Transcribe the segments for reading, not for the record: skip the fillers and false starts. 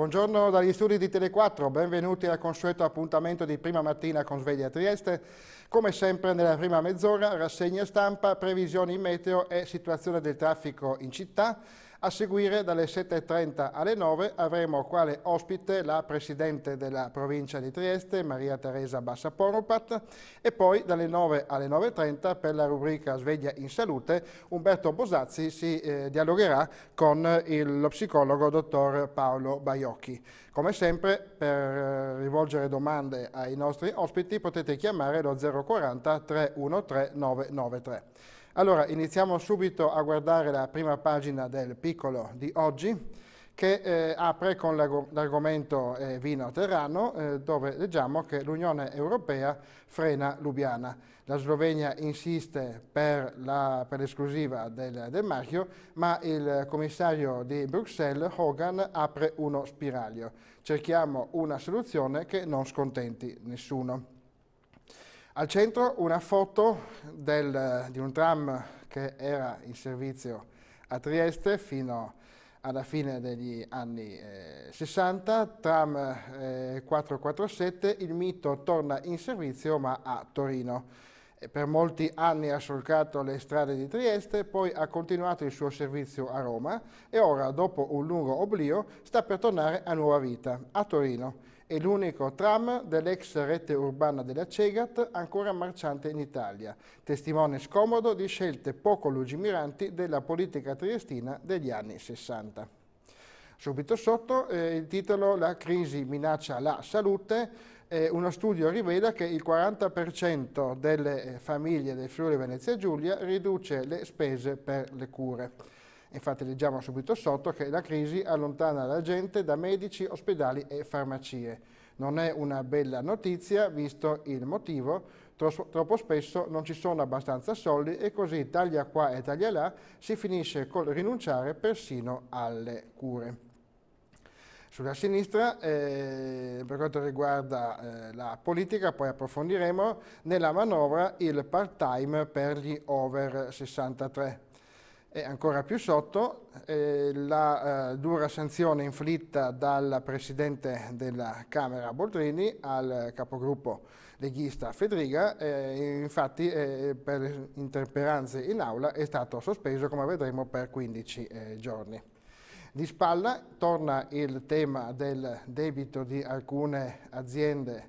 buongiorno dagli studi di Tele4, benvenuti al consueto appuntamento di prima mattina con Sveglia Trieste. Come sempre nella prima mezz'ora rassegna stampa, previsioni meteo e situazione del traffico in città. A seguire dalle 7:30 alle 9 avremo quale ospite la Presidente della provincia di Trieste, Maria Teresa Bassaporopat, e poi dalle 9 alle 9:30 per la rubrica Sveglia in Salute Umberto Bosazzi si dialogherà con lo psicologo dottor Paolo Baiocchi. Come sempre, per rivolgere domande ai nostri ospiti potete chiamare lo 040 313 993. Allora, iniziamo subito a guardare la prima pagina del Piccolo di oggi, che apre con l'argomento vino terrano, dove leggiamo che l'Unione Europea frena Lubiana. La Slovenia insiste per l'esclusiva del marchio, ma il commissario di Bruxelles, Hogan, apre uno spiraglio. Cerchiamo una soluzione che non scontenti nessuno. Al centro una foto di un tram che era in servizio a Trieste fino alla fine degli anni 60, tram 447, il mito torna in servizio ma a Torino. Per molti anni ha solcato le strade di Trieste, poi ha continuato il suo servizio a Roma e ora, dopo un lungo oblio, sta per tornare a nuova vita, a Torino. È l'unico tram dell'ex rete urbana della Cegat ancora marciante in Italia, testimone scomodo di scelte poco lungimiranti della politica triestina degli anni 60. Subito sotto il titolo «La crisi minaccia la salute». Uno studio rivela che il 40% delle famiglie del Friuli Venezia Giulia riduce le spese per le cure. Infatti leggiamo subito sotto che la crisi allontana la gente da medici, ospedali e farmacie. Non è una bella notizia, visto il motivo. Troppo spesso non ci sono abbastanza soldi e così taglia qua e taglia là, si finisce col rinunciare persino alle cure. Sulla sinistra, per quanto riguarda la politica, poi approfondiremo, nella manovra il part-time per gli over 63. E ancora più sotto la dura sanzione inflitta dal Presidente della Camera Boldrini al capogruppo leghista Fedriga, infatti per intemperanze in aula è stato sospeso, come vedremo, per 15 giorni. Di spalla torna il tema del debito di alcune aziende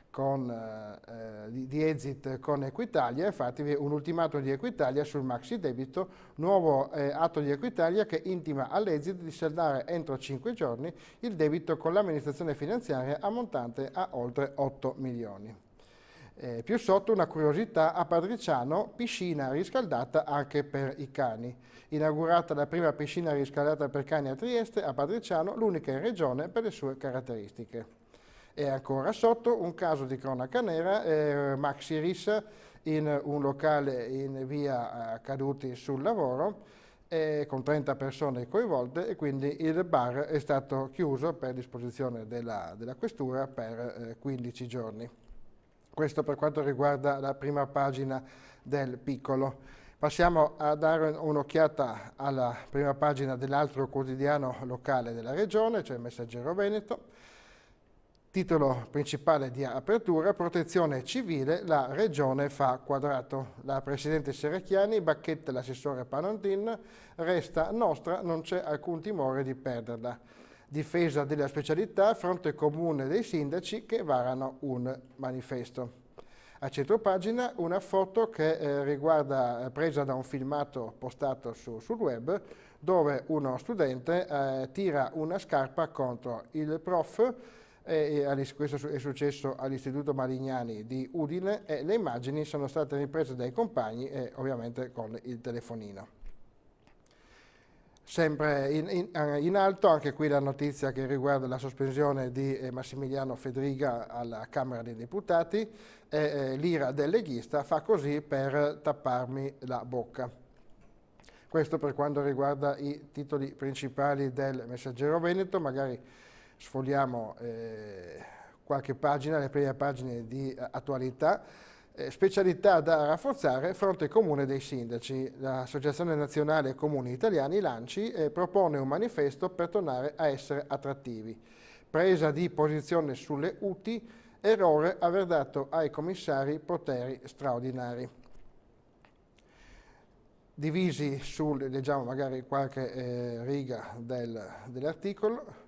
di exit con Equitalia. Infatti vi è un ultimato di Equitalia sul maxi debito, nuovo atto di Equitalia che intima all'exit di saldare entro 5 giorni il debito con l'amministrazione finanziaria ammontante a oltre 8 milioni. Più sotto una curiosità: a Padriciano piscina riscaldata anche per i cani. Inaugurata la prima piscina riscaldata per cani a Trieste, a Padriciano, l'unica in regione per le sue caratteristiche. E ancora sotto un caso di cronaca nera, maxi rissa in un locale in via Caduti sul Lavoro, con 30 persone coinvolte, e quindi il bar è stato chiuso per disposizione della questura per 15 giorni. Questo per quanto riguarda la prima pagina del Piccolo. Passiamo a dare un'occhiata alla prima pagina dell'altro quotidiano locale della regione, cioè il Messaggero Veneto. Titolo principale di apertura: protezione civile, la regione fa quadrato. La Presidente Serracchiani bacchetta l'assessore Panontin, resta nostra, non c'è alcun timore di perderla. Difesa della specialità, fronte comune dei sindaci che varano un manifesto. A centropagina una foto che riguarda, presa da un filmato postato sul web, dove uno studente tira una scarpa contro il prof. Questo è successo all'Istituto Marignani di Udine e le immagini sono state riprese dai compagni e ovviamente con il telefonino. Sempre in alto anche qui la notizia che riguarda la sospensione di Massimiliano Fedriga alla Camera dei Deputati. L'ira del leghista fa così per tapparmi la bocca. Questo per quanto riguarda i titoli principali del Messaggero Veneto. Magari sfogliamo qualche pagina, le prime pagine di attualità. Specialità da rafforzare, fronte comune dei sindaci. L'Associazione Nazionale Comuni Italiani, l'ANCI, propone un manifesto per tornare a essere attrattivi. presa di posizione sulle UTI, errore aver dato ai commissari poteri straordinari. Divisi leggiamo magari qualche riga dell'articolo.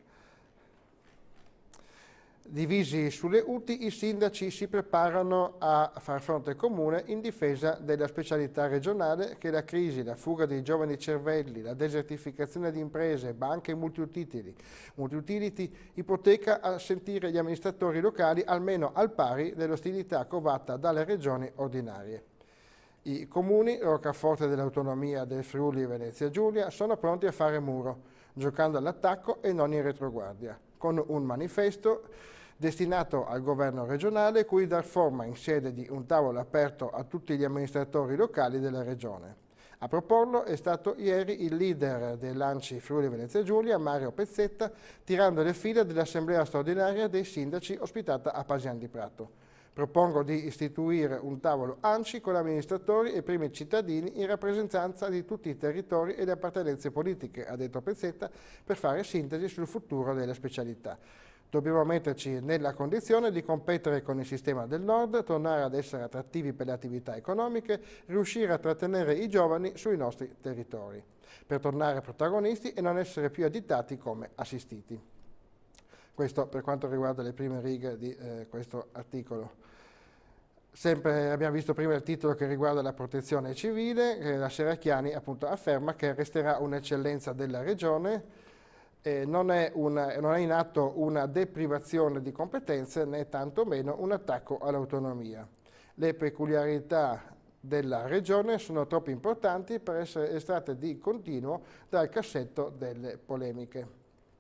Divisi sulle UTI, i sindaci si preparano a far fronte comune in difesa della specialità regionale che la crisi, la fuga dei giovani cervelli, la desertificazione di imprese, banche multiutility ipoteca a sentire gli amministratori locali almeno al pari dell'ostilità covata dalle regioni ordinarie. I comuni, roccaforte dell'autonomia del Friuli Venezia Giulia, sono pronti a fare muro, giocando all'attacco e non in retroguardia, con un manifesto destinato al governo regionale, cui dar forma in sede di un tavolo aperto a tutti gli amministratori locali della regione. A proporlo è stato ieri il leader dell'ANCI Friuli Venezia Giulia, Mario Pezzetta, tirando le fila dell'assemblea straordinaria dei sindaci ospitata a Pasian di Prato. Propongo di istituire un tavolo ANCI con amministratori e primi cittadini in rappresentanza di tutti i territori e le appartenenze politiche, ha detto Pezzetta, per fare sintesi sul futuro della specialità. Dobbiamo metterci nella condizione di competere con il sistema del Nord, tornare ad essere attrattivi per le attività economiche, riuscire a trattenere i giovani sui nostri territori, per tornare protagonisti e non essere più additati come assistiti. Questo per quanto riguarda le prime righe di questo articolo. Sempre abbiamo visto prima il titolo che riguarda la protezione civile, la Serracchiani appunto afferma che resterà un'eccellenza della regione. Non è in atto una deprivazione di competenze né tantomeno un attacco all'autonomia. Le peculiarità della regione sono troppo importanti per essere estratte di continuo dal cassetto delle polemiche.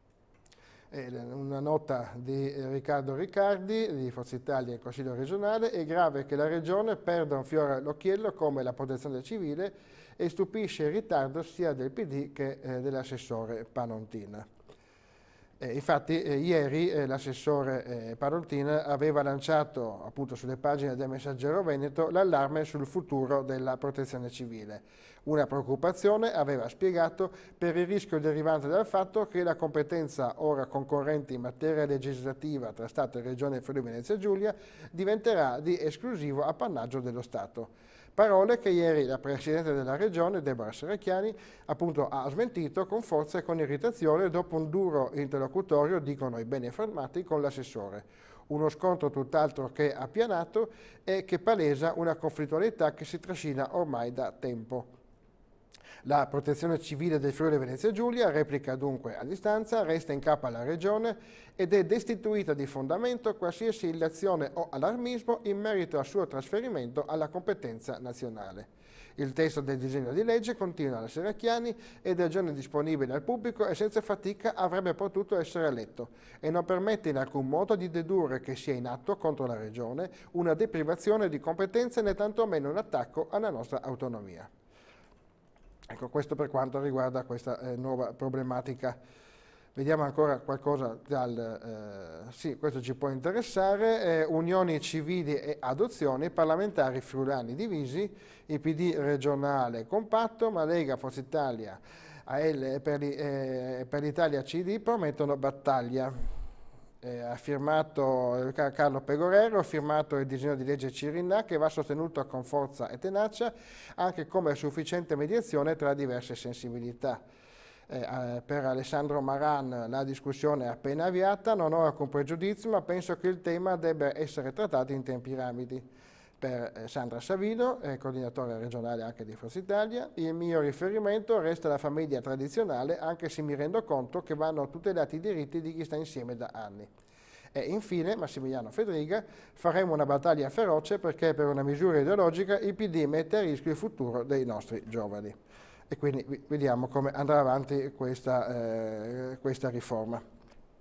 Una nota di Riccardo Riccardi di Forza Italia in Consiglio regionale: è grave che la regione perda un fiore all'occhiello come la protezione civile e stupisce il ritardo sia del PD che dell'assessore Panontin. Infatti ieri l'assessore Panontin aveva lanciato appunto sulle pagine del Messaggero Veneto l'allarme sul futuro della protezione civile. Una preoccupazione, aveva spiegato, per il rischio derivante dal fatto che la competenza ora concorrente in materia legislativa tra Stato e Regione Friuli Venezia Giulia diventerà di esclusivo appannaggio dello Stato. Parole che ieri la Presidente della Regione, Deborah Serracchiani, appunto ha smentito con forza e con irritazione dopo un duro interlocutorio, dicono i ben informati, con l'assessore. Uno scontro tutt'altro che appianato e che palesa una conflittualità che si trascina ormai da tempo. La protezione civile del Friuli Venezia Giulia replica dunque a distanza, resta in capo alla Regione ed è destituita di fondamento qualsiasi illazione o allarmismo in merito al suo trasferimento alla competenza nazionale. Il testo del disegno di legge, continua la Serracchiani, è da giorni disponibile al pubblico e senza fatica avrebbe potuto essere letto e non permette in alcun modo di dedurre che sia in atto contro la Regione una deprivazione di competenze né tantomeno un attacco alla nostra autonomia. Ecco, questo per quanto riguarda questa nuova problematica. Vediamo ancora qualcosa sì, questo ci può interessare. Unioni civili e adozioni, parlamentari friulani divisi, il PD regionale compatto, ma Lega, Forza Italia, AL e per l'Italia CD promettono battaglia. Ha firmato Carlo Pegorero, ha firmato il disegno di legge Cirinà che va sostenuto con forza e tenacia anche come sufficiente mediazione tra diverse sensibilità. Per Alessandro Maran la discussione è appena avviata, non ho alcun pregiudizio, ma penso che il tema debba essere trattato in tempi rapidi. Per Sandra Savino, coordinatore regionale anche di Forza Italia, il mio riferimento resta alla famiglia tradizionale, anche se mi rendo conto che vanno tutelati i diritti di chi sta insieme da anni. E infine, Massimiliano Fedriga, faremo una battaglia feroce perché per una misura ideologica il PD mette a rischio il futuro dei nostri giovani. E quindi vediamo come andrà avanti questa riforma.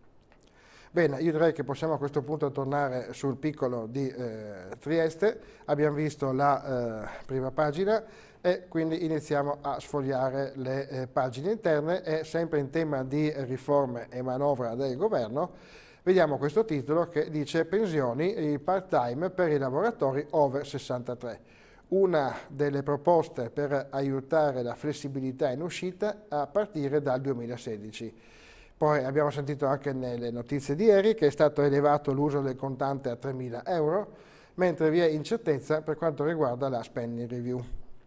Bene, io direi che possiamo a questo punto tornare sul piccolo di Trieste. Abbiamo visto la prima pagina e quindi iniziamo a sfogliare le pagine interne e sempre in tema di riforme e manovra del governo. Vediamo questo titolo che dice pensioni, il part-time per i lavoratori over 63. Una delle proposte per aiutare la flessibilità in uscita a partire dal 2016. Poi abbiamo sentito anche nelle notizie di ieri che è stato elevato l'uso del contante a 3.000 euro, mentre vi è incertezza per quanto riguarda la spending review.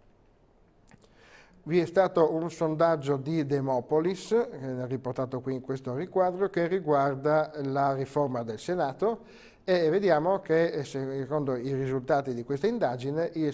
Vi è stato un sondaggio di Demopolis, riportato qui in questo riquadro, che riguarda la riforma del Senato e vediamo che secondo i risultati di questa indagine il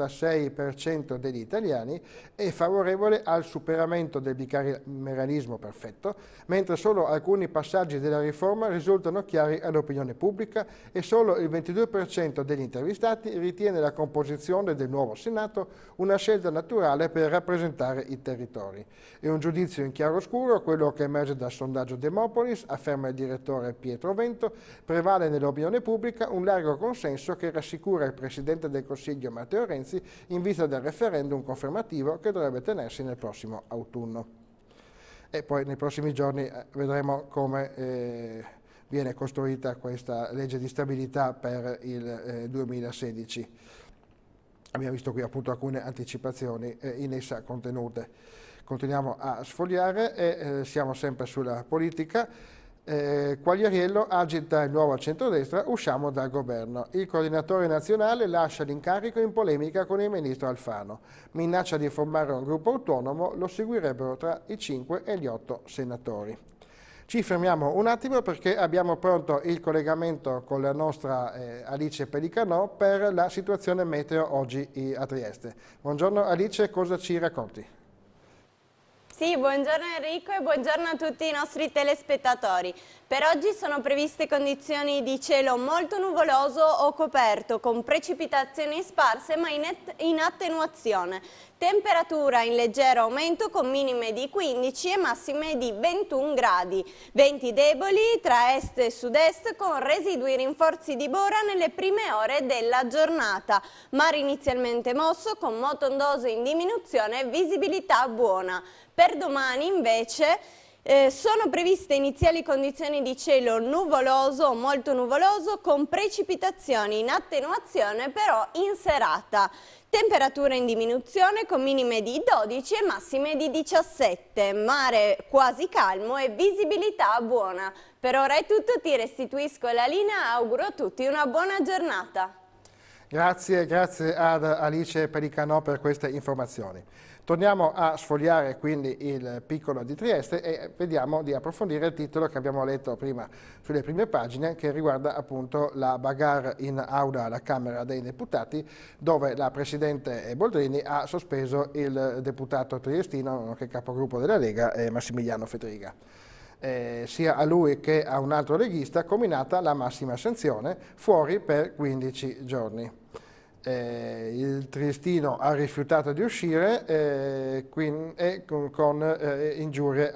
66% degli italiani è favorevole al superamento del bicameralismo perfetto, mentre solo alcuni passaggi della riforma risultano chiari all'opinione pubblica e solo il 22% degli intervistati ritiene la composizione del nuovo Senato una scelta naturale per rappresentare i territori. È un giudizio in chiaroscuro, quello che emerge dal sondaggio Demopolis, afferma il direttore Pietro Vento, prevale nell'opinione pubblica un largo consenso che rassicura il Presidente del Consiglio Matteo Renzi in vista del referendum confermativo che dovrebbe tenersi nel prossimo autunno. E poi nei prossimi giorni vedremo come viene costruita questa legge di stabilità per il 2016. Abbiamo visto qui appunto alcune anticipazioni in essa contenute. Continuiamo a sfogliare e siamo sempre sulla politica. Quagliariello agita il nuovo centrodestra, usciamo dal governo. Il coordinatore nazionale lascia l'incarico in polemica con il ministro Alfano. Minaccia di formare un gruppo autonomo, lo seguirebbero tra i 5 e gli 8 senatori. Ci fermiamo un attimo perché abbiamo pronto il collegamento con la nostra Alice Pelicanò per la situazione meteo oggi a Trieste. Buongiorno Alice, cosa ci racconti? Sì, buongiorno Enrico e buongiorno a tutti i nostri telespettatori. Per oggi sono previste condizioni di cielo molto nuvoloso o coperto, con precipitazioni sparse ma in attenuazione. Temperatura in leggero aumento con minime di 15 e massime di 21 gradi. Venti deboli tra est e sud-est con residui rinforzi di bora nelle prime ore della giornata. Mare inizialmente mosso con moto ondoso in diminuzione e visibilità buona. Per domani invece sono previste iniziali condizioni di cielo nuvoloso o molto nuvoloso con precipitazioni in attenuazione però in serata. Temperatura in diminuzione con minime di 12 e massime di 17. Mare quasi calmo e visibilità buona. Per ora è tutto, ti restituisco la linea e auguro a tutti una buona giornata. Grazie ad Alice Pelicanò per queste informazioni. Torniamo a sfogliare quindi il piccolo di Trieste e vediamo di approfondire il titolo che abbiamo letto prima sulle prime pagine, che riguarda appunto la bagarre in aula alla Camera dei Deputati, dove la Presidente Boldrini ha sospeso il deputato triestino, nonché capogruppo della Lega, Massimiliano Fedriga. Sia a lui che a un altro leghista comminata la massima sanzione, fuori per 15 giorni. Il triestino ha rifiutato di uscire con ingiurie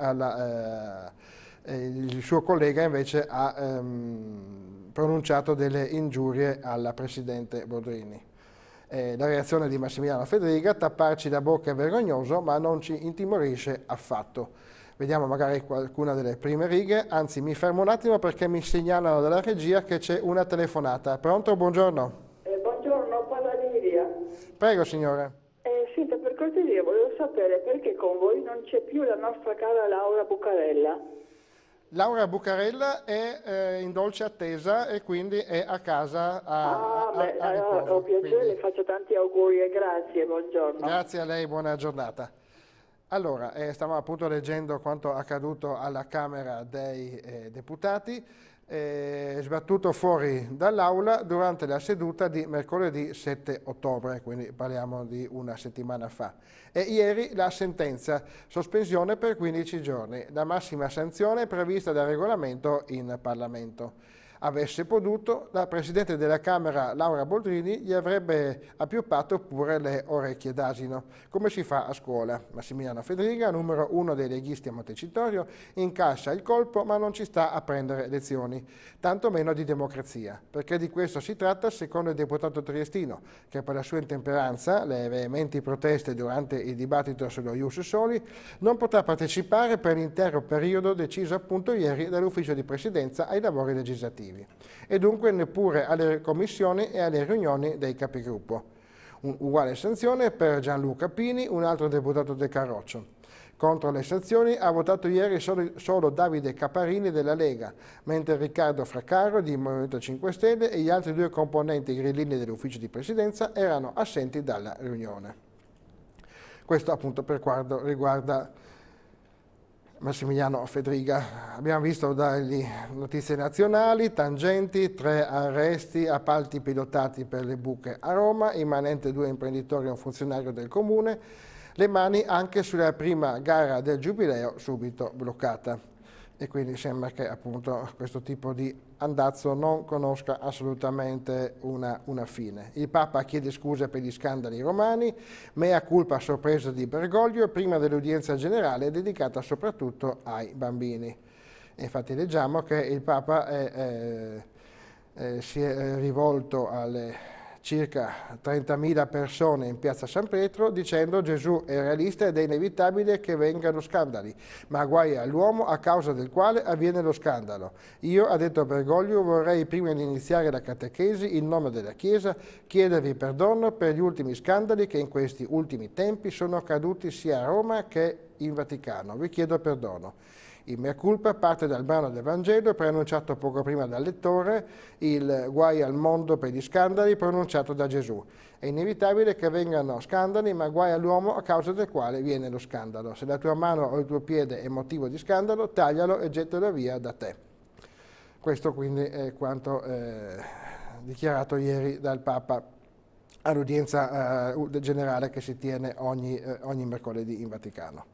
il suo collega invece ha pronunciato delle ingiurie alla Presidente Boldrini. La reazione di Massimiliano Fedriga: tapparci la bocca è vergognoso ma non ci intimorisce affatto. Vediamo magari qualcuna delle prime righe, anzi mi fermo un attimo perché mi segnalano dalla regia che c'è una telefonata. Pronto? Buongiorno. Buongiorno, parla Livia. Prego signore. Senta, per cortesia volevo sapere perché con voi non c'è più la nostra cara Laura Bucarella. Laura Bucarella è in dolce attesa e quindi è a casa a riposo. Ho piacere, le faccio tanti auguri e grazie, buongiorno. Grazie a lei, buona giornata. Allora, stiamo appunto leggendo quanto accaduto alla Camera dei Deputati, sbattuto fuori dall'aula durante la seduta di mercoledì 7 ottobre, quindi parliamo di una settimana fa. E ieri la sentenza, sospensione per 15 giorni, la massima sanzione prevista dal regolamento in Parlamento. Avesse potuto, la Presidente della Camera Laura Boldrini gli avrebbe appioppato pure le orecchie d'asino, come si fa a scuola. Massimiliano Fedriga, numero 1 dei leghisti a Montecitorio, incassa il colpo ma non ci sta a prendere lezioni, tanto meno di democrazia, perché di questo si tratta secondo il deputato triestino, che per la sua intemperanza, le veementi proteste durante il dibattito sullo Ius Soli, non potrà partecipare per l'intero periodo deciso appunto ieri dall'ufficio di presidenza ai lavori legislativi. E dunque neppure alle commissioni e alle riunioni dei capigruppo. Uguale sanzione per Gianluca Pini, un altro deputato del Carroccio. Contro le sanzioni ha votato ieri solo Davide Caparini della Lega, mentre Riccardo Fraccaro di Movimento 5 Stelle e gli altri 2 componenti grillini dell'ufficio di presidenza erano assenti dalla riunione. Questo appunto per quanto riguarda Massimiliano Fedriga. Abbiamo visto dalle notizie nazionali, tangenti, 3 arresti, appalti pilotati per le buche a Roma, immanente 2 imprenditori e un funzionario del comune, le mani anche sulla prima gara del Giubileo subito bloccata. E quindi sembra che appunto questo tipo di andazzo non conosca assolutamente una fine. Il Papa chiede scuse per gli scandali romani, mea culpa a sorpresa di Bergoglio prima dell'udienza generale dedicata soprattutto ai bambini. E infatti leggiamo che il Papa si è rivolto alle circa 30.000 persone in piazza San Pietro dicendo: Gesù è realista ed è inevitabile che vengano scandali, ma guai all'uomo a causa del quale avviene lo scandalo. Io, ha detto Bergoglio, vorrei prima di iniziare la catechesi in nome della Chiesa chiedervi perdono per gli ultimi scandali che in questi ultimi tempi sono accaduti sia a Roma che in Vaticano. Vi chiedo perdono. Il mea culpa parte dal brano del Vangelo preannunciato poco prima dal lettore, il guai al mondo per gli scandali pronunciato da Gesù. È inevitabile che vengano scandali, ma guai all'uomo a causa del quale viene lo scandalo. Se la tua mano o il tuo piede è motivo di scandalo, taglialo e gettalo via da te. Questo quindi è quanto dichiarato ieri dal Papa all'udienza generale che si tiene ogni mercoledì in Vaticano.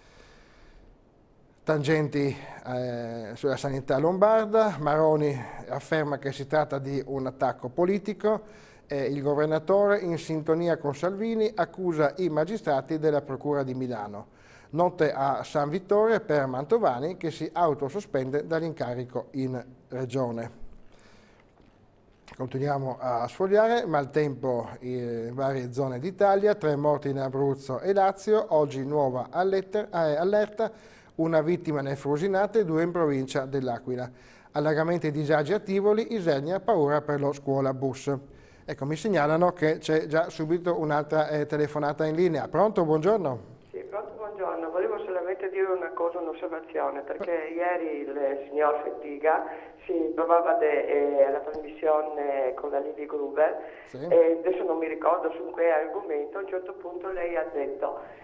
Tangenti sulla sanità lombarda, Maroni afferma che si tratta di un attacco politico, il governatore in sintonia con Salvini accusa i magistrati della Procura di Milano. Notte a San Vittore per Mantovani che si autosospende dall'incarico in regione. Continuiamo a sfogliare, maltempo in varie zone d'Italia, 3 morti in Abruzzo e Lazio, oggi nuova allerta. Una vittima nel Frosinate, 2 in provincia dell'Aquila. Allagamenti e disagi a Tivoli, Isernia paura per lo scuola bus. Ecco, mi segnalano che c'è già subito un'altra telefonata in linea. Pronto? Buongiorno. Sì, pronto, buongiorno. Volevo solamente dire una cosa, un'osservazione, perché ieri il signor Fedriga si trovava alla trasmissione con la Lily Gruber, sì. E adesso non mi ricordo su che argomento, a un certo punto lei ha detto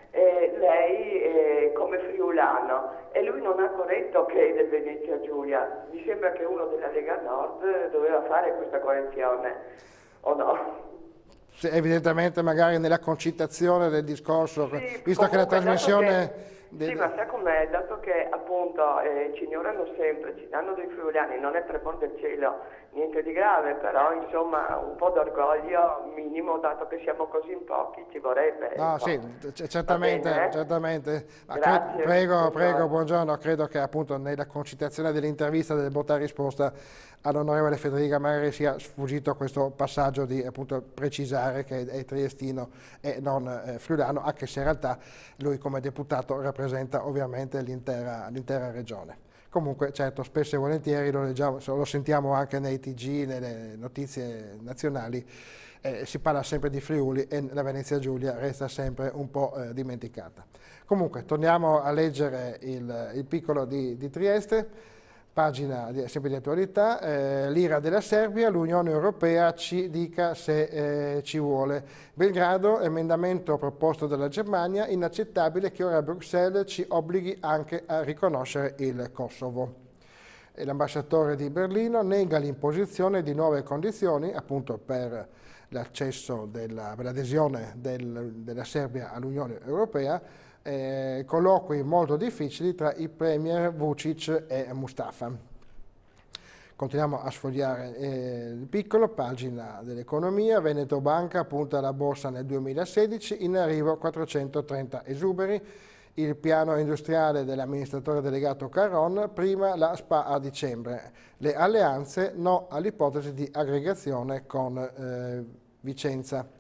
lei come friulano, e lui non ha corretto che è del Venezia Giulia. Mi sembra che uno della Lega Nord doveva fare questa correzione, o no? Sì, evidentemente magari nella concitazione del discorso, sì, visto che la trasmissione... Sì, ma sa com'è? Dato che appunto ci ignorano sempre, ci danno dei friulani, non è trepor del cielo, niente di grave, però insomma un po' d'orgoglio minimo, dato che siamo così in pochi, ci vorrebbe. No, sì, certamente, bene, certamente. Grazie, Prego, buongiorno. Credo che appunto nella concitazione dell'intervista, del botta risposta all'onorevole Fedriga magari sia sfuggito questo passaggio di appunto precisare che è triestino e non friulano, anche se in realtà lui come deputato rappresenta ovviamente l'intera regione. Comunque, certo, spesso e volentieri lo leggiamo, lo sentiamo anche nei TG, nelle notizie nazionali, si parla sempre di Friuli e la Venezia Giulia resta sempre un po' dimenticata. Comunque, torniamo a leggere il piccolo di Trieste. Pagina sempre di attualità, l'ira della Serbia, l'Unione Europea ci dica se ci vuole. Belgrado, emendamento proposto dalla Germania, inaccettabile che ora Bruxelles ci obblighi anche a riconoscere il Kosovo. L'ambasciatore di Berlino nega l'imposizione di nuove condizioni appunto per l'accesso, per l'adesione della Serbia all'Unione Europea, colloqui molto difficili tra i premier Vučić e Mustafa. Continuiamo a sfogliare il piccolo, pagina dell'economia, Veneto Banca punta alla borsa nel 2016, in arrivo 430 esuberi, il piano industriale dell'amministratore delegato Caron, prima la SPA a dicembre, le alleanze no all'ipotesi di aggregazione con Vicenza.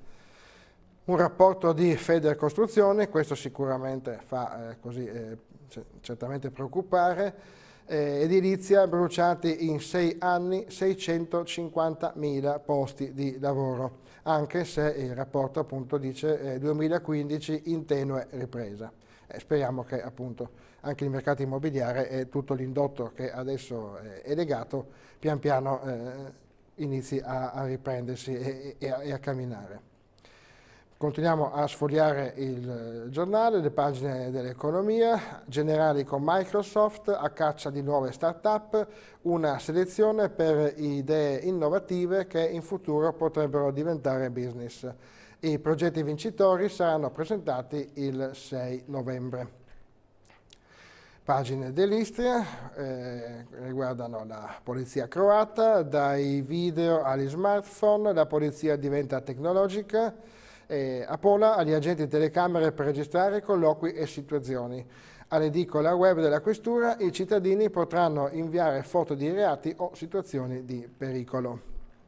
Un rapporto di Federcostruzione, questo sicuramente fa certamente preoccupare, edilizia bruciati in 6 anni 650.000 posti di lavoro, anche se il rapporto appunto dice 2015 in tenue ripresa. speriamo che appunto anche il mercato immobiliare e tutto l'indotto che adesso è legato pian piano inizi a riprendersi e a camminare. Continuiamo a sfogliare il giornale, le pagine dell'economia, generali con Microsoft, a caccia di nuove start-up, una selezione per idee innovative che in futuro potrebbero diventare business. I progetti vincitori saranno presentati il 6 novembre. Pagine dell'Istria riguardano la polizia croata, dai video agli smartphone, la polizia diventa tecnologica. A Pola agli agenti telecamere per registrare colloqui e situazioni. All'edicola web della questura i cittadini potranno inviare foto di reati o situazioni di pericolo.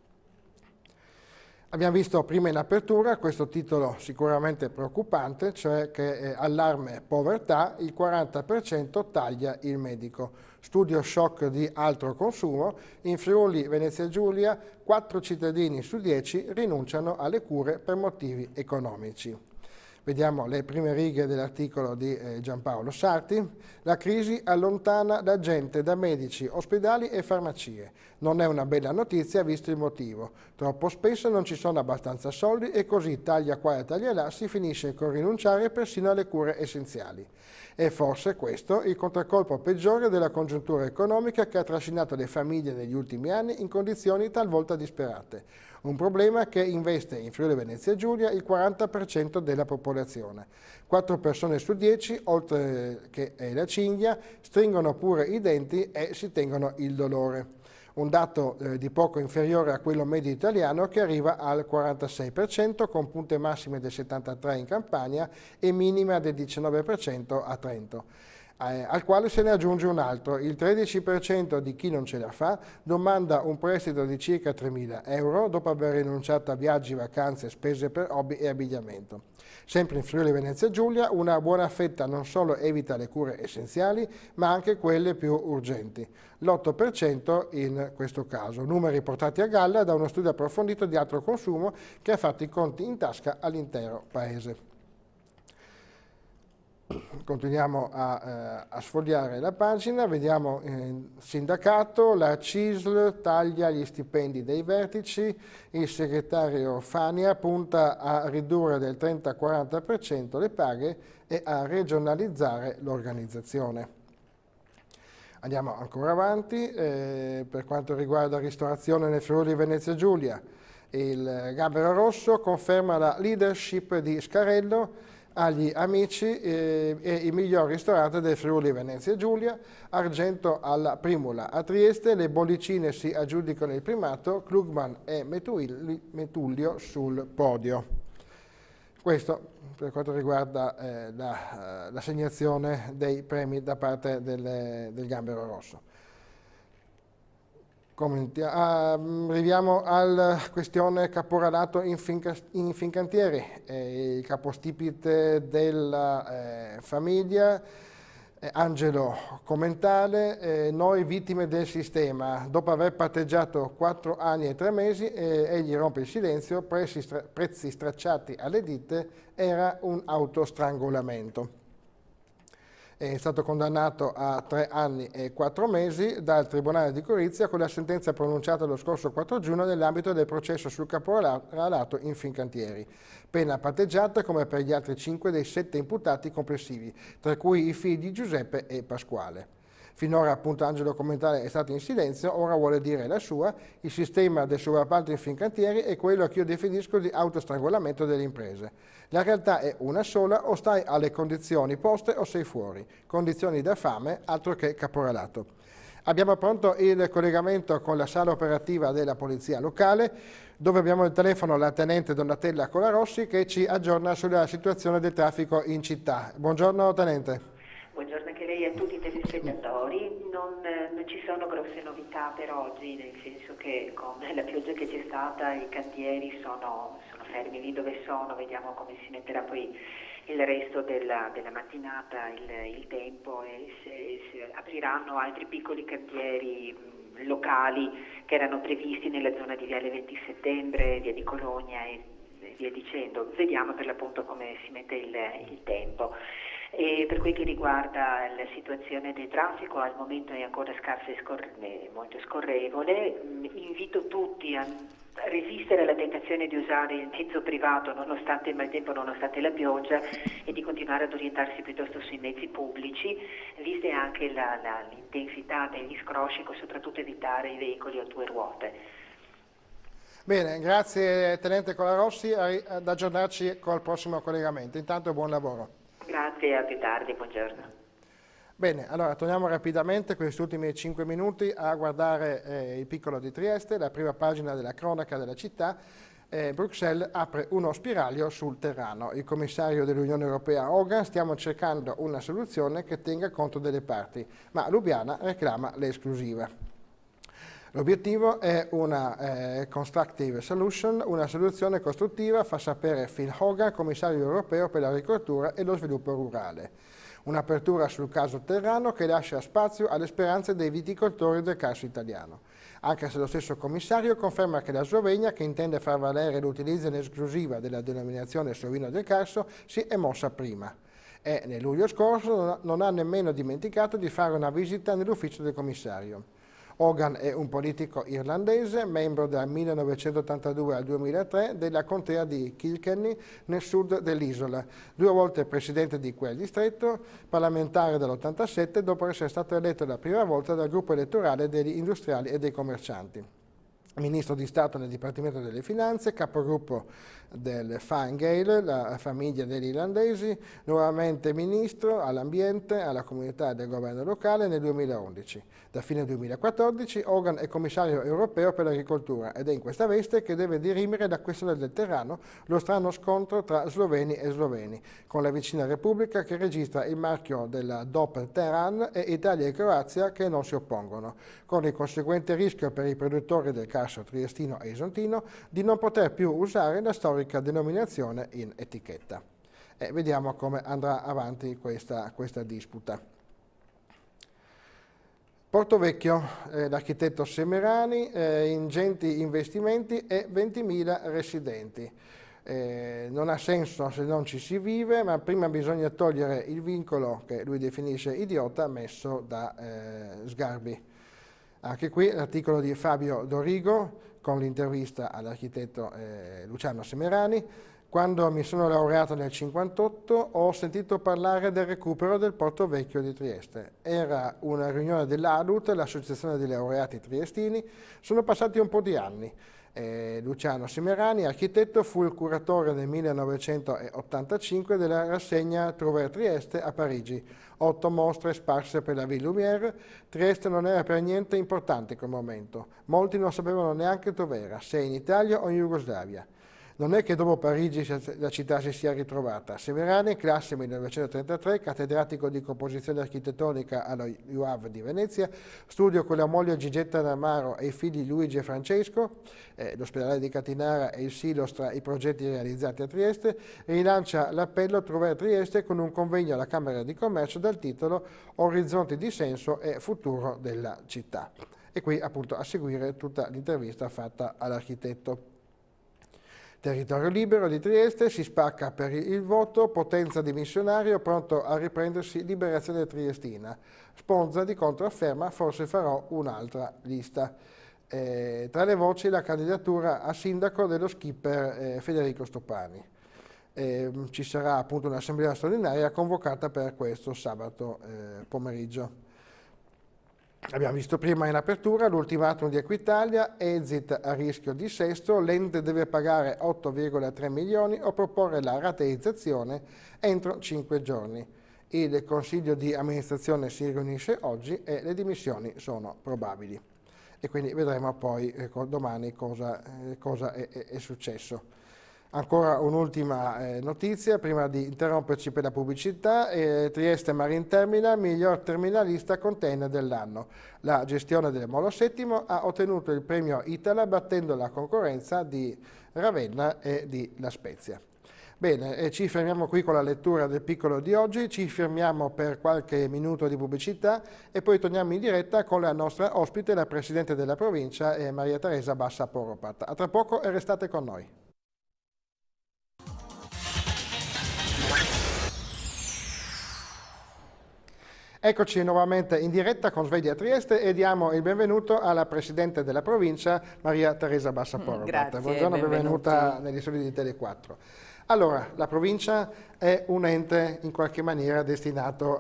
Abbiamo visto prima in apertura questo titolo sicuramente preoccupante, cioè che allarme povertà, il 40% taglia il medico. Studio shock di altro consumo, in Friuli Venezia Giulia 4 cittadini su 10 rinunciano alle cure per motivi economici. Vediamo le prime righe dell'articolo di Giampaolo Sarti. La crisi allontana la gente da medici, ospedali e farmacie. Non è una bella notizia visto il motivo. Troppo spesso non ci sono abbastanza soldi e così taglia qua e taglia là si finisce con rinunciare persino alle cure essenziali. E forse questo il contraccolpo peggiore della congiuntura economica che ha trascinato le famiglie negli ultimi anni in condizioni talvolta disperate. Un problema che investe in Friuli Venezia Giulia il 40% della popolazione. 4 persone su 10, oltre che la cinghia, stringono pure i denti e si tengono il dolore. Un dato di poco inferiore a quello medio italiano che arriva al 46% con punte massime del 73% in Campania e minima del 19% a Trento. Al quale se ne aggiunge un altro, il 13% di chi non ce la fa domanda un prestito di circa 3.000 euro dopo aver rinunciato a viaggi, vacanze, spese per hobby e abbigliamento. Sempre in Friuli Venezia Giulia una buona fetta non solo evita le cure essenziali ma anche quelle più urgenti, l'8% in questo caso, numeri portati a galla da uno studio approfondito di altro consumo che ha fatto i conti in tasca all'intero paese. Continuiamo a sfogliare la pagina, vediamo il sindacato, la CISL taglia gli stipendi dei vertici, il segretario Fania punta a ridurre del 30-40% le paghe e a regionalizzare l'organizzazione. Andiamo ancora avanti, per quanto riguarda ristorazione nel Friuli Venezia Giulia, il Gambero Rosso conferma la leadership di Scarello agli amici e il miglior ristorante del Friuli Venezia Giulia, argento alla Primula. A Trieste le bollicine si aggiudicano il primato, Klugman e Metullio sul podio. Questo per quanto riguarda l'assegnazione dei premi da parte del Gambero Rosso. Arriviamo alla questione caporalato in Fincantieri, il capostipite della famiglia, Angelo Commentale, noi vittime del sistema, dopo aver patteggiato 4 anni e 3 mesi, egli rompe il silenzio, prezzi stracciati alle ditte, era un autostrangolamento. È stato condannato a 3 anni e 4 mesi dal Tribunale di Gorizia con la sentenza pronunciata lo scorso 4 giugno nell'ambito del processo sul caporalato in Fincantieri. Pena patteggiata come per gli altri 5 dei 7 imputati complessivi, tra cui i figli Giuseppe e Pasquale. Finora appunto Angelo Commentale è stato in silenzio, ora vuole dire la sua. Il sistema del subappalto in Fincantieri è quello che io definisco di autostrangolamento delle imprese. La realtà è una sola, o stai alle condizioni poste o sei fuori. Condizioni da fame, altro che caporalato. Abbiamo pronto il collegamento con la sala operativa della Polizia Locale, dove abbiamo il telefono la tenente Donatella Colarossi che ci aggiorna sulla situazione del traffico in città. Buongiorno tenente. Buongiorno anche lei e a tutti i telespettatori. Non ci sono grosse novità per oggi, nel senso che con la pioggia che c'è stata i cantieri sono fermi lì dove sono, vediamo come si metterà poi il resto della mattinata, il tempo, e se apriranno altri piccoli cantieri locali che erano previsti nella zona di Viale 20 Settembre, Via di Colonia e via dicendo. Vediamo per l'appunto come si mette il tempo. E per quel che riguarda la situazione del traffico, al momento è ancora scarsa e molto scorrevole. Invito tutti a resistere alla tentazione di usare il mezzo privato nonostante il maltempo, nonostante la pioggia, e di continuare ad orientarsi piuttosto sui mezzi pubblici, viste anche l'intensità degli scrosci, soprattutto evitare i veicoli a due ruote. Bene, grazie Tenente Colarossi, ad aggiornarci col prossimo collegamento. Intanto buon lavoro. Grazie, a più tardi, buongiorno. Bene, allora torniamo rapidamente questi ultimi 5 minuti a guardare il piccolo di Trieste, la prima pagina della cronaca della città. Bruxelles apre uno spiraglio sul terrano. Il commissario dell'Unione Europea Hogan: stiamo cercando una soluzione che tenga conto delle parti, ma Lubiana reclama l'esclusiva. L'obiettivo è una constructive solution, una soluzione costruttiva, fa sapere Phil Hogan, commissario europeo per l'agricoltura e lo sviluppo rurale. Un'apertura sul caso terrano che lascia spazio alle speranze dei viticoltori del Carso italiano, anche se lo stesso commissario conferma che la Slovenia, che intende far valere l'utilizzo in esclusiva della denominazione Sovino del Carso, si è mossa prima. E nel luglio scorso non ha nemmeno dimenticato di fare una visita nell'ufficio del commissario. Hogan è un politico irlandese, membro dal 1982 al 2003 della contea di Kilkenny nel sud dell'isola, 2 volte presidente di quel distretto, parlamentare dall'87 dopo essere stato eletto la prima volta dal gruppo elettorale degli industriali e dei commercianti. Ministro di Stato nel Dipartimento delle Finanze, capogruppo del Fine Gael, la famiglia degli irlandesi, nuovamente ministro all'ambiente, alla comunità e del governo locale nel 2011. Da fine 2014 Hogan è commissario europeo per l'agricoltura ed è in questa veste che deve dirimere la questione del terrano, lo strano scontro tra sloveni e sloveni, con la vicina Repubblica che registra il marchio della DOP Teran e Italia e Croazia che non si oppongono, con il conseguente rischio per i produttori del Carso triestino e isontino di non poter più usare la storica denominazione in etichetta. Vediamo come andrà avanti questa disputa. Portovecchio, l'architetto Semerani, ingenti investimenti e 20.000 residenti. Non ha senso se non ci si vive, ma prima bisogna togliere il vincolo che lui definisce idiota messo da Sgarbi. Anche qui l'articolo di Fabio Dorigo con l'intervista all'architetto Luciano Semerani. Quando mi sono laureato nel 1958 ho sentito parlare del recupero del Porto Vecchio di Trieste. Era una riunione dell'ADUT, l'associazione dei laureati triestini. Sono passati un po' di anni. Luciano Semerani, architetto, fu il curatore nel 1985 della rassegna Trouver Trieste a Parigi. 8 mostre sparse per la Ville Lumière. Trieste non era per niente importante in quel momento. Molti non sapevano neanche dove era, se in Italia o in Jugoslavia. Non è che dopo Parigi la città si sia ritrovata. Semerani, classe 1933, cattedratico di composizione architettonica allo UAV di Venezia, studio con la moglie Gigetta D'Amaro e i figli Luigi e Francesco, l'ospedale di Catinara e il Silos tra i progetti realizzati a Trieste, rilancia l'appello Trouver Trieste con un convegno alla Camera di Commercio dal titolo Orizzonti di senso e futuro della città. E qui appunto a seguire tutta l'intervista fatta all'architetto. Territorio libero di Trieste, si spacca per il voto, Potenza dimissionario, pronto a riprendersi Liberazione Triestina. Sponza di contro afferma, forse farò un'altra lista. Tra le voci la candidatura a sindaco dello skipper Federico Stoppani. Ci sarà appunto un'assemblea straordinaria convocata per questo sabato pomeriggio. Abbiamo visto prima in apertura l'ultimatum di Equitalia, exit a rischio dissesto, l'ente deve pagare 8,3 milioni o proporre la rateizzazione entro 5 giorni. Il Consiglio di amministrazione si riunisce oggi e le dimissioni sono probabili. E quindi vedremo poi domani cosa è successo. Ancora un'ultima notizia, prima di interromperci per la pubblicità, Trieste Marine Terminal, miglior terminalista container dell'anno. La gestione del Molo Settimo ha ottenuto il premio Itala battendo la concorrenza di Ravenna e di La Spezia. Bene, ci fermiamo qui con la lettura del piccolo di oggi, ci fermiamo per qualche minuto di pubblicità e poi torniamo in diretta con la nostra ospite, la Presidente della provincia, Maria Teresa Bassa Poropat. A tra poco e restate con noi. Eccoci nuovamente in diretta con Sveglia Trieste e diamo il benvenuto alla Presidente della provincia, Maria Teresa Bassaporro. Grazie, buongiorno, benvenuta negli studi di Tele4. Allora, la provincia è un ente in qualche maniera destinato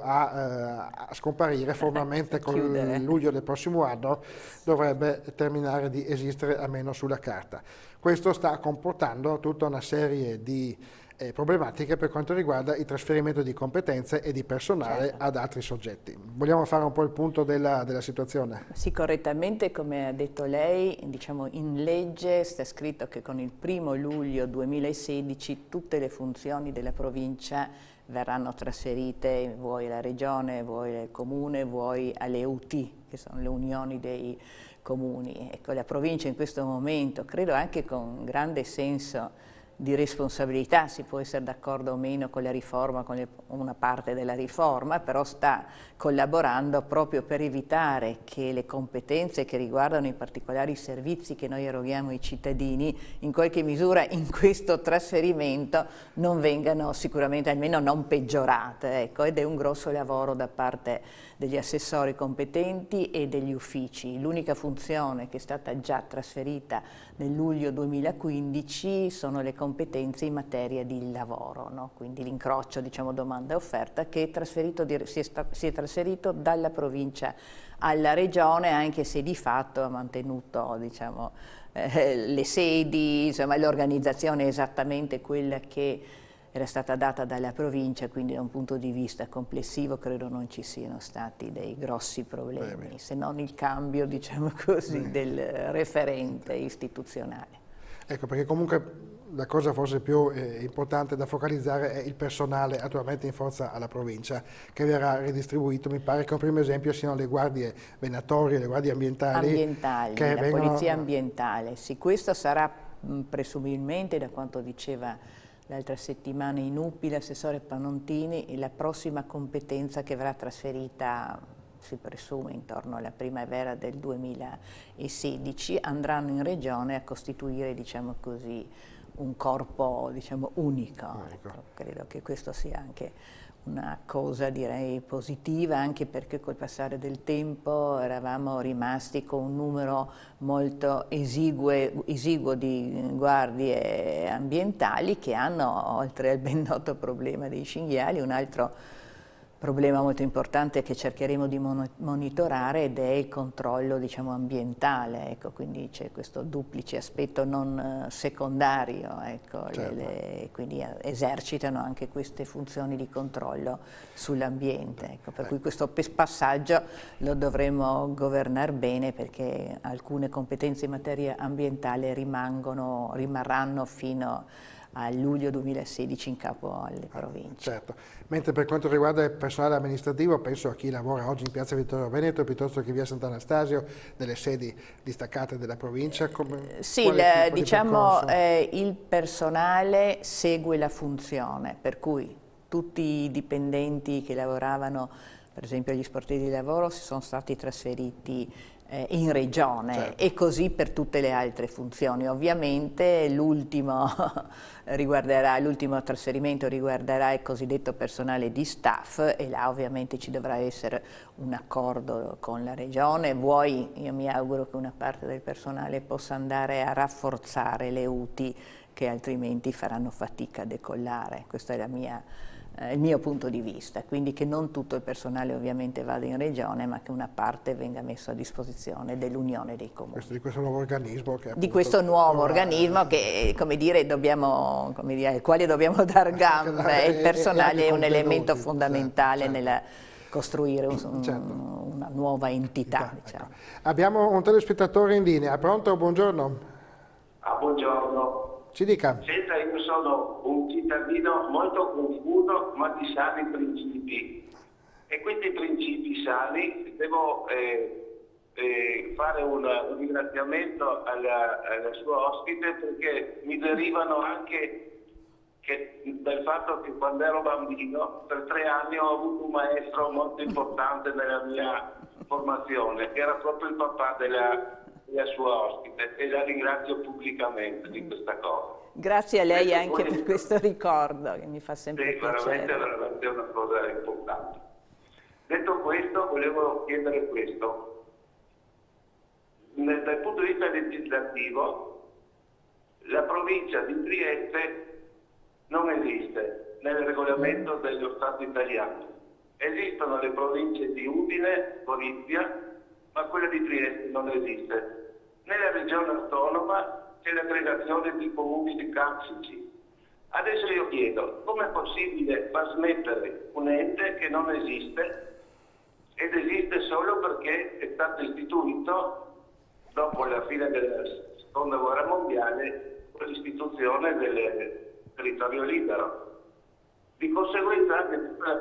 a scomparire formalmente con il luglio del prossimo anno, dovrebbe terminare di esistere almeno sulla carta. Questo sta comportando tutta una serie di problematiche per quanto riguarda il trasferimento di competenze e di personale ad altri soggetti. Vogliamo fare un po' il punto della situazione? Sì, correttamente, come ha detto lei, diciamo in legge sta scritto che con il 1° luglio 2016 tutte le funzioni della provincia verranno trasferite, vuoi alla regione, vuoi al comune, vuoi alle UT, che sono le unioni dei comuni. Ecco, la provincia in questo momento, credo anche con grande senso di responsabilità, si può essere d'accordo o meno con la riforma, con una parte della riforma, però sta collaborando proprio per evitare che le competenze che riguardano in particolare i servizi che noi eroghiamo ai cittadini, in qualche misura in questo trasferimento non vengano sicuramente, almeno non peggiorate, ecco, ed è un grosso lavoro da parte degli assessori competenti e degli uffici. L'unica funzione che è stata già trasferita nel luglio 2015 sono le competenze in materia di lavoro, no? Quindi l'incrocio, diciamo, domanda e offerta, che si è trasferito dalla provincia alla regione, anche se di fatto ha mantenuto, diciamo, le sedi, insomma l'organizzazione è esattamente quella che era stata data dalla provincia, quindi da un punto di vista complessivo credo non ci siano stati dei grossi problemi, se non il cambio, diciamo così, del referente istituzionale. Ecco, perché comunque la cosa forse più importante da focalizzare è il personale attualmente in forza alla provincia, che verrà ridistribuito. Mi pare che un primo esempio siano le guardie venatorie, le guardie ambientali. Che la polizia ambientale, sì, questo sarà presumibilmente, da quanto diceva l'altra settimana in UPI l'assessore Panontini, la prossima competenza che verrà trasferita, si presume intorno alla primavera del 2016, andranno in regione a costituire, diciamo così, un corpo, diciamo, unico. Ecco, credo che questo sia anche una cosa, direi, positiva, anche perché col passare del tempo eravamo rimasti con un numero molto esiguo di guardie ambientali che hanno, oltre al ben noto problema dei cinghiali, un altro problema molto importante che cercheremo di monitorare, ed è il controllo, diciamo, ambientale, ecco, quindi c'è questo duplice aspetto non secondario, ecco, quindi esercitano anche queste funzioni di controllo sull'ambiente, ecco, per cui questo passaggio lo dovremo governare bene, perché alcune competenze in materia ambientale rimarranno fino a luglio 2016 in capo alle province. Certo, mentre per quanto riguarda il personale amministrativo, penso a chi lavora oggi in piazza Vittorio Veneto piuttosto che via Sant'Anastasio, delle sedi distaccate della provincia. Sì, diciamo il personale segue la funzione, per cui tutti i dipendenti che lavoravano, per esempio agli sportelli di lavoro, si sono stati trasferiti in regione, e così per tutte le altre funzioni. Ovviamente l'ultimo trasferimento riguarderà il cosiddetto personale di staff, e là ovviamente ci dovrà essere un accordo con la regione. Io mi auguro che una parte del personale possa andare a rafforzare le UTI, che altrimenti faranno fatica a decollare. Questo è il mio punto di vista, quindi che non tutto il personale ovviamente vada in regione, ma che una parte venga messo a disposizione dell'Unione dei Comuni. Di questo nuovo organismo che di questo nuovo organismo che, come dire, al quale dobbiamo dar gambe. Il personale è un elemento fondamentale nel costruire una nuova entità. Diciamo. Abbiamo un telespettatore in linea. Pronto? Buongiorno. Buongiorno. Ci dica. Senta, io sono un cittadino molto confuso, ma di sani principi. E questi principi sani devo fare un ringraziamento alla sua ospite, perché mi derivano anche dal fatto che quando ero bambino per 3 anni ho avuto un maestro molto importante nella mia formazione, che era proprio il papà della sua ospite, e la ringrazio pubblicamente di questa cosa. Grazie a lei anche per questo ricordo, che mi fa sempre piacere. Veramente è una cosa importante. Detto questo, volevo chiedere questo. Dal punto di vista legislativo, la provincia di Trieste non esiste nel regolamento dello Stato italiano. Esistono le province di Udine, Gorizia, ma quella di Trieste non esiste. Nella regione autonoma c'è l'aggregazione di comuni di Capsici. Adesso io chiedo, com'è possibile far smettere un ente che non esiste ed esiste solo perché è stato istituito dopo la fine della seconda guerra mondiale con l'istituzione del territorio libero. Di conseguenza anche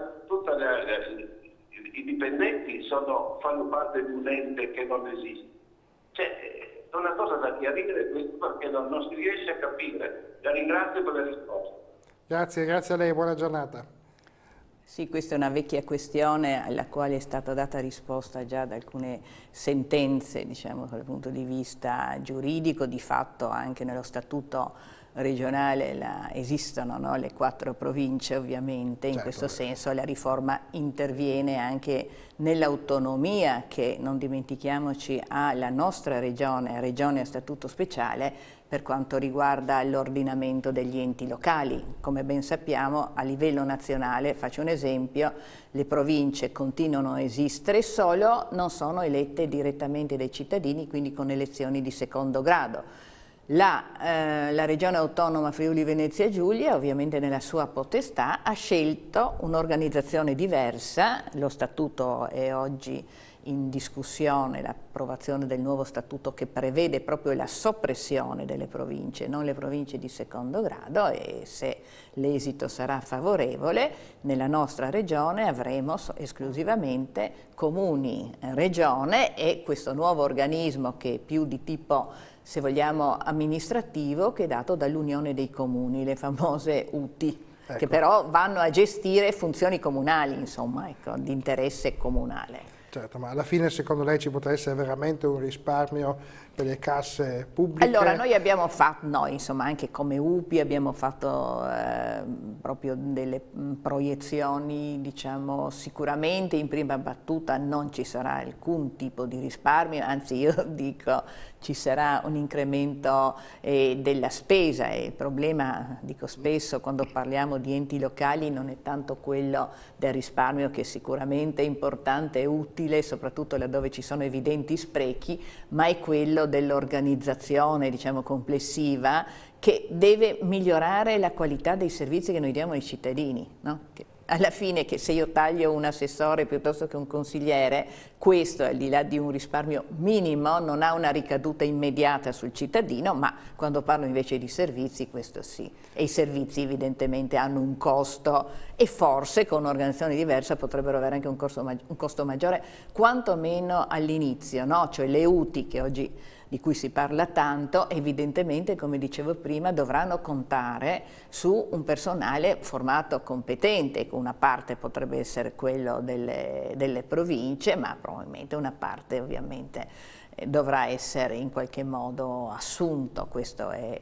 i dipendenti fanno parte di un ente che non esiste. Cioè, è una cosa da chiarire questo perché non si riesce a capire. La ringrazio per la risposta. Grazie a lei, buona giornata. Sì, questa è una vecchia questione alla quale è stata data risposta già da alcune sentenze, diciamo, dal punto di vista giuridico. Di fatto anche nello statuto regionale esistono, no, le 4 province ovviamente, in questo senso la riforma interviene anche nell'autonomia che, non dimentichiamoci, ha la nostra regione a statuto speciale per quanto riguarda l'ordinamento degli enti locali. Come ben sappiamo, a livello nazionale, faccio un esempio, le province continuano a esistere, solo non sono elette direttamente dai cittadini, quindi con elezioni di secondo grado. La regione autonoma Friuli Venezia Giulia, ovviamente nella sua potestà, ha scelto un'organizzazione diversa. Lo statuto è oggi in discussione, l'approvazione del nuovo statuto che prevede proprio la soppressione delle province, non le province di secondo grado, e se l'esito sarà favorevole nella nostra regione avremo esclusivamente comuni, regione e questo nuovo organismo che è più di tipo, se vogliamo, amministrativo, che è dato dall'Unione dei Comuni, le famose UTI, ecco, che però vanno a gestire funzioni comunali, insomma, ecco, di interesse comunale. Certo, ma alla fine secondo lei ci potrà essere veramente un risparmio per le casse pubbliche? Allora, noi abbiamo fatto, insomma, anche come UPI abbiamo fatto proprio delle proiezioni, diciamo, sicuramente in prima battuta non ci sarà alcun tipo di risparmio, anzi io dico ci sarà un incremento della spesa, e il problema, dico spesso, quando parliamo di enti locali non è tanto quello del risparmio, che sicuramente è importante e utile, soprattutto laddove ci sono evidenti sprechi, ma è quello dell'organizzazione, diciamo, complessiva, che deve migliorare la qualità dei servizi che noi diamo ai cittadini, no? Che alla fine, che se io taglio un assessore piuttosto che un consigliere, questo, al di là di un risparmio minimo, non ha una ricaduta immediata sul cittadino, ma quando parlo invece di servizi, questo sì. E i servizi evidentemente hanno un costo, e forse con un'organizzazione diversa potrebbero avere anche un costo maggiore, quantomeno all'inizio, no? Cioè le UTI, che oggi di cui si parla tanto, evidentemente, come dicevo prima, dovranno contare su un personale formato competente, con una parte potrebbe essere quello delle province, ma probabilmente una parte ovviamente dovrà essere in qualche modo assunto. Questa è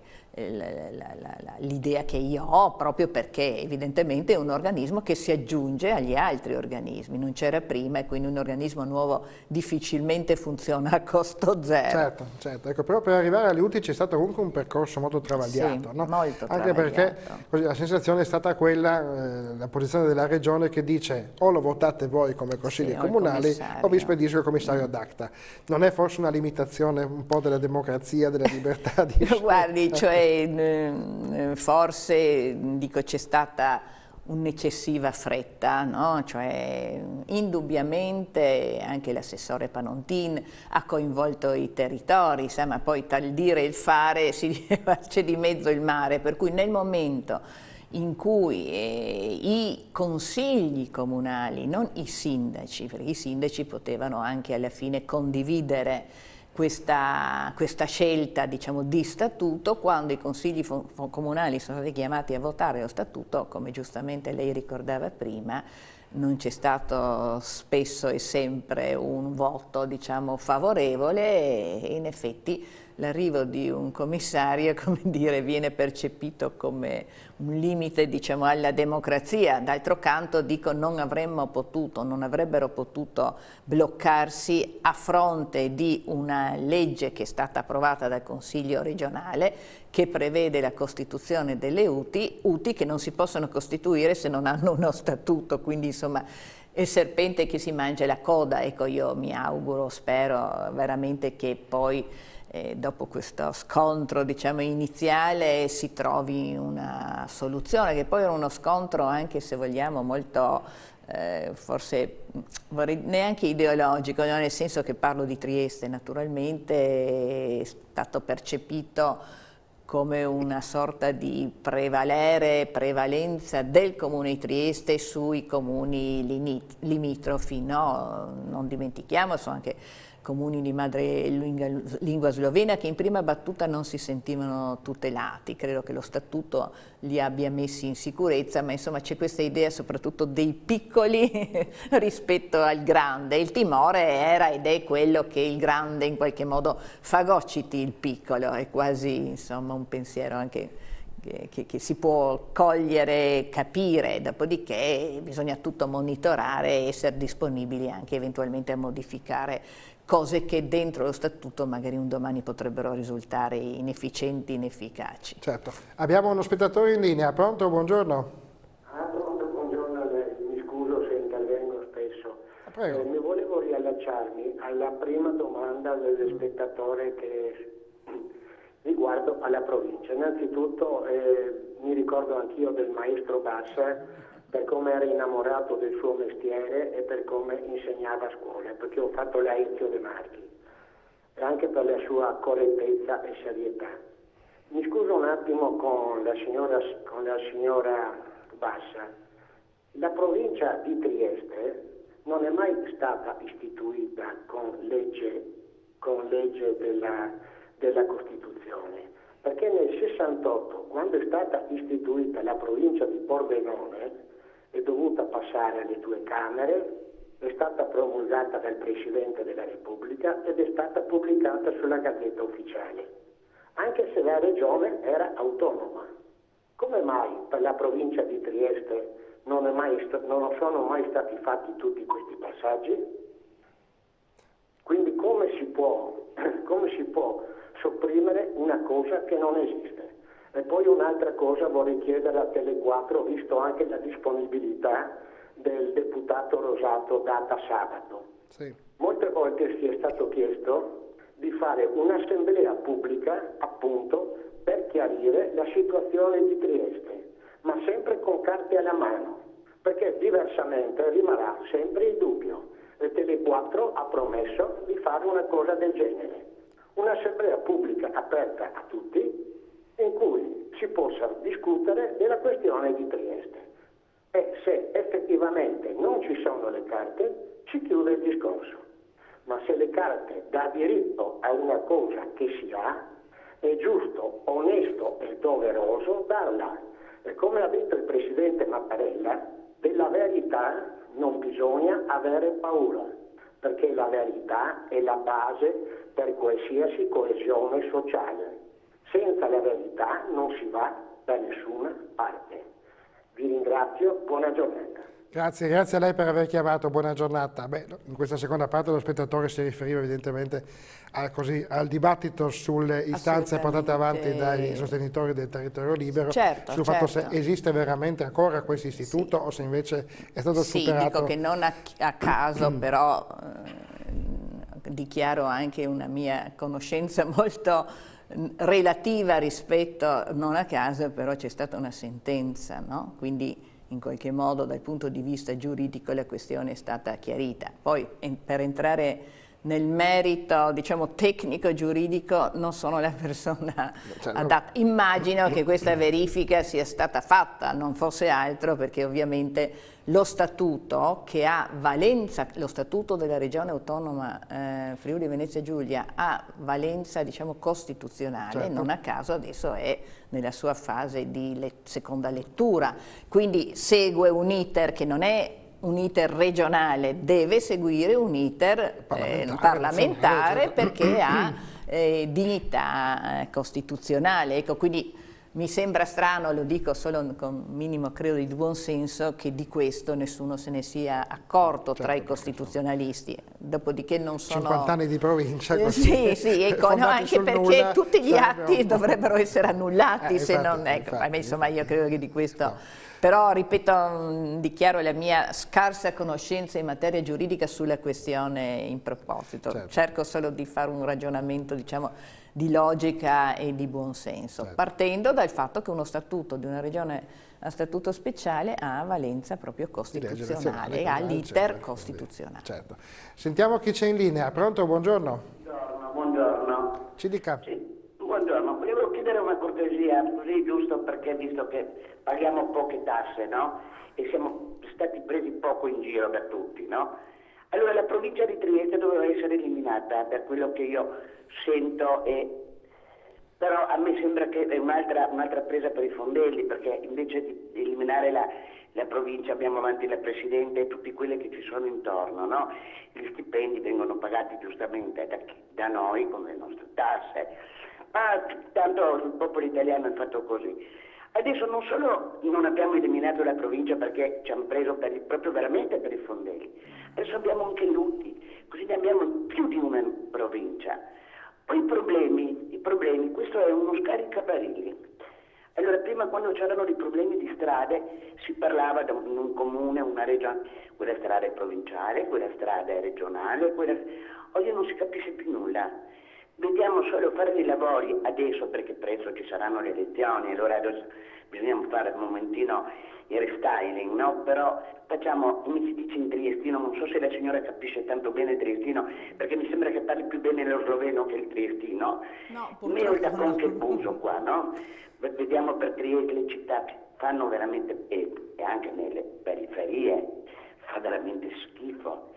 l'idea che io ho, proprio perché evidentemente è un organismo che si aggiunge agli altri organismi, non c'era prima, e quindi un organismo nuovo difficilmente funziona a costo zero. Certo, ecco, però per arrivare alle UTI c'è stato comunque un percorso molto travagliato, sì, no? Molto anche perché così, la sensazione è stata quella, la posizione della regione che dice o lo votate voi come consigli comunali o vi spedisco il commissario ad acta. Non è forse una limitazione un po' della democrazia, della libertà di Guardi, cioè forse, dico, c'è stata un'eccessiva fretta, no? Cioè, indubbiamente anche l'assessore Panontin ha coinvolto i territori, ma poi tra il dire e il fare c'è di mezzo il mare, per cui nel momento in cui i consigli comunali, non i sindaci, perché i sindaci potevano anche alla fine condividere questa scelta, diciamo, di statuto, quando i consigli comunali sono stati chiamati a votare lo statuto, come giustamente lei ricordava prima, non c'è stato spesso e sempre un voto, diciamo, favorevole, e in effetti l'arrivo di un commissario, come dire, viene percepito come un limite, diciamo, alla democrazia. D'altro canto, dico, non avrebbero potuto bloccarsi a fronte di una legge che è stata approvata dal Consiglio regionale che prevede la costituzione delle UTI che non si possono costituire se non hanno uno statuto, quindi insomma è il serpente che si mangia la coda. Ecco, io mi auguro, spero veramente che poi dopo questo scontro, diciamo, iniziale si trovi una soluzione, che poi era uno scontro anche, se vogliamo, molto forse neanche ideologico, no? Nel senso che parlo di Trieste, naturalmente è stato percepito come una sorta di prevalenza del Comune di Trieste sui comuni limitrofi, no? Non dimentichiamo, sono anche comuni di madrelingua slovena che in prima battuta non si sentivano tutelati. Credo che lo statuto li abbia messi in sicurezza, ma insomma c'è questa idea soprattutto dei piccoli rispetto al grande. Il timore era ed è quello che il grande in qualche modo fagociti il piccolo, è quasi insomma un pensiero anche che si può cogliere, capire, dopodiché bisogna tutto monitorare e essere disponibili anche eventualmente a modificare cose che dentro lo statuto magari un domani potrebbero risultare inefficienti, inefficaci. Certo. Abbiamo uno spettatore in linea, pronto? Buongiorno. Pronto, buongiorno a lei, mi scuso se intervengo spesso. Prego. Mi volevo riallacciarmi alla prima domanda del spettatore che riguardo alla provincia. Innanzitutto mi ricordo anch'io del maestro Bassa per come era innamorato del suo mestiere e per come insegnava a scuola, perché ho fatto l'Aezio De Marchi, e anche per la sua correttezza e serietà. Mi scuso un attimo con la signora Bassa. La provincia di Trieste non è mai stata istituita con legge della Costituzione, perché nel 68, quando è stata istituita la provincia di Pordenone, è dovuta passare alle due Camere, è stata promulgata dal Presidente della Repubblica ed è stata pubblicata sulla Gazzetta Ufficiale, anche se la Regione era autonoma. Come mai per la provincia di Trieste non sono mai stati fatti tutti questi passaggi? Quindi come si può sopprimere una cosa che non esiste? E poi un'altra cosa vorrei chiedere a Tele4, visto anche la disponibilità del deputato Rosato data sabato. Sì. Molte volte si è stato chiesto di fare un'assemblea pubblica, appunto, per chiarire la situazione di Trieste, ma sempre con carte alla mano, perché diversamente rimarrà sempre il dubbio. E Tele4 ha promesso di fare una cosa del genere, un'assemblea pubblica aperta a tutti, in cui si possa discutere della questione di Trieste. E se effettivamente non ci sono le carte, si chiude il discorso. Ma se le carte dà diritto a una cosa che si ha, è giusto, onesto e doveroso darla. E come ha detto il Presidente Mattarella, della verità non bisogna avere paura, perché la verità è la base per qualsiasi coesione sociale. Senza la verità non si va da nessuna parte. Vi ringrazio, buona giornata. Grazie a lei per aver chiamato, buona giornata. Beh, in questa seconda parte lo spettatore si riferiva evidentemente al dibattito sulle istanze portate avanti dai sostenitori del territorio libero, sul fatto se esiste veramente ancora questo istituto o se invece è stato superato. Sì, dico che non a caso, però dichiaro anche una mia conoscenza molto relativa rispetto, non a caso, però c'è stata una sentenza, no? Quindi in qualche modo dal punto di vista giuridico la questione è stata chiarita. Poi per entrare nel merito, diciamo, tecnico-giuridico non sono la persona adatta. Immagino che questa verifica sia stata fatta, non fosse altro, perché ovviamente lo statuto che ha valenza, lo statuto della Regione Autonoma Friuli Venezia Giulia ha valenza, diciamo, costituzionale, non a caso adesso è nella sua fase di seconda lettura, quindi segue un iter che non è un iter regionale, deve seguire un iter parlamentare perché ha dignità costituzionale. Ecco, quindi mi sembra strano, lo dico solo con minimo credo di buon senso, che di questo nessuno se ne sia accorto tra i costituzionalisti, dopodiché non sono... 50 anni di provincia così. Sì, ecco, no, anche perché tutti gli atti dovrebbero essere annullati, se non... Ecco, insomma, io credo che di questo... No. Però, ripeto, dichiaro la mia scarsa conoscenza in materia giuridica sulla questione in proposito. Certo. Cerco solo di fare un ragionamento, diciamo, di logica e di buonsenso, certo, partendo dal fatto che uno statuto di una regione a statuto speciale ha valenza proprio costituzionale, ha l'iter costituzionale. Certo. Sentiamo chi c'è in linea. Pronto? Buongiorno. Buongiorno. Ci dica. Sì. Buongiorno, volevo chiedere una cortesia, così giusto, perché visto che paghiamo poche tasse, no? E siamo stati presi poco in giro da tutti, no? Allora la provincia di Trieste doveva essere eliminata, per quello che io sento, però a me sembra che è un'altra presa per i fondelli, perché invece di eliminare la provincia abbiamo avanti la Presidente e tutti quelli che ci sono intorno, no? Gli stipendi vengono pagati giustamente da noi con le nostre tasse. Ma tanto il popolo italiano è fatto così. Adesso non solo non abbiamo eliminato la provincia perché ci hanno preso proprio veramente per i fondelli, adesso abbiamo anche lutti, così ne abbiamo più di una provincia. Poi i problemi, questo è uno scaricabarile. Allora prima, quando c'erano i problemi di strade, si parlava di un comune, una regione, quella strada è provinciale, quella strada è regionale, oggi non si capisce più nulla. Vediamo solo fare dei lavori adesso, perché presto ci saranno le elezioni, allora adesso bisogna fare un momentino il restyling, no? Però facciamo, come si dice in triestino, non so se la signora capisce tanto bene il triestino, perché mi sembra che parli più bene lo sloveno che il triestino. No, meno da con che buso qua, no? Vediamo per Trieste, le città fanno veramente, e anche nelle periferie, fa veramente schifo.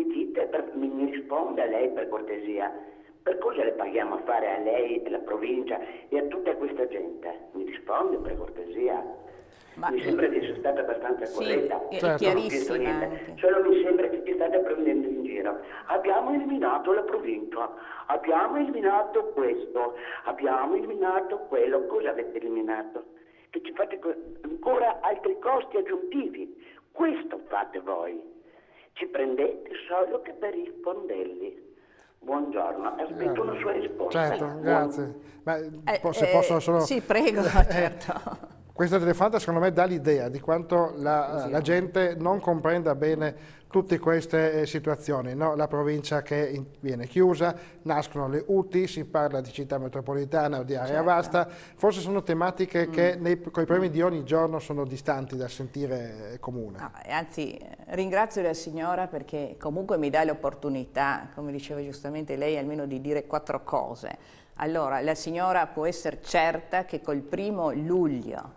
Mi risponda lei per cortesia. Per cosa le paghiamo a fare a lei, alla provincia e a tutta questa gente? Mi risponde per cortesia. Mi sembra di essere stata abbastanza corretta. Sì, è chiarissima. Solo mi sembra che ci state prendendo in giro. Abbiamo eliminato la provincia, abbiamo eliminato questo, abbiamo eliminato quello. Cosa avete eliminato? Che ci fate ancora altri costi aggiuntivi. Questo fate voi. Ci prendete solo che per i fondelli. Buongiorno, aspetto una sua risposta. Certo, grazie. Ma se posso solo... Sì, prego, certo. Questa telefonata secondo me dà l'idea di quanto la gente non comprenda bene tutte queste situazioni, no? La provincia che viene chiusa, nascono le UTI, si parla di città metropolitana o di area vasta, forse sono tematiche che con i problemi di ogni giorno sono distanti dal sentire comune. No, anzi, ringrazio la signora perché comunque mi dà l'opportunità, come diceva giustamente lei, almeno di dire 4 cose. Allora, la signora può essere certa che col 1° luglio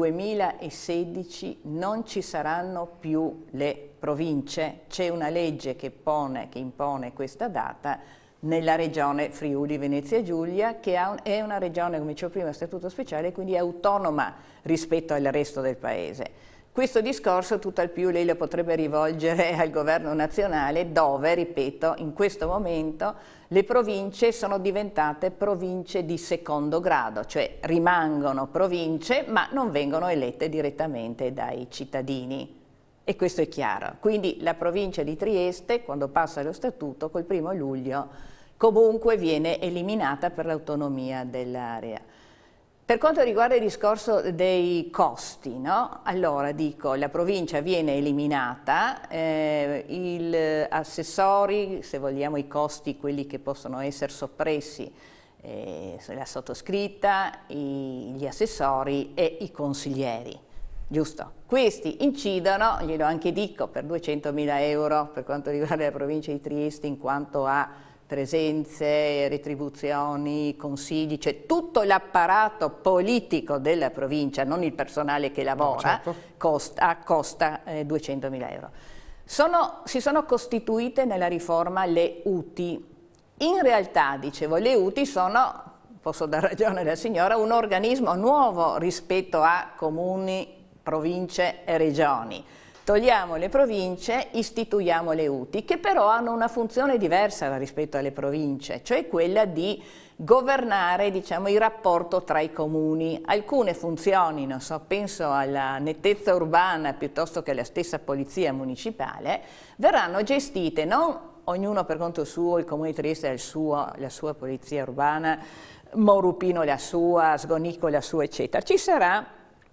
2016 non ci saranno più le province, c'è una legge che impone questa data nella regione Friuli Venezia Giulia, che è una regione, come dicevo prima, a statuto speciale, quindi è autonoma rispetto al resto del paese. Questo discorso tutt'al più lei lo potrebbe rivolgere al governo nazionale dove, ripeto, in questo momento le province sono diventate province di secondo grado, cioè rimangono province ma non vengono elette direttamente dai cittadini. E questo è chiaro. Quindi la provincia di Trieste, quando passa lo statuto, col 1° luglio comunque viene eliminata per l'autonomia dell'area. Per quanto riguarda il discorso dei costi, no? Allora dico, la provincia viene eliminata, gli assessori, se vogliamo i costi, quelli che possono essere soppressi, la sottoscritta, gli assessori e i consiglieri, giusto? Questi incidono, glielo anche dico, per 200.000 euro per quanto riguarda la provincia di Trieste in quanto a presenze, retribuzioni, consigli, cioè tutto l'apparato politico della provincia, non il personale che lavora, certo, costa 200.000 euro. Si sono costituite nella riforma le UTI. In realtà, dicevo, le UTI sono, posso dar ragione alla signora, un organismo nuovo rispetto a comuni, province e regioni. togliamo le province, istituiamo le UTI, che però hanno una funzione diversa rispetto alle province, cioè quella di governare, diciamo, il rapporto tra i comuni. Alcune funzioni, non so, penso alla nettezza urbana piuttosto che alla stessa polizia municipale, verranno gestite non ognuno per conto suo, il Comune di Trieste ha la sua polizia urbana, Morupino la sua, Sgonico la sua, eccetera. Ci sarà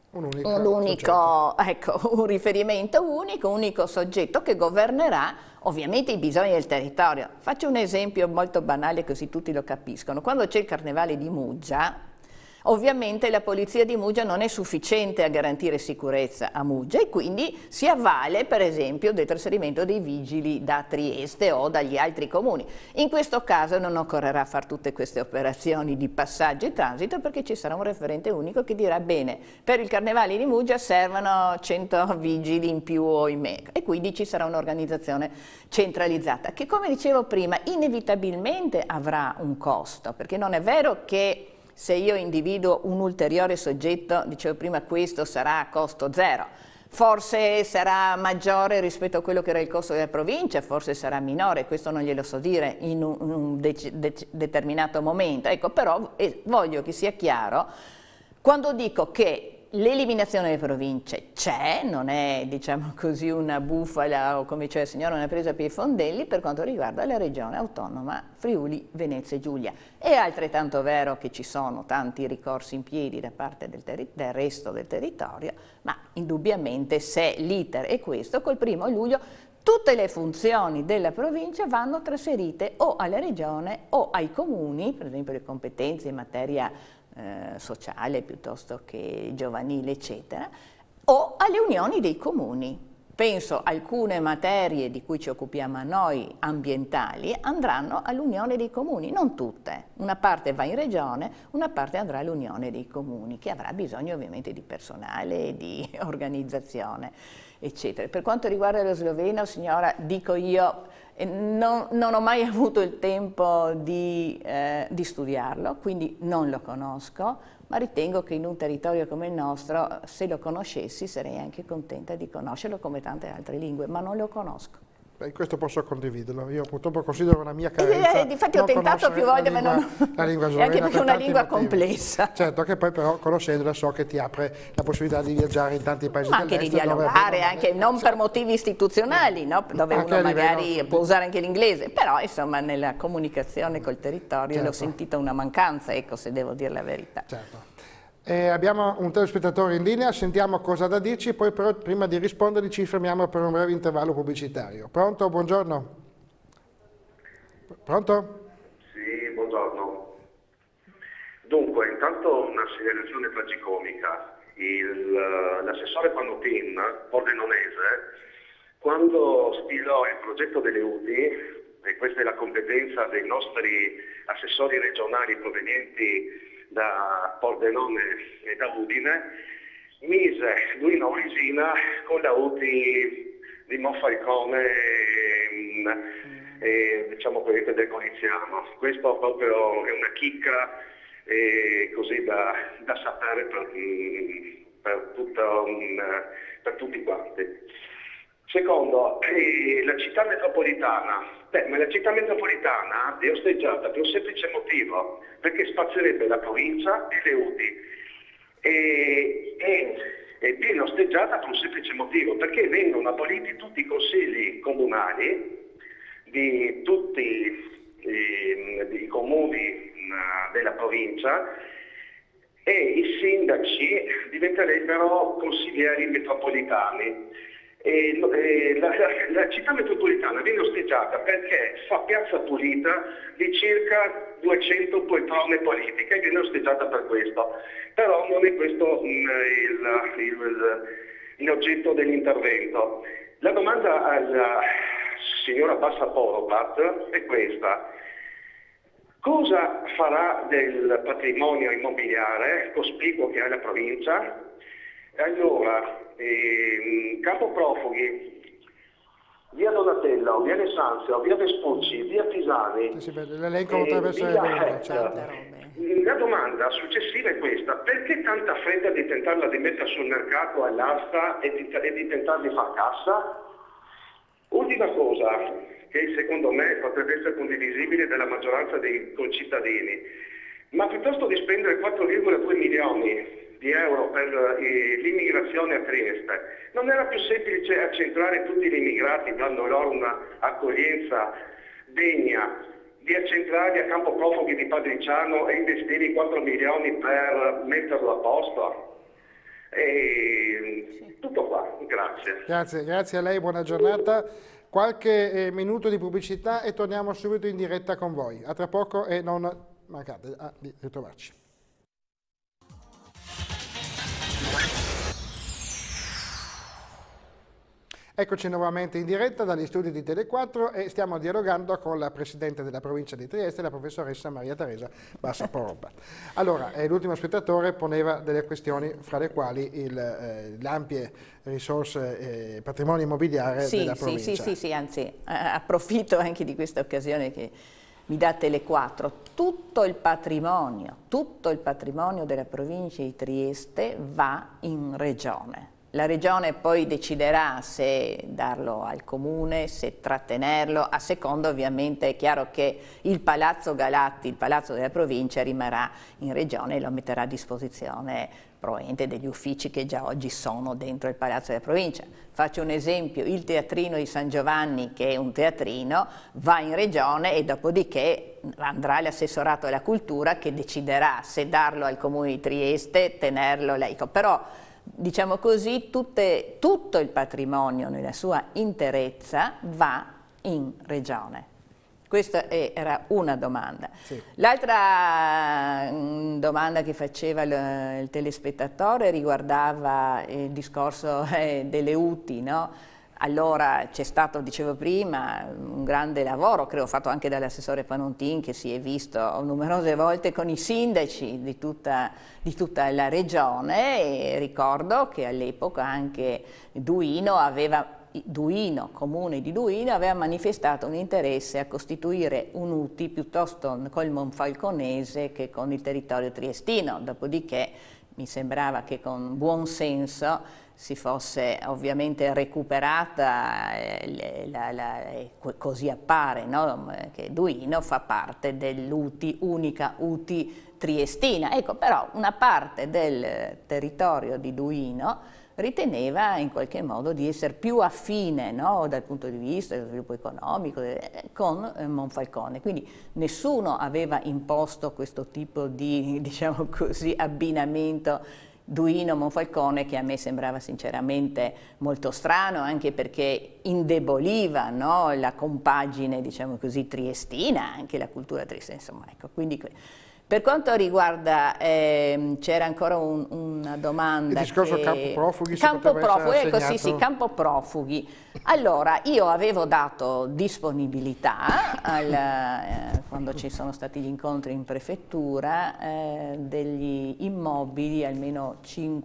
un riferimento unico, un unico soggetto che governerà ovviamente i bisogni del territorio. Faccio un esempio molto banale così tutti lo capiscono. Quando c'è il Carnevale di Muggia, ovviamente la polizia di Muggia non è sufficiente a garantire sicurezza a Muggia e quindi si avvale per esempio del trasferimento dei vigili da Trieste o dagli altri comuni. In questo caso non occorrerà fare tutte queste operazioni di passaggio e transito perché ci sarà un referente unico che dirà bene, per il Carnevale di Muggia servono 100 vigili in più o in meno e quindi ci sarà un'organizzazione centralizzata che, come dicevo prima, inevitabilmente avrà un costo, perché non è vero che se io individuo un ulteriore soggetto, dicevo prima, questo sarà a costo zero. Forse sarà maggiore rispetto a quello che era il costo della provincia, forse sarà minore, questo non glielo so dire in un determinato momento. Ecco, però voglio che sia chiaro, quando dico che l'eliminazione delle province c'è, non è, diciamo così, una bufala o, come diceva il signore, una presa per i fondelli per quanto riguarda la regione autonoma Friuli Venezia Giulia. È altrettanto vero che ci sono tanti ricorsi in piedi da parte del resto del territorio, ma indubbiamente se l'iter è questo, col 1° luglio tutte le funzioni della provincia vanno trasferite o alla regione o ai comuni, per esempio le competenze in materia sociale piuttosto che giovanile, eccetera, o alle unioni dei comuni. Penso alcune materie di cui ci occupiamo noi, ambientali, andranno all'unione dei comuni, non tutte. Una parte va in regione, una parte andrà all'unione dei comuni, che avrà bisogno ovviamente di personale, di organizzazione, eccetera. Per quanto riguarda lo sloveno, signora, dico io, non ho mai avuto il tempo di studiarlo, quindi non lo conosco, ma ritengo che in un territorio come il nostro, se lo conoscessi, sarei anche contenta di conoscerlo come tante altre lingue, ma non lo conosco. Beh, questo posso condividerlo, io purtroppo considero una mia carenza. Infatti ho tentato più volte, ma non... La lingua slovena, anche perché è una lingua motivi. Complessa. Certo, che poi però conoscendola so che ti apre la possibilità di viaggiare in tanti paesi dell'est. Anche di dialogare, anche non per motivi istituzionali, no? Dove uno magari può usare anche l'inglese, però insomma nella comunicazione col territorio l'ho sentita una mancanza, ecco, se devo dire la verità. Certo. Abbiamo un telespettatore in linea, sentiamo cosa ha da dirci, poi però prima di rispondergli ci fermiamo per un breve intervallo pubblicitario. Pronto? Buongiorno. Pronto? Sì, buongiorno. Dunque, intanto una segnalazione tragicomica. L'assessore Panotin, pordenonese, quando stilò il progetto delle UTI, e questa è la competenza dei nostri assessori regionali provenienti da Pordenone e da Udine, mise lui Naurisina con la UTI di Monfalcone e diciamo quello del Goriziano. Questo proprio è una chicca così da sapere per tutti quanti. Secondo, la città metropolitana, ma la città metropolitana è osteggiata per un semplice motivo, perché spazzerebbe la provincia e le UTI. E viene osteggiata per un semplice motivo, perché vengono aboliti tutti i consigli comunali di tutti i comuni della provincia e i sindaci diventerebbero consiglieri metropolitani. La città metropolitana viene osteggiata perché fa piazza pulita di circa 200 poltrone politiche e viene osteggiata per questo. Però non è questo dell'intervento. La domanda alla signora Bassa Poropat è questa. Cosa farà del patrimonio immobiliare cospicuo che ha la provincia? Allora, Campo Profughi, via Donatello, via Nesanzio, via Vespucci, via Pisani, l'elenco potrebbe essere lungo, certo. La domanda successiva è questa: perché tanta fretta di tentarla di mettere sul mercato all'asta e di tentar di far cassa? Ultima cosa, che secondo me potrebbe essere condivisibile dalla maggioranza dei concittadini, ma piuttosto di spendere 4,2 milioni di euro per l'immigrazione a Trieste, non era più semplice accentrare tutti gli immigrati, dando loro una accoglienza degna, di accentrarli a campo profughi di Padriciano e investire 4 milioni per metterlo a posto? Tutto qua, grazie. Grazie a lei, buona giornata. Qualche minuto di pubblicità e torniamo subito in diretta con voi. A tra poco e non mancate di ritrovarci. Eccoci nuovamente in diretta dagli studi di Tele4 e stiamo dialogando con la Presidente della provincia di Trieste, la professoressa Maria Teresa Bassaporoba. Allora, l'ultimo spettatore poneva delle questioni, fra le quali le ampie risorse patrimonio immobiliare della provincia. Sì, anzi approfitto anche di questa occasione che mi dà Tele4. Tutto il patrimonio della provincia di Trieste va in regione. La regione poi deciderà se darlo al comune, se trattenerlo, a seconda ovviamente è chiaro che il Palazzo Galatti, il palazzo della provincia, rimarrà in regione e lo metterà a disposizione probabilmente degli uffici che già oggi sono dentro il palazzo della provincia. Faccio un esempio: il teatrino di San Giovanni, che è un teatrino, va in regione e dopodiché andrà all'assessorato alla cultura che deciderà se darlo al comune di Trieste, tenerlo lei. Però diciamo così, tutto il patrimonio nella sua interezza va in regione. Questa era una domanda. Sì. L'altra domanda che faceva il telespettatore riguardava il discorso delle UTI, no? Allora c'è stato, dicevo prima, un grande lavoro, credo fatto anche dall'assessore Panontin, che si è visto numerose volte con i sindaci di tutta la regione, e ricordo che all'epoca anche Comune di Duino aveva manifestato un interesse a costituire un UTI piuttosto col Monfalconese che con il territorio triestino, dopodiché mi sembrava che con buon senso si fosse ovviamente recuperata, così appare, no? Che Duino fa parte dell'UTI, unica UTI triestina. Ecco, però una parte del territorio di Duino riteneva in qualche modo di essere più affine, no? Dal punto di vista dello sviluppo economico con Monfalcone, quindi nessuno aveva imposto questo tipo di, diciamo così, abbinamento Duino-Monfalcone, che a me sembrava sinceramente molto strano, anche perché indeboliva, no? La compagine, diciamo così, triestina, anche la cultura triestina, insomma, ecco, quindi per quanto riguarda, c'era ancora una domanda. Il discorso campo profughi. Campo profughi, ecco, sì, campo profughi. Allora, io avevo dato disponibilità quando ci sono stati gli incontri in prefettura degli immobili, almeno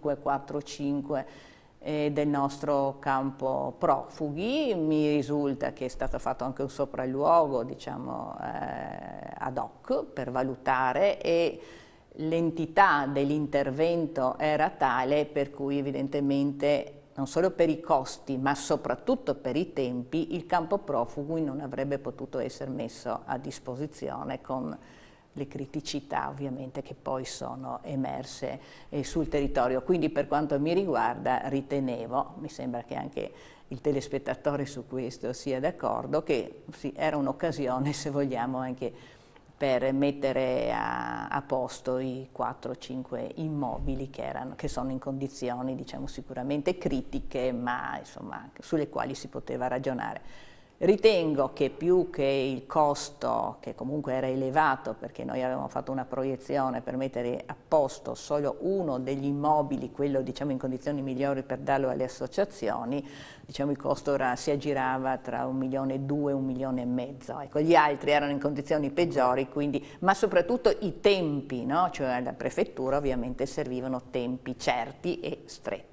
4-5 del nostro campo profughi. Mi risulta che è stato fatto anche un sopralluogo, diciamo, ad hoc per valutare, e l'entità dell'intervento era tale per cui evidentemente non solo per i costi ma soprattutto per i tempi il campo profughi non avrebbe potuto essere messo a disposizione, con le criticità ovviamente che poi sono emerse sul territorio. Quindi per quanto mi riguarda ritenevo, mi sembra che anche il telespettatore su questo sia d'accordo, che sì, era un'occasione, se vogliamo, anche per mettere a posto i 4-5 immobili che sono in condizioni, diciamo, sicuramente critiche, ma insomma sulle quali si poteva ragionare. Ritengo che più che il costo, che comunque era elevato, perché noi avevamo fatto una proiezione per mettere a posto solo uno degli immobili, quello, diciamo, in condizioni migliori per darlo alle associazioni, diciamo, il costo si aggirava tra 1,2 milioni e 1,5 milioni. Ecco, gli altri erano in condizioni peggiori, quindi, ma soprattutto i tempi, no? Cioè alla prefettura ovviamente servivano tempi certi e stretti.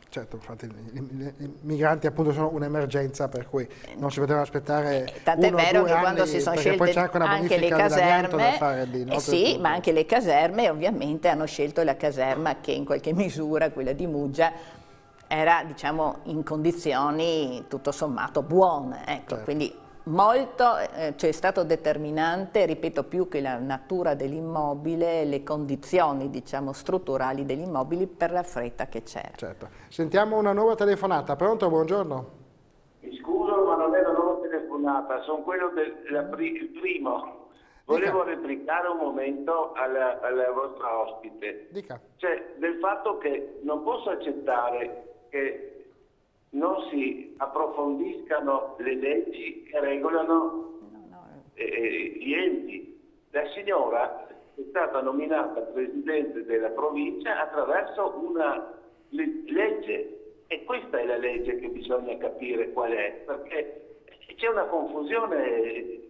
Certo, infatti i migranti appunto sono un'emergenza, per cui non si potevano aspettare tant'è vero che quando si sono scelte anche le caserme, sì, ma anche le caserme ovviamente hanno scelto la caserma che in qualche misura, quella di Muggia, era diciamo in condizioni tutto sommato buone, ecco, certo. Quindi molto cioè, è stato determinante, ripeto, più che la natura dell'immobile, le condizioni diciamo strutturali degli immobili per la fretta che c'era. Certo. Sentiamo una nuova telefonata. Pronto? Buongiorno. Mi scuso, ma non è una nuova telefonata, sono quello il primo. Volevo replicare un momento alla vostra ospite. Dica. Cioè, del fatto che non posso accettare che non si approfondiscano le leggi che regolano gli enti. La signora è stata nominata presidente della provincia attraverso una legge, e questa è la legge che bisogna capire qual è, perché c'è una confusione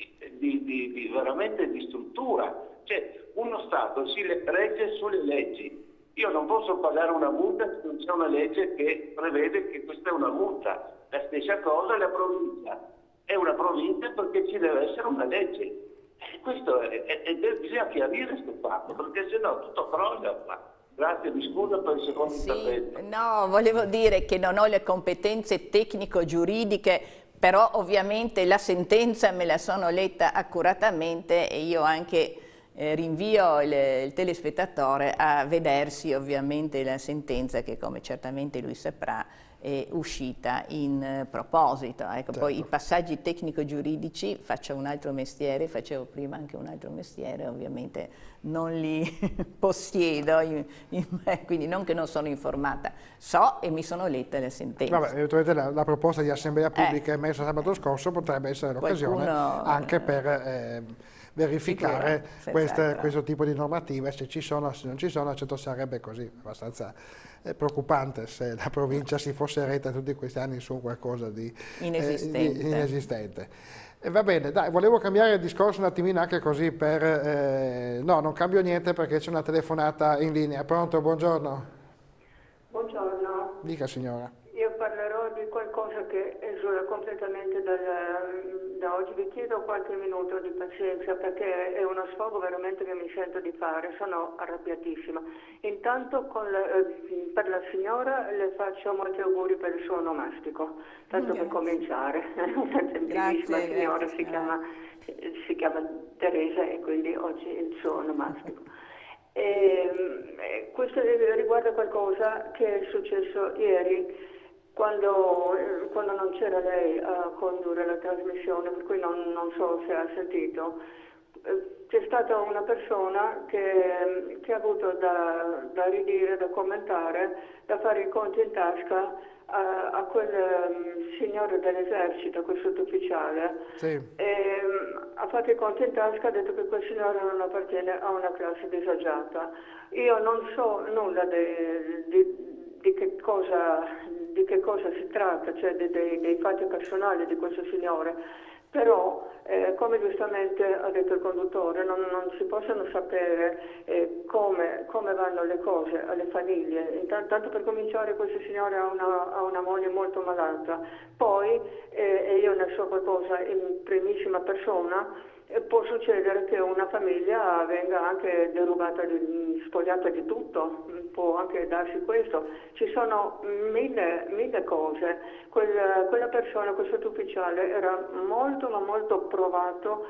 veramente di struttura. Cioè, uno Stato si regge sulle leggi. Io non posso pagare una multa se non c'è una legge che prevede che questa è una multa. La stessa cosa è la provincia. È una provincia perché ci deve essere una legge. E questo bisogna chiarire questo fatto, perché sennò tutto crolla qua. Grazie, mi scuso per il secondo intervento. No, volevo dire che non ho le competenze tecnico-giuridiche, però ovviamente la sentenza me la sono letta accuratamente e io anche rinvio il telespettatore a vedersi ovviamente la sentenza che, come certamente lui saprà, è uscita in proposito. Ecco, certo. Poi i passaggi tecnico-giuridici, faccio un altro mestiere, facevo prima anche un altro mestiere, ovviamente non li possiedo, quindi non che non sono informata, so e mi sono letta le sentenze. Vabbè, eventualmente la proposta di assemblea pubblica emessa sabato scorso potrebbe essere l'occasione anche per verificare questo tipo di normative, se ci sono, se non ci sono. Certo, sarebbe così abbastanza preoccupante se la provincia si fosse retta tutti questi anni su qualcosa di inesistente. Va bene, dai, volevo cambiare il discorso un attimino anche così per... no, non cambio niente perché c'è una telefonata in linea. Pronto, buongiorno. Buongiorno. Dica, signora. Io parlerò di qualcosa che esula completamente da oggi. Vi chiedo qualche minuto di pazienza perché è uno sfogo veramente che mi sento di fare, sono arrabbiatissima. Intanto per la signora le faccio molti auguri per il suo onomastico, tanto per cominciare. Una gentilissima signora, si chiama Teresa e quindi oggi è il suo onomastico. Questo riguarda qualcosa che è successo ieri, quando non c'era lei a condurre la trasmissione, per cui non so se ha sentito. C'è stata una persona che ha avuto da ridire, da commentare, da fare i conti in tasca a quel signore dell'esercito, quel sottufficiale. Sì. Ha fatto i conti in tasca, ha detto che quel signore non appartiene a una classe disagiata. Io non so nulla di che cosa si tratta, cioè dei fatti personali di questo signore, però come giustamente ha detto il conduttore non si possono sapere come vanno le cose alle famiglie. Tanto per cominciare, questo signore ha una moglie molto malata, poi e io ne so qualcosa in primissima persona. Può succedere che una famiglia venga anche derubata, spogliata di tutto, può anche darsi questo. Ci sono mille cose. Quella persona, questo sottufficiale, era molto ma molto provato,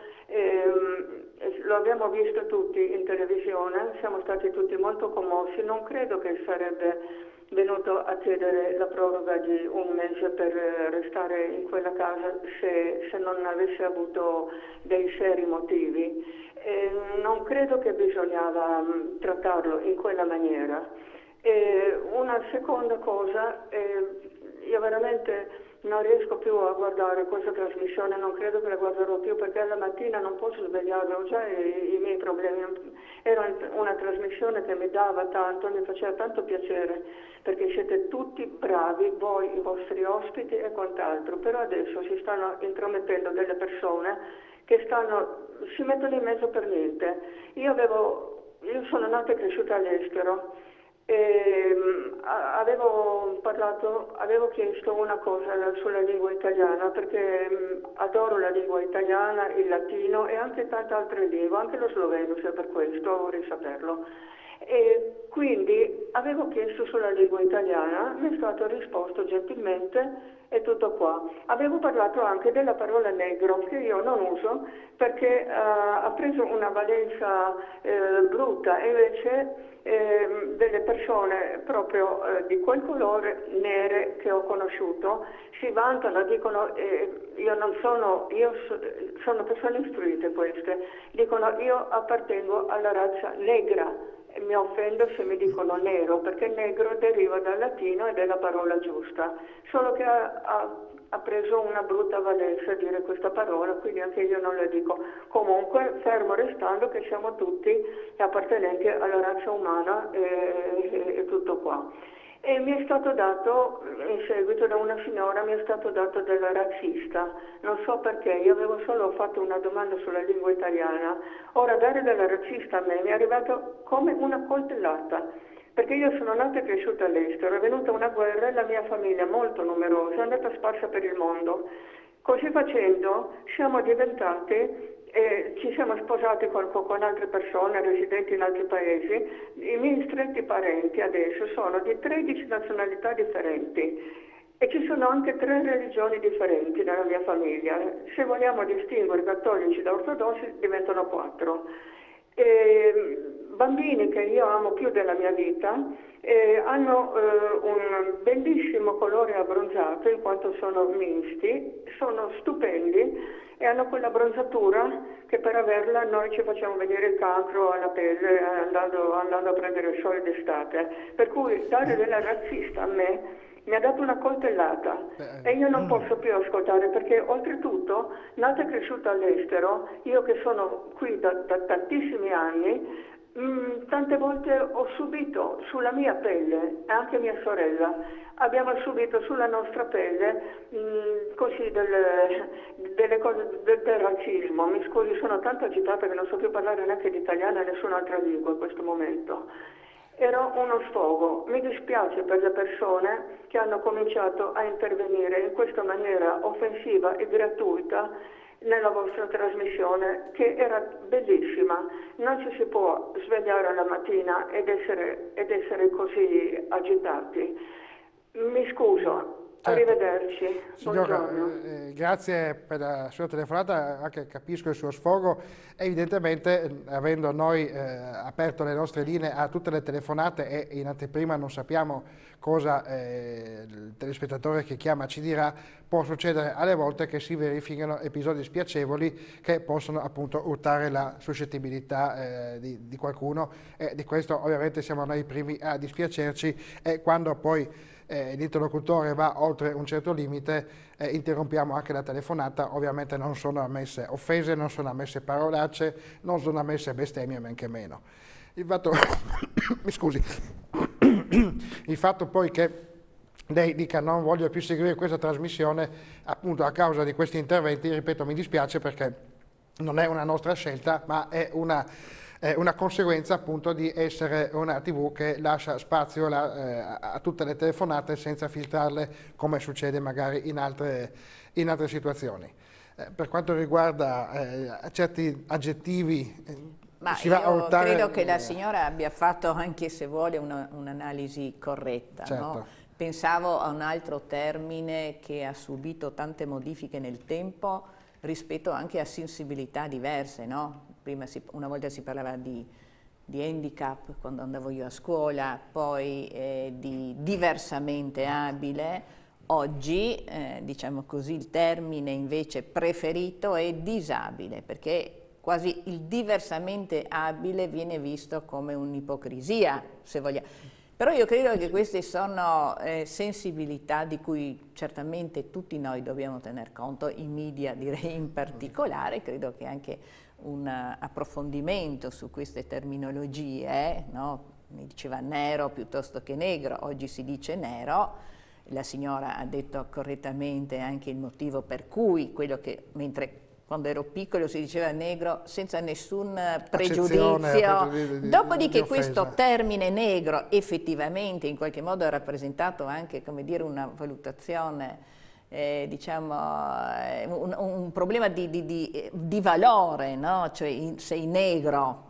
lo abbiamo visto tutti in televisione, siamo stati tutti molto commossi. Non credo che sarebbe venuto a chiedere la proroga di un mese per restare in quella casa se non avesse avuto dei seri motivi. Non credo che bisognava trattarlo in quella maniera. Una seconda cosa, io veramente non riesco più a guardare questa trasmissione, non credo che la guarderò più perché alla mattina non posso svegliarmi, ho già i miei problemi. Era una trasmissione che mi dava tanto, mi faceva tanto piacere perché siete tutti bravi, voi, i vostri ospiti e quant'altro, però adesso si stanno intromettendo delle persone che si mettono in mezzo per niente. Io sono nata e cresciuta all'estero Avevo chiesto una cosa sulla lingua italiana, perché adoro la lingua italiana, il latino e anche tante altre lingue, anche lo sloveno, se per questo vorrei saperlo. E quindi avevo chiesto sulla lingua italiana, mi è stato risposto gentilmente e tutto qua. Avevo parlato anche della parola negro, che io non uso perché ha preso una valenza brutta, e invece delle persone proprio di quel colore, nere, che ho conosciuto, si vantano, dicono sono persone istruite queste, dicono io appartengo alla razza negra. Mi offendo se mi dicono nero, perché negro deriva dal latino ed è la parola giusta, solo che ha preso una brutta valenza dire questa parola, quindi anche io non la dico. Comunque, fermo restando che siamo tutti appartenenti alla razza umana e tutto qua. E mi è stato dato, in seguito da una signora, mi è stato dato della razzista. Non so perché, io avevo solo fatto una domanda sulla lingua italiana. Ora dare della razzista a me mi è arrivato come una coltellata, perché io sono nata e cresciuta all'estero, è venuta una guerra e la mia famiglia, molto numerosa, è andata sparsa per il mondo. Così facendo siamo diventati... ci siamo sposati con altre persone residenti in altri paesi. I miei stretti parenti adesso sono di 13 nazionalità differenti e ci sono anche 3 religioni differenti nella mia famiglia. Se vogliamo distinguere cattolici da ortodossi diventano 4. Bambini che io amo più della mia vita hanno un bellissimo colore abbronzato in quanto sono misti, sono stupendi e hanno quella bronzatura che per averla noi ci facciamo venire il cancro alla pelle andando a prendere il sole d'estate. Per cui dare della razzista a me mi ha dato una coltellata e io non posso più ascoltare, perché oltretutto, nata e cresciuta all'estero, io che sono qui da tantissimi anni, tante volte ho subito sulla mia pelle, e anche mia sorella, abbiamo subito sulla nostra pelle così delle cose del razzismo. Mi scusi, sono tanto agitata che non so più parlare neanche di italiano e nessun'altra lingua in questo momento. Era uno sfogo. Mi dispiace per le persone che hanno cominciato a intervenire in questa maniera offensiva e gratuita nella vostra trasmissione, che era bellissima. Non ci si può svegliare la mattina ed essere così agitati. Mi scuso. Certo. Arrivederci. Signora, grazie per la sua telefonata, anche capisco il suo sfogo. Evidentemente, avendo noi aperto le nostre linee a tutte le telefonate e in anteprima non sappiamo cosa il telespettatore che chiama ci dirà, può succedere alle volte che si verifichino episodi spiacevoli che possono appunto urtare la suscettibilità di qualcuno, e di questo ovviamente siamo noi i primi a dispiacerci, e quando poi l'interlocutore va oltre un certo limite, interrompiamo anche la telefonata. Ovviamente non sono ammesse offese, non sono ammesse parolacce, non sono ammesse bestemmie, men che meno. Il fatto, mi scusi, il fatto poi che lei dica non voglio più seguire questa trasmissione appunto a causa di questi interventi, ripeto, mi dispiace, perché non è una nostra scelta, ma è una conseguenza appunto di essere una TV che lascia spazio a tutte le telefonate senza filtrarle, come succede magari in altre situazioni. Per quanto riguarda certi aggettivi, ma si va a urtare... credo che la signora abbia fatto, anche se vuole, un'analisi corretta. Certo. No? Pensavo a un altro termine che ha subito tante modifiche nel tempo rispetto anche a sensibilità diverse, no? Prima una volta si parlava di handicap quando andavo io a scuola, poi di diversamente abile. Oggi, diciamo così, il termine invece preferito è disabile, perché quasi il diversamente abile viene visto come un'ipocrisia, se vogliamo. Però io credo che queste sono sensibilità di cui certamente tutti noi dobbiamo tener conto, i media direi in particolare. Credo che anche un approfondimento su queste terminologie, no? Mi diceva nero piuttosto che negro, oggi si dice nero. La signora ha detto correttamente anche il motivo per cui, quello che mentre quando ero piccolo si diceva negro senza nessun pregiudizio. Dopodiché questo termine negro effettivamente in qualche modo ha rappresentato anche, come dire, una valutazione, diciamo, un problema di valore, no? Cioè sei negro,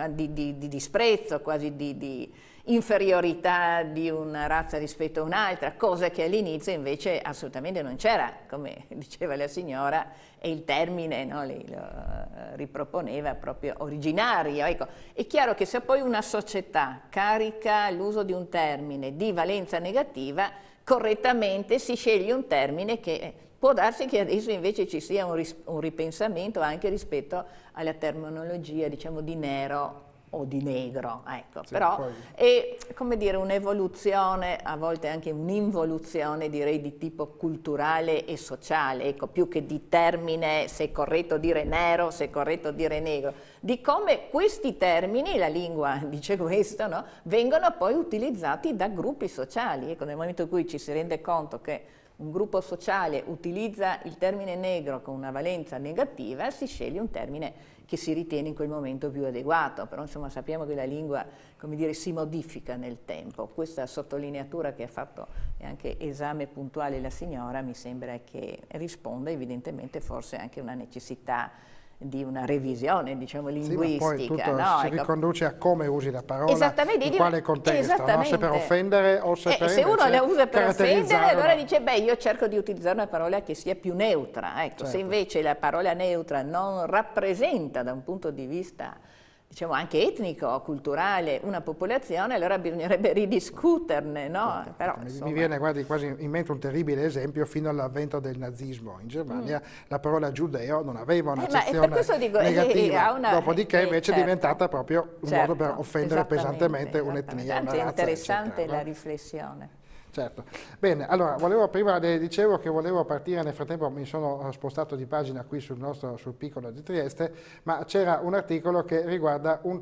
di disprezzo, quasi di inferiorità di una razza rispetto a un'altra, cosa che all'inizio invece assolutamente non c'era, come diceva la signora, e il termine, no, lei lo riproponeva proprio originario. Ecco, è chiaro che se poi una società carica l'uso di un termine di valenza negativa, correttamente si sceglie un termine che può darsi che adesso invece ci sia un ripensamento anche rispetto alla terminologia, diciamo, di nero o di negro, ecco. Sì, però poi è, come dire, un'evoluzione, a volte anche un'involuzione, direi, di tipo culturale e sociale, ecco, più che di termine, se è corretto dire nero, se è corretto dire negro, di come questi termini, la lingua dice questo, no? Vengono poi utilizzati da gruppi sociali. Ecco, nel momento in cui ci si rende conto che un gruppo sociale utilizza il termine negro con una valenza negativa, si sceglie un termine che si ritiene in quel momento più adeguato, però insomma sappiamo che la lingua, come dire, si modifica nel tempo. Questa sottolineatura che ha fatto anche esame puntuale la signora mi sembra che risponda evidentemente forse anche a una necessità di una revisione, diciamo, linguistica. Sì, ma poi tutto no? si riconduce a come usi la parola, in quale contesto, esattamente. No? Se per offendere o se per se uno la usa per offendere, allora no? dice, beh, io cerco di utilizzare una parola che sia più neutra. Ecco, certo. Se invece la parola neutra non rappresenta da un punto di vista, diciamo, anche etnico, culturale, una popolazione, allora bisognerebbe ridiscuterne, no? Certo. Però, mi viene, guardi, quasi in mente un terribile esempio: fino all'avvento del nazismo in Germania la parola giudeo non aveva un'accezione negativa, dopodiché invece è diventata proprio un modo per offendere pesantemente un'etnia, una razza, è interessante eccetera, la riflessione. Certo. Bene, allora, prima le dicevo che volevo partire, nel frattempo mi sono spostato di pagina qui sul Piccolo di Trieste, ma c'era un articolo che riguarda un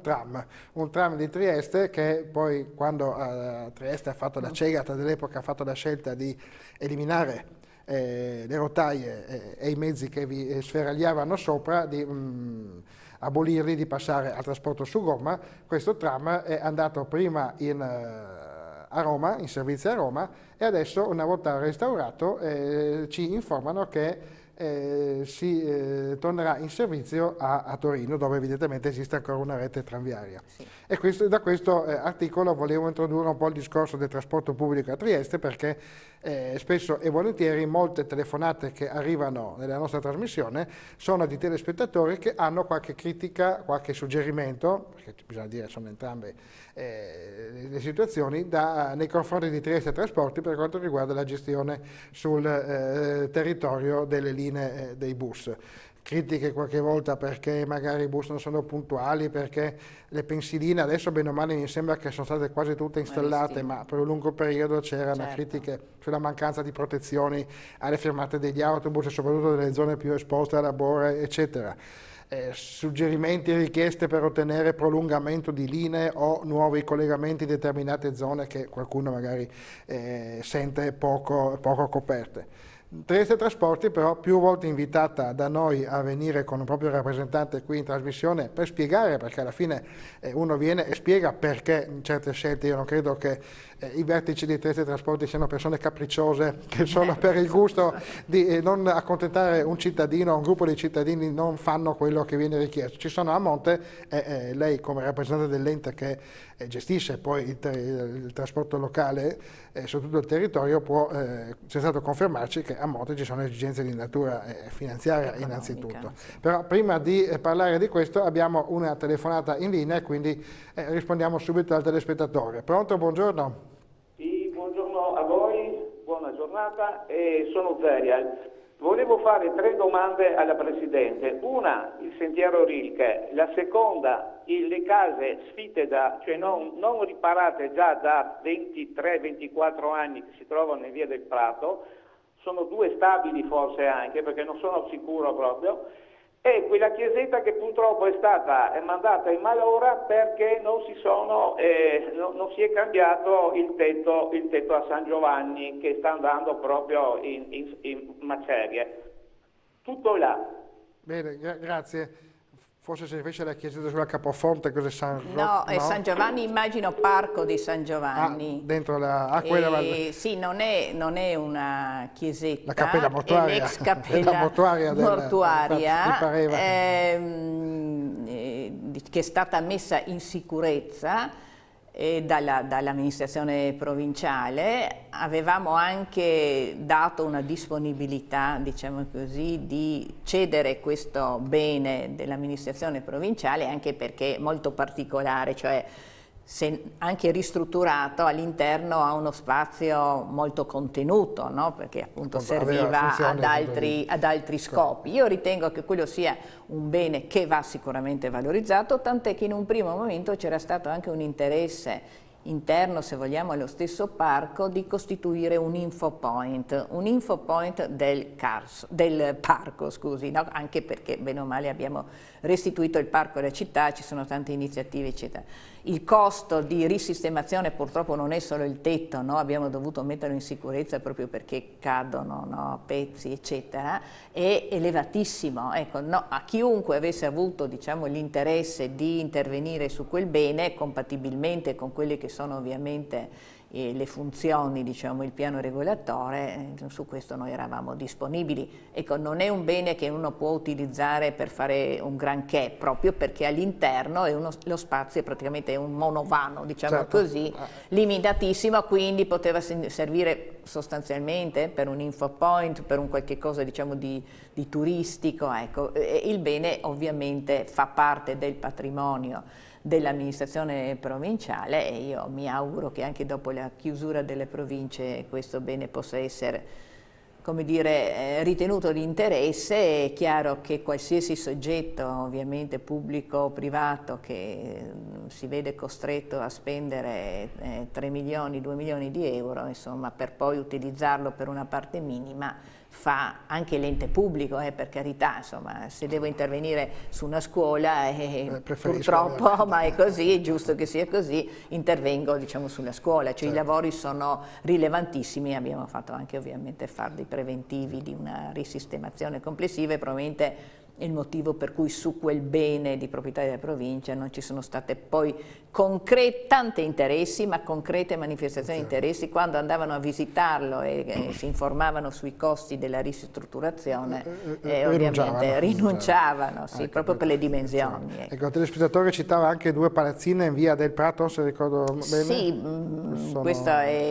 tram di Trieste che poi, quando Trieste ha fatto la Cegata dell'epoca, ha fatto la scelta di eliminare le rotaie e i mezzi che vi sferagliavano sopra, di abolirli, di passare al trasporto su gomma. Questo tram è andato prima a Roma, in servizio a Roma, e adesso, una volta restaurato, ci informano che si tornerà in servizio a Torino, dove evidentemente esiste ancora una rete tranviaria. Sì. E da questo articolo volevo introdurre un po' il discorso del trasporto pubblico a Trieste, perché spesso e volentieri molte telefonate che arrivano nella nostra trasmissione sono di telespettatori che hanno qualche critica, qualche suggerimento, perché bisogna dire sono entrambe le situazioni, nei confronti di Trieste Trasporti per quanto riguarda la gestione sul territorio delle linee dei bus. Critiche qualche volta perché magari i bus non sono puntuali, perché le pensiline adesso bene o male mi sembra che sono state quasi tutte installate, ma per un lungo periodo c'erano critiche sulla mancanza di protezioni alle fermate degli autobus e soprattutto delle zone più esposte alla bore, eccetera. Suggerimenti e richieste per ottenere prolungamento di linee o nuovi collegamenti in determinate zone che qualcuno magari sente poco coperte. Trieste Trasporti però, più volte invitata da noi a venire con un proprio rappresentante qui in trasmissione per spiegare, perché alla fine uno viene e spiega perché certe scelte. Io non credo che i vertici di Trieste Trasporti siano persone capricciose che solo per il gusto di non accontentare un cittadino, un gruppo di cittadini, non fanno quello che viene richiesto. Ci sono a monte, lei come rappresentante dell'ente che gestisce poi il trasporto locale su tutto il territorio può senz'altro confermarci che a monte ci sono esigenze di natura finanziaria innanzitutto. Però prima di parlare di questo abbiamo una telefonata in linea, quindi rispondiamo subito al telespettatore. Pronto, buongiorno. Sì, buongiorno a voi, buona giornata, sono Zerial. Volevo fare 3 domande alla Presidente. Una, il sentiero Rilke; la seconda, le case sfitte cioè non riparate già da 23-24 anni che si trovano in via del Prato. Sono 2 stabili forse anche, perché non sono sicuro proprio. E quella chiesetta che purtroppo è stata mandata in malora perché non si è cambiato il tetto a San Giovanni, che sta andando proprio in macerie. Tutto là. Bene, grazie. Forse se invece la chiesete sulla Capofonte, cos'è San Giovanni? No, è San Giovanni, immagino Parco di San Giovanni. Dentro la... quella... Sì, non è una chiesetta. La cappella mortuaria. È l'ex cappella mortuaria, che è stata messa in sicurezza dall'amministrazione provinciale. Avevamo anche dato una disponibilità, diciamo così, di cedere questo bene dell'amministrazione provinciale, anche perché è molto particolare, cioè anche ristrutturato all'interno ha uno spazio molto contenuto, no? Perché appunto serviva ad altri scopi. Io ritengo che quello sia un bene che va sicuramente valorizzato, tant'è che in un primo momento c'era stato anche un interesse interno, se vogliamo, allo stesso parco, di costituire un infopoint del parco, scusi, no? Anche perché bene o male abbiamo restituito il parco alla città, ci sono tante iniziative eccetera. Il costo di risistemazione purtroppo non è solo il tetto, no? Abbiamo dovuto metterlo in sicurezza proprio perché cadono, no? Pezzi eccetera, è elevatissimo. Ecco, no, a chiunque avesse avuto, diciamo, l'interesse di intervenire su quel bene, compatibilmente con quelle che sono ovviamente le funzioni, diciamo, il piano regolatore, su questo noi eravamo disponibili. Ecco, non è un bene che uno può utilizzare per fare un granché, proprio perché all'interno lo spazio è praticamente un monovano, diciamo così, limitatissimo, quindi poteva servire sostanzialmente per un infopoint, per un qualche cosa, diciamo, di turistico. Ecco. Il bene ovviamente fa parte del patrimonio dell'amministrazione provinciale e io mi auguro che anche dopo la chiusura delle province questo bene possa essere, come dire, ritenuto di interesse. È chiaro che qualsiasi soggetto, ovviamente pubblico o privato, che si vede costretto a spendere 3 milioni, 2 milioni di euro, insomma, per poi utilizzarlo per una parte minima, fa anche l'ente pubblico, per carità, insomma, se devo intervenire su una scuola, purtroppo, ma è così, è giusto che sia così, intervengo, diciamo, sulla scuola, cioè i lavori sono rilevantissimi, abbiamo fatto anche ovviamente fardi preventivi di una risistemazione complessiva e probabilmente il motivo per cui su quel bene di proprietà della provincia non ci sono state poi tanti interessi, ma concrete manifestazioni di interessi. Quando andavano a visitarlo e si informavano sui costi della ristrutturazione, ovviamente rinunciavano, sì, proprio per le dimensioni. Sì. Ecco, il telespettatore citava anche 2 palazzine in via del Prato, se ricordo bene. Sì, questo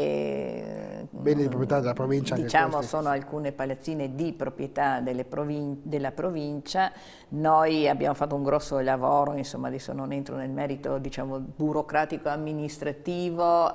è beni di proprietà della provincia. Diciamo sono alcune palazzine di proprietà della provincia. Noi abbiamo fatto un grosso lavoro, insomma adesso non entro nel merito, diciamo, burocratico amministrativo,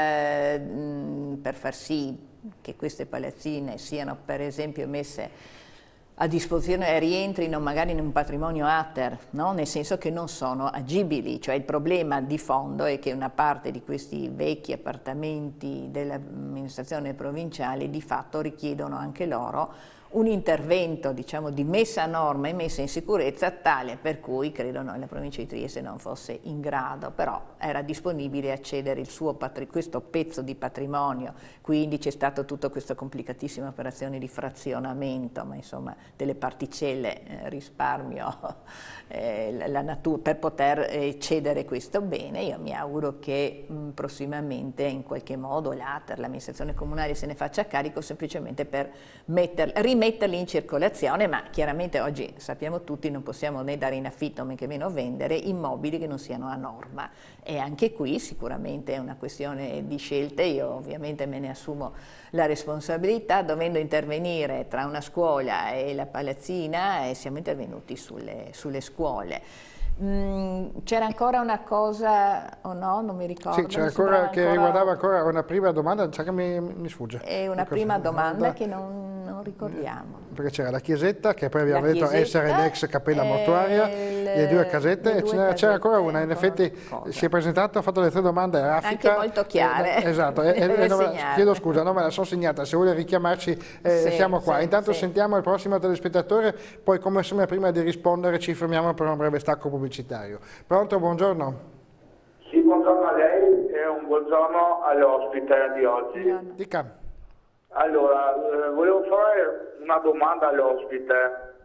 per far sì che queste palazzine siano per esempio messe a disposizione e rientrino magari in un patrimonio ATER, no? Nel senso che non sono agibili, cioè il problema di fondo è che una parte di questi vecchi appartamenti dell'amministrazione provinciale di fatto richiedono anche loro un intervento, diciamo, di messa a norma e messa in sicurezza tale per cui credo la provincia di Trieste non fosse in grado, però era disponibile a cedere questo pezzo di patrimonio, quindi c'è stata tutta questa complicatissima operazione di frazionamento, ma insomma delle particelle, risparmio la natura, per poter cedere questo bene. Io mi auguro che prossimamente in qualche modo l'ATER, l'amministrazione comunale, se ne faccia carico semplicemente per rimetterli in circolazione, ma chiaramente oggi sappiamo tutti non possiamo né dare in affitto men che meno vendere immobili che non siano a norma, e anche qui sicuramente è una questione di scelte. Io ovviamente me ne assumo la responsabilità, dovendo intervenire tra una scuola e la palazzina, e siamo intervenuti sulle scuole. C'era ancora una cosa o no? Non mi ricordo. Sì, c'era ancora che riguardava ancora una prima domanda, che mi sfugge. È una prima domanda che non ricordiamo. Perché c'era la chiesetta, che poi abbiamo detto essere l'ex cappella mortuaria, le 2 casette, e c'era ancora una, in effetti si è presentato, ha fatto le 3 domande a raffica. Anche molto chiare. Esatto, chiedo scusa, non me la sono segnata, se vuole richiamarci siamo qua. Intanto sentiamo il prossimo telespettatore, poi come sempre prima di rispondere ci fermiamo per un breve stacco pubblicitario. Pronto, buongiorno. Sì, buongiorno a lei e un buongiorno all'ospite di oggi. Dica. Allora, volevo fare una domanda all'ospite.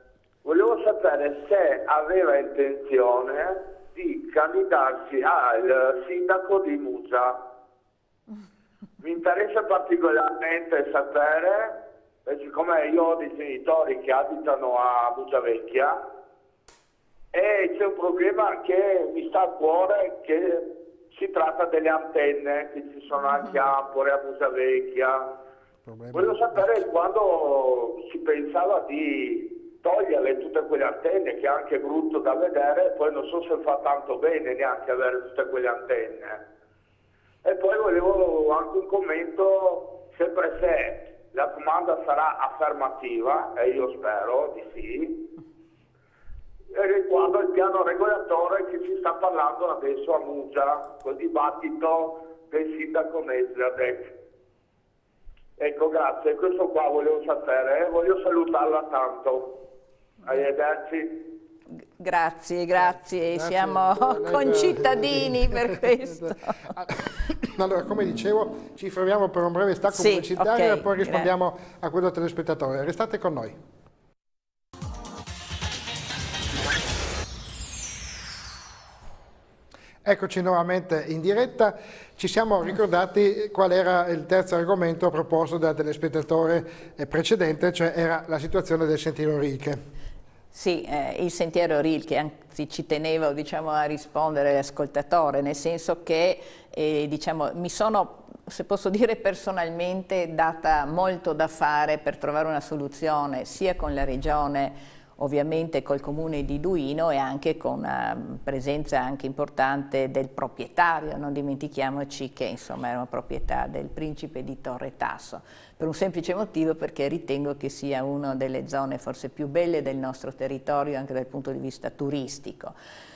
Volevo sapere se aveva intenzione di candidarsi al sindaco di Muggia. Mi interessa particolarmente sapere, siccome io ho dei genitori che abitano a Muggia Vecchia, e c'è un problema che mi sta a cuore, che si tratta delle antenne, che ci sono anche a Ampore, a Muggia Vecchia. Volevo sapere quando si pensava di toglierle tutte quelle antenne, che è anche brutto da vedere, poi non so se fa tanto bene neanche avere tutte quelle antenne. E poi volevo anche un commento, sempre se la domanda sarà affermativa, e io spero di sì, riguardo il piano regolatore che si sta parlando adesso a Muggia, col dibattito del sindaco Nezadek. Ecco, grazie, questo qua volevo sapere, voglio salutarla tanto. Arrivederci. Grazie, siamo concittadini per questo. Allora, come dicevo, ci fermiamo per un breve stacco pubblicitario e poi rispondiamo a quello telespettatore. Restate con noi. Eccoci nuovamente in diretta. Ci siamo ricordati qual era il terzo argomento proposto dal telespettatore precedente, cioè era la situazione del Sentiero Rilke. Sì, il Sentiero Rilke, anzi ci tenevo a rispondere all'ascoltatore, nel senso che mi sono, se posso dire personalmente, data molto da fare per trovare una soluzione sia con la Regione, ovviamente col comune di Duino, e anche con una presenza anche importante del proprietario. Non dimentichiamoci che insomma era una proprietà del principe di Torre Tasso, per un semplice motivo, perché ritengo che sia una delle zone forse più belle del nostro territorio anche dal punto di vista turistico.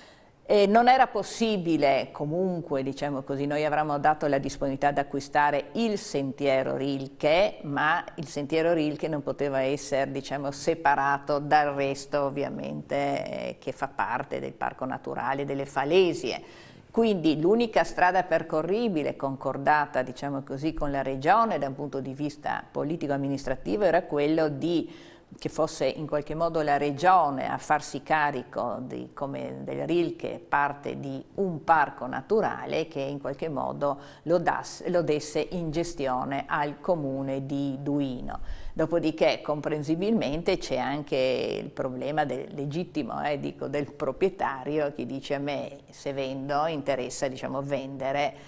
E non era possibile comunque, noi avremmo dato la disponibilità ad acquistare il Sentiero Rilke, ma il Sentiero Rilke non poteva essere separato dal resto ovviamente che fa parte del Parco Naturale delle Falesie. Quindi l'unica strada percorribile concordata con la Regione da un punto di vista politico-amministrativo era quello di che fosse in qualche modo la Regione a farsi carico come del Rilke parte di un parco naturale, che in qualche modo lo desse in gestione al comune di Duino. Dopodiché comprensibilmente c'è anche il problema legittimo del proprietario che dice: a me se vendo interessa vendere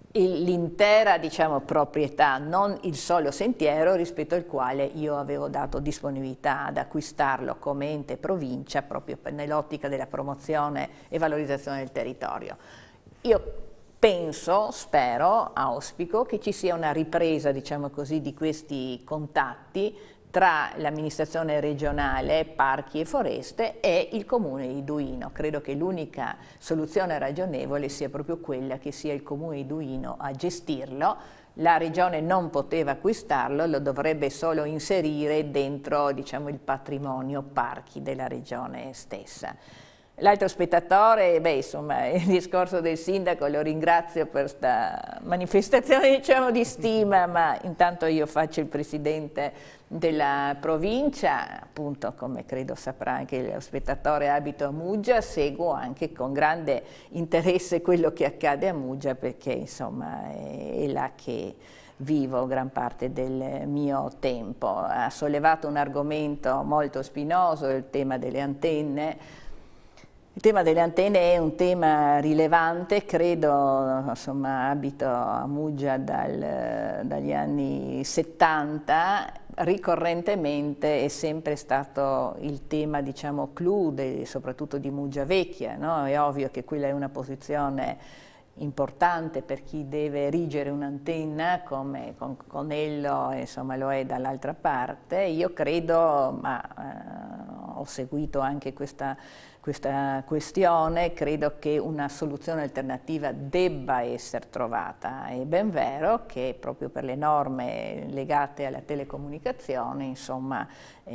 l'intera proprietà, non il solo sentiero, rispetto al quale io avevo dato disponibilità ad acquistarlo come ente provincia proprio nell'ottica della promozione e valorizzazione del territorio. Io penso, spero, auspico che ci sia una ripresa di questi contatti tra l'amministrazione regionale, parchi e foreste e il comune di Duino. Credo che l'unica soluzione ragionevole sia proprio quella che sia il comune di Duino a gestirlo. La regione non poteva acquistarlo, lo dovrebbe solo inserire dentro il patrimonio parchi della regione stessa. L'altro spettatore, il discorso del sindaco, lo ringrazio per questa manifestazione di stima, ma intanto io faccio il presidente della provincia, appunto come credo saprà anche lo spettatore, abito a Muggia, seguo anche con grande interesse quello che accade a Muggia, perché insomma è là che vivo gran parte del mio tempo. Ha sollevato un argomento molto spinoso, il tema delle antenne. Il tema delle antenne è un tema rilevante, credo, insomma, abito a Muggia dagli anni 70, ricorrentemente è sempre stato il tema, clou, soprattutto di Muggia Vecchia, no? È ovvio che quella è una posizione importante per chi deve erigere un'antenna, come con Conello insomma lo è dall'altra parte. Io credo, ma ho seguito anche questa questa questione, credo che una soluzione alternativa debba essere trovata. È ben vero che proprio per le norme legate alla telecomunicazione, insomma,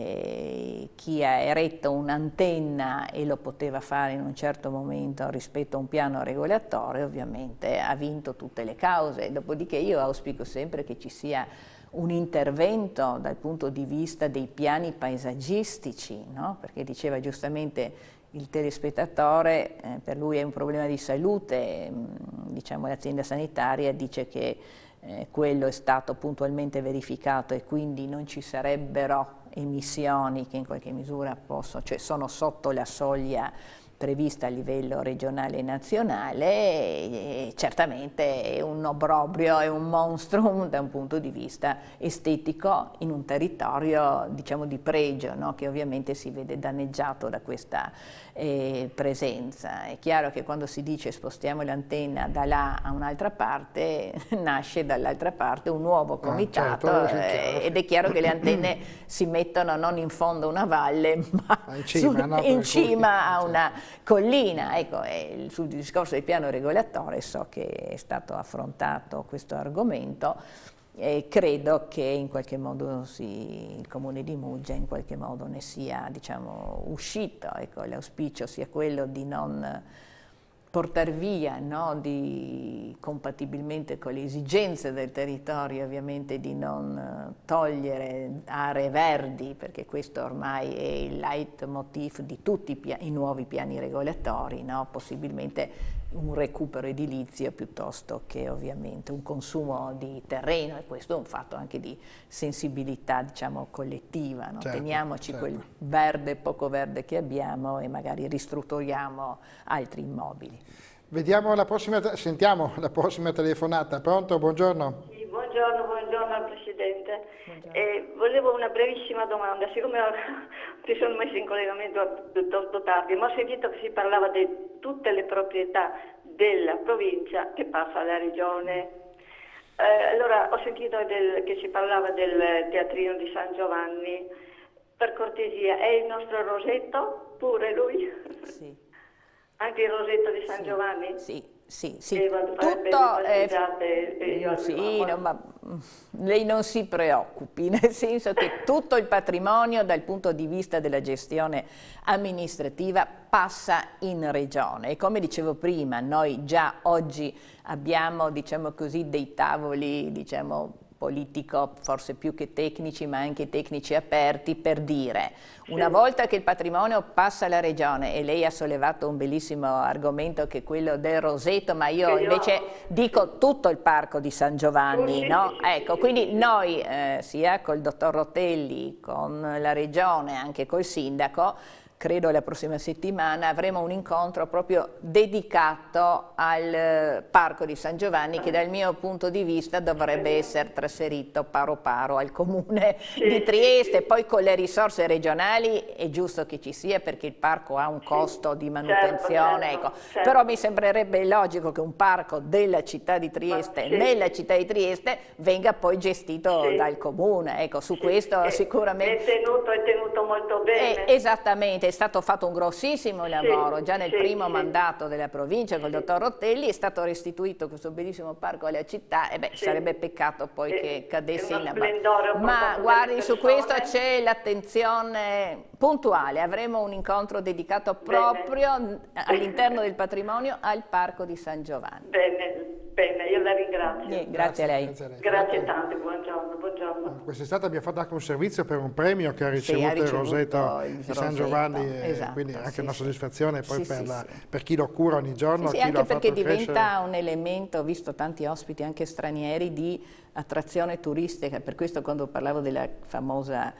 chi ha eretto un'antenna e lo poteva fare in un certo momento rispetto a un piano regolatorio, ovviamente ha vinto tutte le cause. Dopodiché io auspico sempre che ci sia un intervento dal punto di vista dei piani paesaggistici, no? Perché diceva giustamente il telespettatore, per lui è un problema di salute, diciamo l'azienda sanitaria dice che quello è stato puntualmente verificato e quindi non ci sarebbero emissioni che in qualche misura cioè sono sotto la soglia prevista a livello regionale e nazionale, e certamente è un obbrobrio, è un monstrum da un punto di vista estetico in un territorio, diciamo, di pregio, no? Che ovviamente si vede danneggiato da questa presenza. È chiaro che quando si dice spostiamo l'antenna da là a un'altra parte, nasce dall'altra parte un nuovo comitato, ed è chiaro che le antenne si mettono non in fondo a una valle, ma in cima a una collina. Ecco, sul discorso del piano regolatore so che è stato affrontato questo argomento e credo che in qualche modo il Comune di Muggia in qualche modo ne sia, diciamo, uscito. Ecco, l'auspicio sia quello di non portare via, no, compatibilmente con le esigenze del territorio, ovviamente di non togliere aree verdi, perché questo ormai è il leitmotiv di tutti i nuovi piani regolatori, no? Possibilmente un recupero edilizio piuttosto che ovviamente un consumo di terreno, e questo è un fatto anche di sensibilità, diciamo, collettiva, no? Certo, Teniamoci quel verde, poco verde che abbiamo e magari ristrutturiamo altri immobili. Sentiamo la prossima telefonata. Pronto? Buongiorno. Sì, buongiorno al Presidente. Volevo una brevissima domanda, siccome ti sono messa in collegamento piuttosto tardi, ma ho sentito che si parlava di tutte le proprietà della provincia che passa alla regione. Allora ho sentito che si parlava del teatrino di San Giovanni. Per cortesia, è il nostro Rosetto? Pure lui? Sì. Anche il Rosetto di San Giovanni? Sì. Tutto sì, no, ma lei non si preoccupi, nel senso che tutto il patrimonio dal punto di vista della gestione amministrativa passa in regione, e come dicevo prima noi già oggi abbiamo, diciamo così, dei tavoli, diciamo, politico, forse più che tecnici, ma anche tecnici aperti, per dire, una volta che il patrimonio passa alla regione, e lei ha sollevato un bellissimo argomento che è quello del Rosetto, ma io invece dico tutto il parco di San Giovanni, no? Ecco, quindi noi sia col dottor Rotelli, con la regione, anche col sindaco, credo la prossima settimana avremo un incontro proprio dedicato al Parco di San Giovanni, che dal mio punto di vista dovrebbe essere trasferito paro paro al Comune di Trieste. Poi con le risorse regionali è giusto che ci sia, perché il parco ha un costo di manutenzione, certo. Però mi sembrerebbe logico che un parco della città di Trieste, nella città di Trieste, venga poi gestito dal Comune. Ecco, su questo sicuramente è tenuto molto bene. Esattamente. È stato fatto un grossissimo lavoro già nel primo mandato della provincia col dottor Rotelli, è stato restituito questo bellissimo parco alla città, e sarebbe peccato poi che cadesse in abbandono. Ma guardi, su questo c'è l'attenzione puntuale, avremo un incontro dedicato proprio all'interno del patrimonio al Parco di San Giovanni. Bene, io la ringrazio. Grazie a lei. Grazie tante, buongiorno. Quest'estate abbiamo fatto anche un servizio per un premio che ha ricevuto il Rosetto di San Giovanni, quindi anche una soddisfazione poi per chi lo cura ogni giorno. Sì, anche perché diventa un elemento, ho visto tanti ospiti anche stranieri, di attrazione turistica. Per questo, quando parlavo della famosa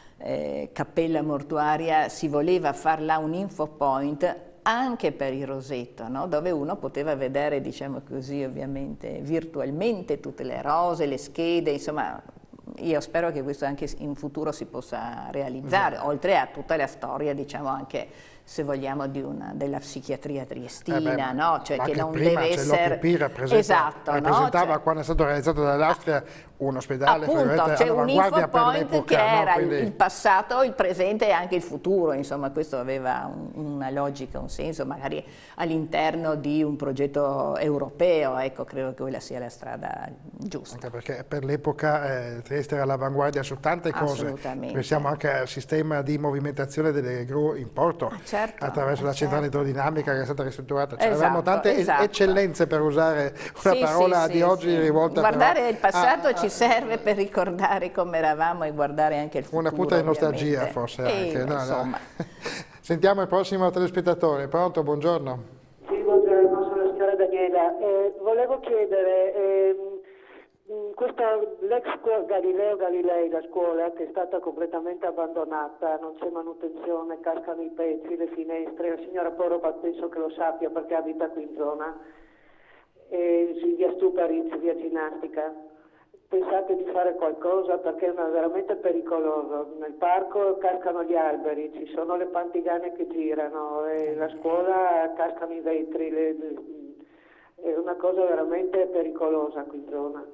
cappella mortuaria, si voleva far là un info point anche per il Rosetto, no? Dove uno poteva vedere, diciamo così, ovviamente virtualmente tutte le rose, le schede, insomma. Io spero che questo anche in futuro si possa realizzare, oltre a tutta la storia, diciamo, anche se vogliamo della psichiatria triestina, no? Cioè che non deve essere... Rappresentava, quando è stato realizzato dall'Austria, un ospedale, appunto, c'è un infopoint che era quindi... il passato, il presente e anche il futuro, insomma questo aveva una logica, un senso, magari all'interno di un progetto europeo, ecco, credo che quella sia la strada giusta. Anche perché per l'epoca Trieste era all'avanguardia su tante cose, pensiamo anche al sistema di movimentazione delle gru in porto, attraverso la centrale idrodinamica che è stata ristrutturata, cioè, avevamo tante eccellenze, per usare una parola di oggi rivolta. Guardare il passato ci serve per ricordare come eravamo e guardare anche il futuro. Una punta di nostalgia forse anche. No. Sentiamo il prossimo telespettatore. Pronto, buongiorno. Sì, buongiorno, sono la signora Daniela. Volevo chiedere, l'ex Galileo Galilei, la scuola, che è stata completamente abbandonata, non c'è manutenzione, cascano i pezzi, le finestre, la signora Poropat penso che lo sappia perché abita qui in zona, via Stuparizzi, via Ginnastica. Pensate di fare qualcosa perché è veramente pericoloso. Nel parco cascano gli alberi, ci sono le pantigane che girano, e la scuola cascano i vetri, è una cosa veramente pericolosa qui in zona.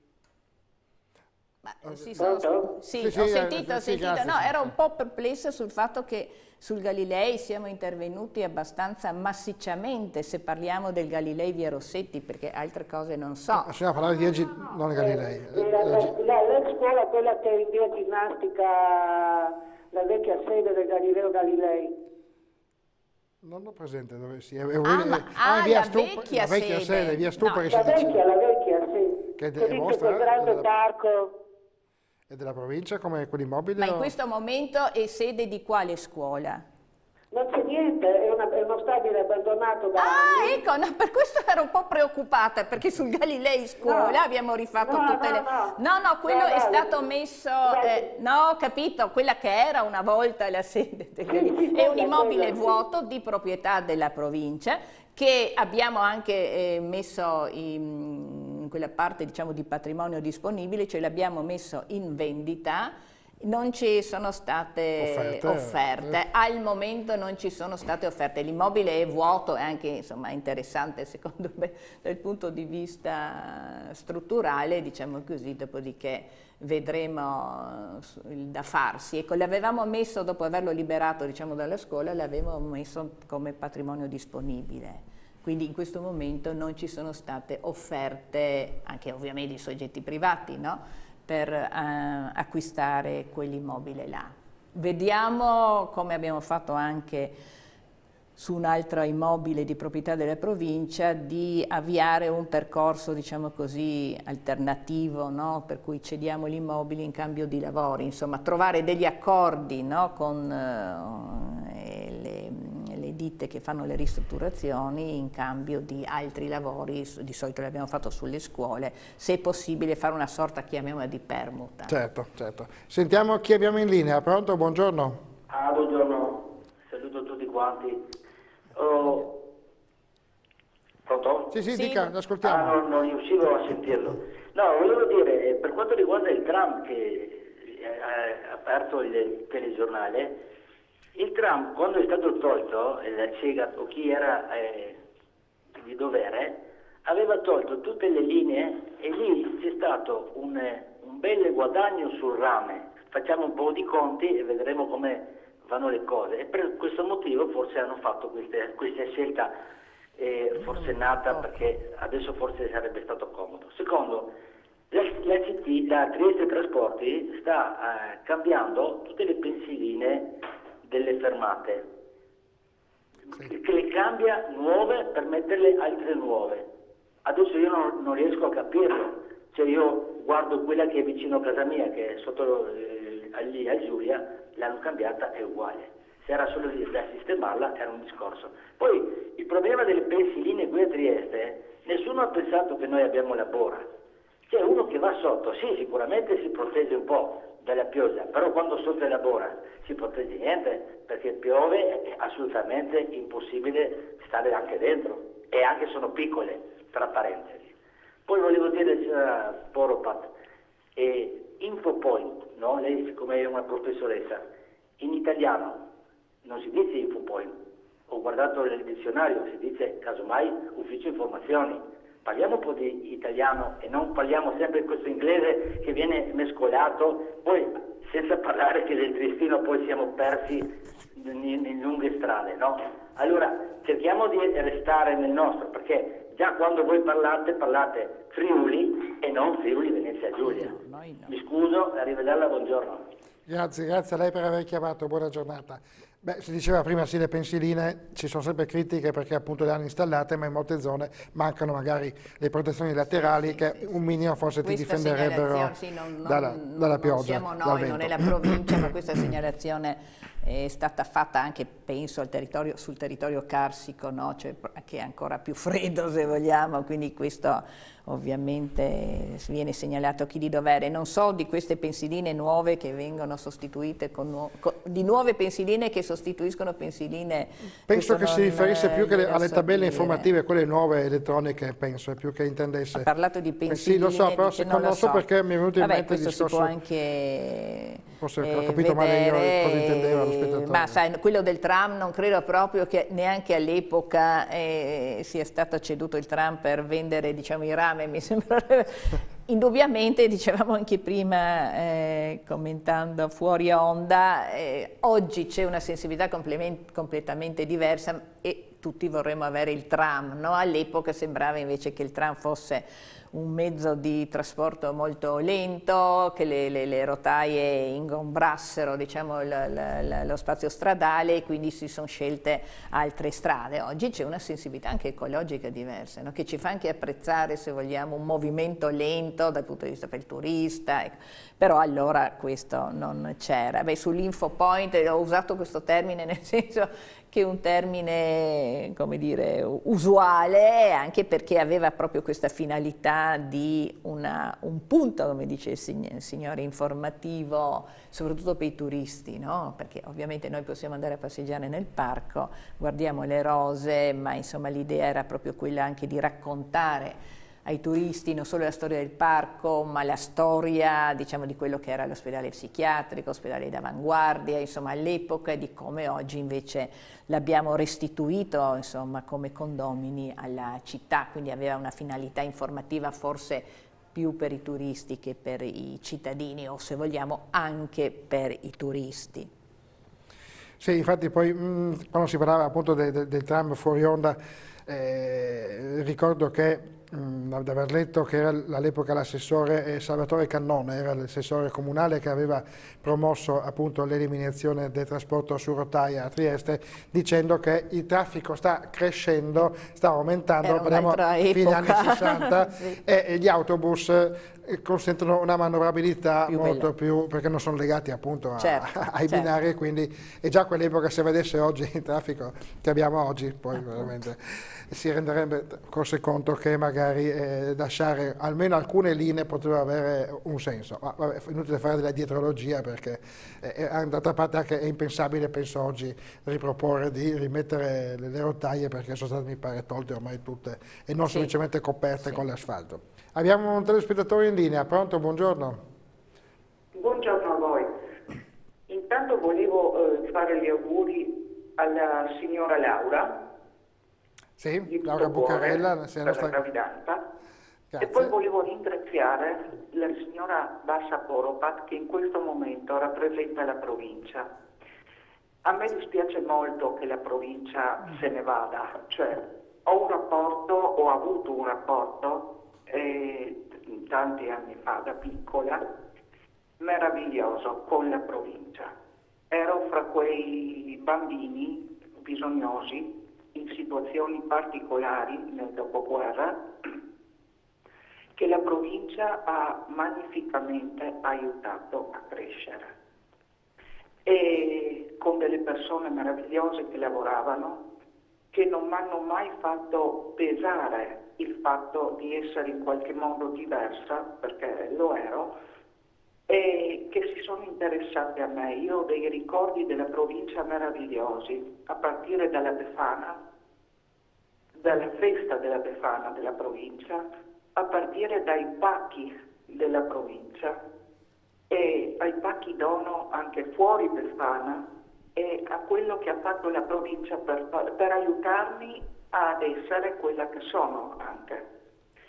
Ho sentito. No, ero un po' perplessa sul fatto che sul Galilei siamo intervenuti abbastanza massicciamente, se parliamo del Galilei via Rossetti, perché altre cose non so. Bisogna parlare di Egi, non Galilei. L'ex scuola, quella che è in via Ginnastica, la vecchia sede del Galileo Galilei. Non ho presente dove sia. La vecchia sede, via Stupa. La vecchia, sì. Che è vostra? Quel grande parco. È della provincia come quell'immobile? Ma in questo momento è sede di quale scuola? Non c'è niente, è uno stabile abbandonato da anni. Ecco, no, per questo ero un po' preoccupata, perché sul Galilei scuola abbiamo rifatto tutte le... No, quello è stato messo... ho capito, quella che era una volta la sede del Galilei. È un immobile vuoto di proprietà della provincia, che abbiamo anche messo in quella parte, diciamo, di patrimonio disponibile, cioè l'abbiamo messo in vendita. Non ci sono state offerte. Al momento non ci sono state offerte, l'immobile è vuoto, è anche, insomma, interessante secondo me dal punto di vista strutturale, diciamo così, dopodiché vedremo da farsi. Ecco, l'avevamo messo, dopo averlo liberato, diciamo, dalla scuola, l'avevamo messo come patrimonio disponibile. Quindi in questo momento non ci sono state offerte, anche ovviamente di soggetti privati, no? Per acquistare quell'immobile là. Vediamo, come abbiamo fatto anche su un altro immobile di proprietà della provincia, di avviare un percorso, diciamo così, alternativo, no? Per cui cediamo l'immobile in cambio di lavori, insomma trovare degli accordi, no? Con le ditte che fanno le ristrutturazioni in cambio di altri lavori, di solito l'abbiamo fatto sulle scuole, se è possibile fare una sorta, chiamiamola, di permuta. Certo. Sentiamo chi abbiamo in linea. Pronto? Buongiorno. Buongiorno, saluto tutti quanti. Pronto? Sì, dica, ascoltiamo. Non riuscivo a sentirlo. No, volevo dire, per quanto riguarda il tram che ha aperto il telegiornale, il tram, quando è stato tolto, la Cega o chi era di dovere, aveva tolto tutte le linee e lì c'è stato un bel guadagno sul rame. Facciamo un po' di conti e vedremo come vanno le cose. E per questo motivo forse hanno fatto questa scelta forsennata, perché adesso forse sarebbe stato comodo. Secondo, la Trieste Trasporti sta cambiando tutte le pensiline delle fermate, che le cambia nuove per metterle altre nuove. Adesso io non riesco a capirlo, cioè io guardo quella che è vicino a casa mia, che è sotto lì a Giulia, l'hanno cambiata, è uguale. Se era solo da sistemarla era un discorso. Poi il problema delle pensiline qui a Trieste, nessuno ha pensato che noi abbiamo la bora. C'è uno che va sotto, sì, sicuramente si protegge un po' dalla pioggia, però quando sotto la bora si protegge niente, perché piove, è assolutamente impossibile stare anche dentro, e anche sono piccole, tra parentesi. Poi volevo dire, signora Poropat, infopoint, no? Lei siccome è una professoressa, in italiano non si dice infopoint, ho guardato nel dizionario, si dice casomai ufficio informazioni, parliamo un po' di italiano e non parliamo sempre questo inglese che viene mescolato, poi senza parlare che del Triestino poi siamo persi in lunghe strade, no? Allora cerchiamo di restare nel nostro, perché già quando voi parlate Friuli e non Friuli Venezia Giulia. Mi scuso, arrivederla, buongiorno. Grazie a lei per aver chiamato, buona giornata. Beh, si diceva prima sì, le pensiline ci sono sempre critiche perché appunto le hanno installate, ma in molte zone mancano magari le protezioni laterali che un minimo forse ti difenderebbero dalla pioggia. Non siamo noi, non è la provincia, ma questa segnalazione è stata fatta anche, penso, sul territorio carsico, no? Cioè, che è ancora più freddo se vogliamo, quindi questo ovviamente viene segnalato a chi di dovere. Non so di queste pensiline nuove che vengono sostituite di nuove pensiline che sostituiscono pensiline. Penso che si riferisse più che alle tabelle informative, quelle nuove elettroniche, penso, è più che intendesse. Ha parlato di pensiline. Sì, lo so, però non so perché mi è venuto in mente il discorso. Si può anche forse ho capito male io cosa intendeva lo spettatore. Ma sai, quello del tram non credo proprio che neanche all'epoca sia stato ceduto il tram per vendere, diciamo, i rame, mi sembra. Indubbiamente, dicevamo anche prima, commentando fuori onda, oggi c'è una sensibilità completamente diversa e tutti vorremmo avere il tram, no? All'epoca sembrava invece che il tram fosse un mezzo di trasporto molto lento, che le rotaie ingombrassero, diciamo, lo spazio stradale, e quindi si sono scelte altre strade. Oggi c'è una sensibilità anche ecologica diversa, no? Che ci fa anche apprezzare, se vogliamo, un movimento lento dal punto di vista per il turista, ecco. Però allora questo non c'era. Sull'infopoint ho usato questo termine nel senso che è un termine, come dire, usuale, anche perché aveva proprio questa finalità di un punto, come dice il signore, informativo, soprattutto per i turisti, no? Perché ovviamente noi possiamo andare a passeggiare nel parco, guardiamo le rose, ma insomma l'idea era proprio quella anche di raccontare ai turisti non solo la storia del parco, ma la storia, diciamo, di quello che era l'ospedale psichiatrico, ospedale d'avanguardia, insomma, all'epoca, e di come oggi invece l'abbiamo restituito, insomma, come condomini alla città, quindi aveva una finalità informativa forse più per i turisti che per i cittadini, o se vogliamo anche per i turisti. Sì, infatti poi quando si parlava appunto del tram fuori onda, ricordo che di aver letto che era all'epoca l'assessore Salvatore Cannone, era l'assessore comunale che aveva promosso appunto l'eliminazione del trasporto su rotaia a Trieste, dicendo che il traffico sta crescendo, sta aumentando, parliamo fine anni 60, sì. E gli autobus consentono una manovrabilità molto più, perché non sono legati appunto ai binari, e quindi e già a quell'epoca, se vedesse oggi il traffico che abbiamo oggi, poi veramente si renderebbe forse conto che magari lasciare almeno alcune linee poteva avere un senso. Ma vabbè, è inutile fare della dietrologia, perché d'altra parte anche è impensabile, penso oggi, riproporre di rimettere le rotaie, perché sono state, mi pare, tolte ormai tutte e non semplicemente coperte con l'asfalto. Abbiamo un telespettatore in linea, pronto? Buongiorno. Buongiorno a voi. Intanto volevo fare gli auguri alla signora Laura. Sì, Laura Bucarella, per la gravidanza. Grazie. E poi volevo ringraziare la signora Bassa Poropat, che in questo momento rappresenta la provincia. A me dispiace molto che la provincia se ne vada, cioè ho avuto un rapporto tanti anni fa, da piccola, meraviglioso con la provincia. Ero fra quei bambini bisognosi in situazioni particolari nel dopoguerra che la provincia ha magnificamente aiutato a crescere, e con delle persone meravigliose che lavoravano, che non mi hanno mai fatto pesare il fatto di essere in qualche modo diversa, perché lo ero, e che si sono interessati a me. Io ho dei ricordi della provincia meravigliosi, a partire dalla Befana, dalla festa della Befana della provincia, a partire dai pacchi della provincia e ai pacchi dono anche fuori Befana, e a quello che ha fatto la provincia per aiutarmi ad essere quella che sono anche.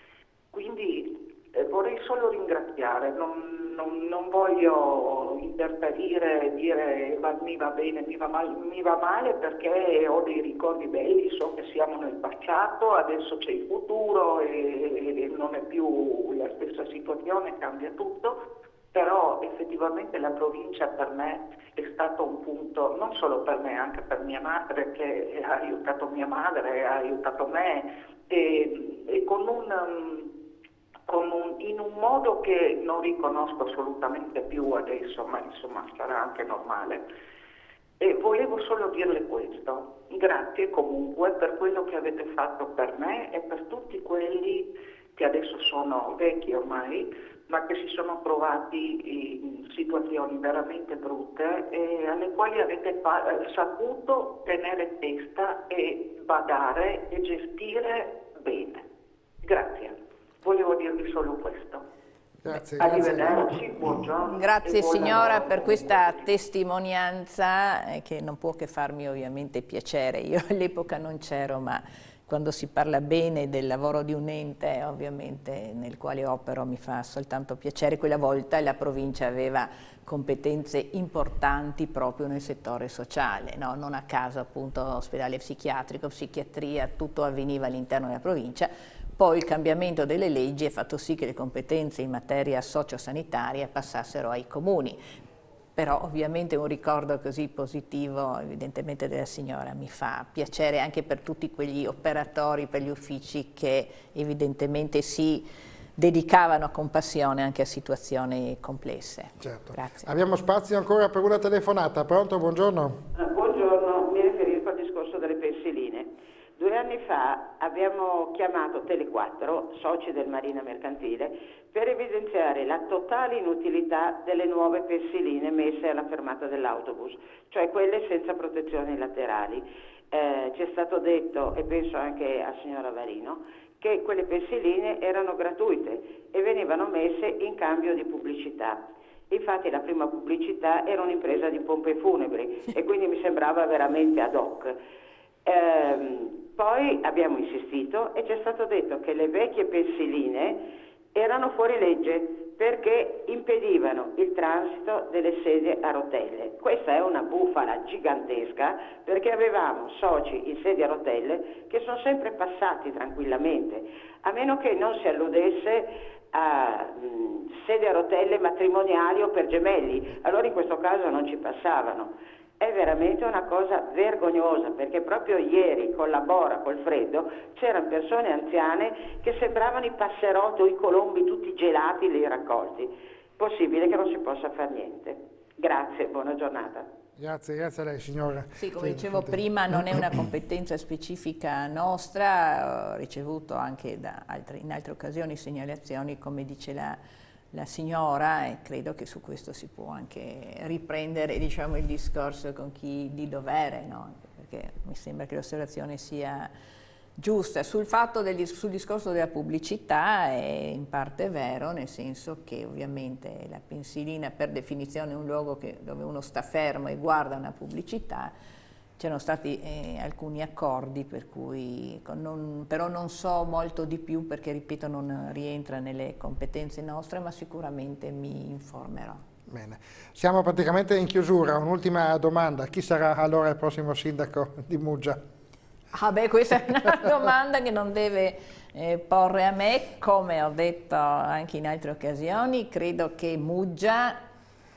Quindi vorrei solo ringraziare, non voglio interferire e dire mi va bene, mi va male perché ho dei ricordi belli, so che siamo nel passato, adesso c'è il futuro e non è più la stessa situazione, cambia tutto, però effettivamente la provincia per me è stato un punto, non solo per me, anche per mia madre che ha aiutato mia madre, ha aiutato me e in un modo che non riconosco assolutamente più adesso, ma insomma sarà anche normale. E volevo solo dirle questo, grazie comunque per quello che avete fatto per me e per tutti quelli che adesso sono vecchi ormai, ma che si sono trovati in situazioni veramente brutte e alle quali avete saputo tenere testa e badare e gestire bene. Grazie. Volevo dirvi solo questo. Grazie. Arrivederci, buongiorno. Grazie signora lavoro. per questa testimonianza che non può che farmi ovviamente piacere. Io all'epoca non c'ero, ma quando si parla bene del lavoro di un ente ovviamente nel quale opero mi fa soltanto piacere. Quella volta la provincia aveva competenze importanti proprio nel settore sociale, no? Non a caso appunto ospedale psichiatrico, psichiatria, tutto avveniva all'interno della provincia. Poi il cambiamento delle leggi ha fatto sì che le competenze in materia sociosanitaria passassero ai comuni, però ovviamente un ricordo così positivo evidentemente della signora mi fa piacere anche per tutti quegli operatori, per gli uffici che evidentemente si dedicavano con passione anche a situazioni complesse. Certo. Grazie. Abbiamo spazio ancora per una telefonata. Pronto? Buongiorno. Buongiorno, mi riferisco al discorso delle pensiline. 2 anni fa abbiamo chiamato Tele4, soci del Marina Mercantile, per evidenziare la totale inutilità delle nuove pensiline messe alla fermata dell'autobus, cioè quelle senza protezioni laterali. Ci è stato detto, e penso anche al signor Avarino, che quelle pensiline erano gratuite e venivano messe in cambio di pubblicità. Infatti la prima pubblicità era un'impresa di pompe funebri e quindi mi sembrava veramente ad hoc. Poi abbiamo insistito e ci è stato detto che le vecchie pensiline erano fuori legge perché impedivano il transito delle sedie a rotelle. Questa è una bufala gigantesca perché avevamo soci in sedie a rotelle che sono sempre passati tranquillamente, a meno che non si alludesse a sedie a rotelle matrimoniali o per gemelli, allora in questo caso non ci passavano. È veramente una cosa vergognosa perché proprio ieri con la bora, col freddo, c'erano persone anziane che sembravano i passerotti o i colombi tutti gelati lì raccolti. Possibile che non si possa fare niente. Grazie, buona giornata. Grazie a lei signora. Sì, come dicevo prima non è una competenza specifica nostra, ho ricevuto anche in altre occasioni segnalazioni come dice la signora e credo che su questo si può anche riprendere diciamo, il discorso con chi di dovere, no? Perché mi sembra che l'osservazione sia giusta. Sul discorso della pubblicità è in parte vero, nel senso che ovviamente la pensilina per definizione è un luogo dove uno sta fermo e guarda una pubblicità. C'erano stati alcuni accordi per cui, però non so molto di più perché ripeto non rientra nelle competenze nostre ma sicuramente mi informerò. Bene, siamo praticamente in chiusura, un'ultima domanda, chi sarà allora il prossimo sindaco di Muggia? Ah beh, questa è una domanda che non deve porre a me, come ho detto anche in altre occasioni, credo che Muggia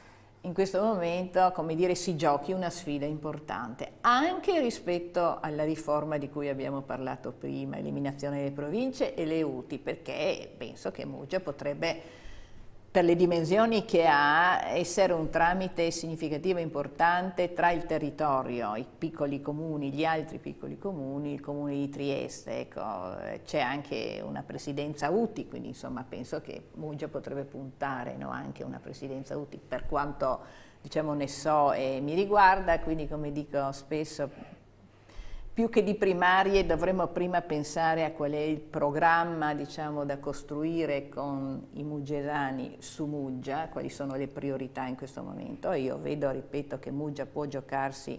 in questo momento, come dire, si giochi una sfida importante, anche rispetto alla riforma di cui abbiamo parlato prima, eliminazione delle province e le UTI, perché penso che Muggia potrebbe, per le dimensioni che ha, essere un tramite significativo e importante tra il territorio, i piccoli comuni, gli altri piccoli comuni, il comune di Trieste, ecco, c'è anche una presidenza UTI, quindi insomma penso che Muggia potrebbe puntare, no, anche una presidenza UTI per quanto diciamo ne so e mi riguarda, quindi come dico spesso più che di primarie dovremmo prima pensare a qual è il programma diciamo, da costruire con i muggesani su Muggia, quali sono le priorità in questo momento. Io vedo, ripeto, che Muggia può giocarsi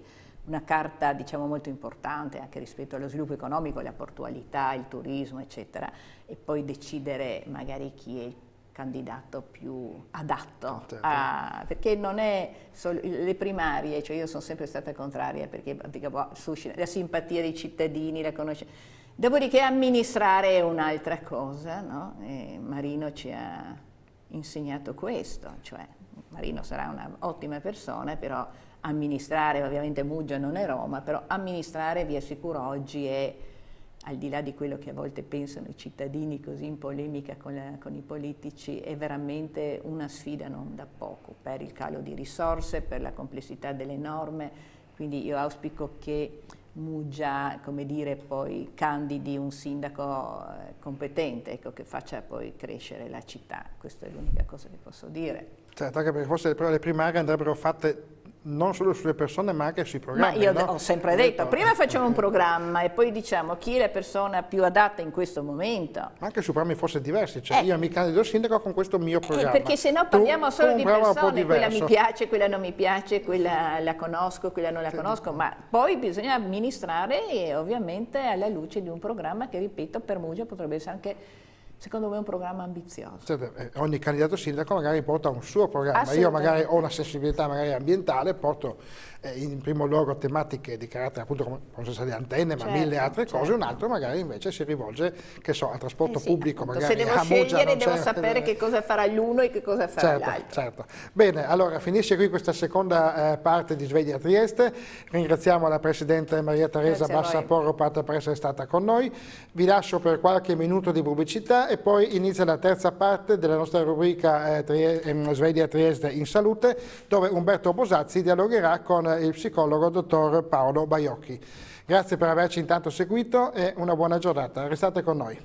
una carta diciamo molto importante anche rispetto allo sviluppo economico, la portualità, il turismo eccetera, e poi decidere magari chi è il candidato più adatto, perché non è solo le primarie, cioè io sono sempre stata contraria perché suscita la simpatia dei cittadini, la conoscenza, dopodiché amministrare è un'altra cosa, no? Marino ci ha insegnato questo, cioè Marino sarà un'ottima persona, però amministrare, ovviamente Muggia non è Roma, però amministrare vi assicuro oggi è, al di là di quello che a volte pensano i cittadini così in polemica con i politici, è veramente una sfida non da poco per il calo di risorse, per la complessità delle norme, quindi io auspico che Muggia, come dire, poi candidi un sindaco competente, ecco, che faccia poi crescere la città, questa è l'unica cosa che posso dire. Certo, anche perché forse le primarie andrebbero fatte non solo sulle persone ma anche sui programmi. Ma io no? ho sempre detto, prima facciamo un programma e poi diciamo chi è la persona più adatta in questo momento. Ma anche su programmi forse diversi, cioè io mi candido sindaco con questo mio programma. Perché se no parliamo solo di persone, quella mi diverso. piace, quella non mi piace, quella la conosco, quella non la conosco, ma poi bisogna amministrare e ovviamente alla luce di un programma che, ripeto, per Muggia potrebbe essere anche, secondo me, un programma ambizioso. Certo, ogni candidato sindaco magari porta un suo programma, io magari ho una sensibilità magari ambientale, porto in primo luogo tematiche di carattere appunto come possono essere le antenne, ma mille altre cose, un altro magari invece si rivolge, che so, al trasporto pubblico, appunto, magari se devo scegliere devo c'è, sapere che cosa farà l'uno e che cosa farà l'altro. Certo. Bene, allora finisce qui questa seconda parte di Sveglia Trieste, ringraziamo la Presidente Maria Teresa Bassa Poropat per essere stata con noi, vi lascio per qualche minuto di pubblicità e poi inizia la terza parte della nostra rubrica Sveglia Trieste in Salute, dove Umberto Bosazzi dialogherà con il psicologo dottor Paolo Baiocchi. Grazie per averci intanto seguito e una buona giornata. Restate con noi.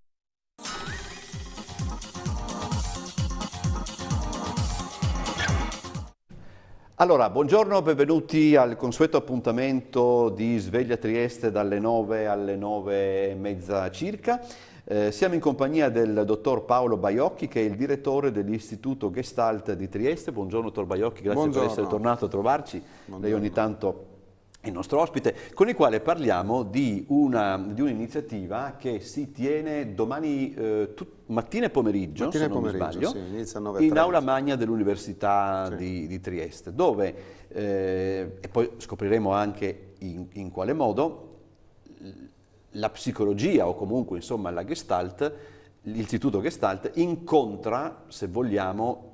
Allora, buongiorno, benvenuti al consueto appuntamento di Sveglia Trieste dalle 9 alle 9:30 circa. Siamo in compagnia del dottor Paolo Baiocchi, che è il direttore dell'Istituto Gestalt di Trieste. Buongiorno dottor Baiocchi, grazie per essere tornato a trovarci. Lei ogni tanto è il nostro ospite, con il quale parliamo di un'iniziativa che si tiene domani mattina e pomeriggio, se non mi sbaglio, inizia alle 9:30. In aula magna dell'Università di Trieste, dove, e poi scopriremo anche in quale modo, la psicologia o comunque insomma la Gestalt, l'istituto Gestalt incontra, se vogliamo,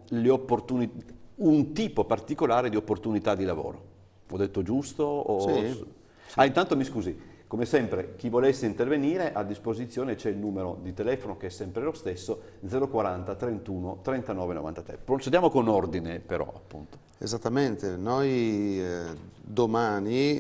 un tipo particolare di opportunità di lavoro. Ho detto giusto? Sì. Intanto mi scusi, come sempre chi volesse intervenire a disposizione c'è il numero di telefono che è sempre lo stesso, 040 31 39 93. Procediamo con ordine però, appunto. Esattamente, noi domani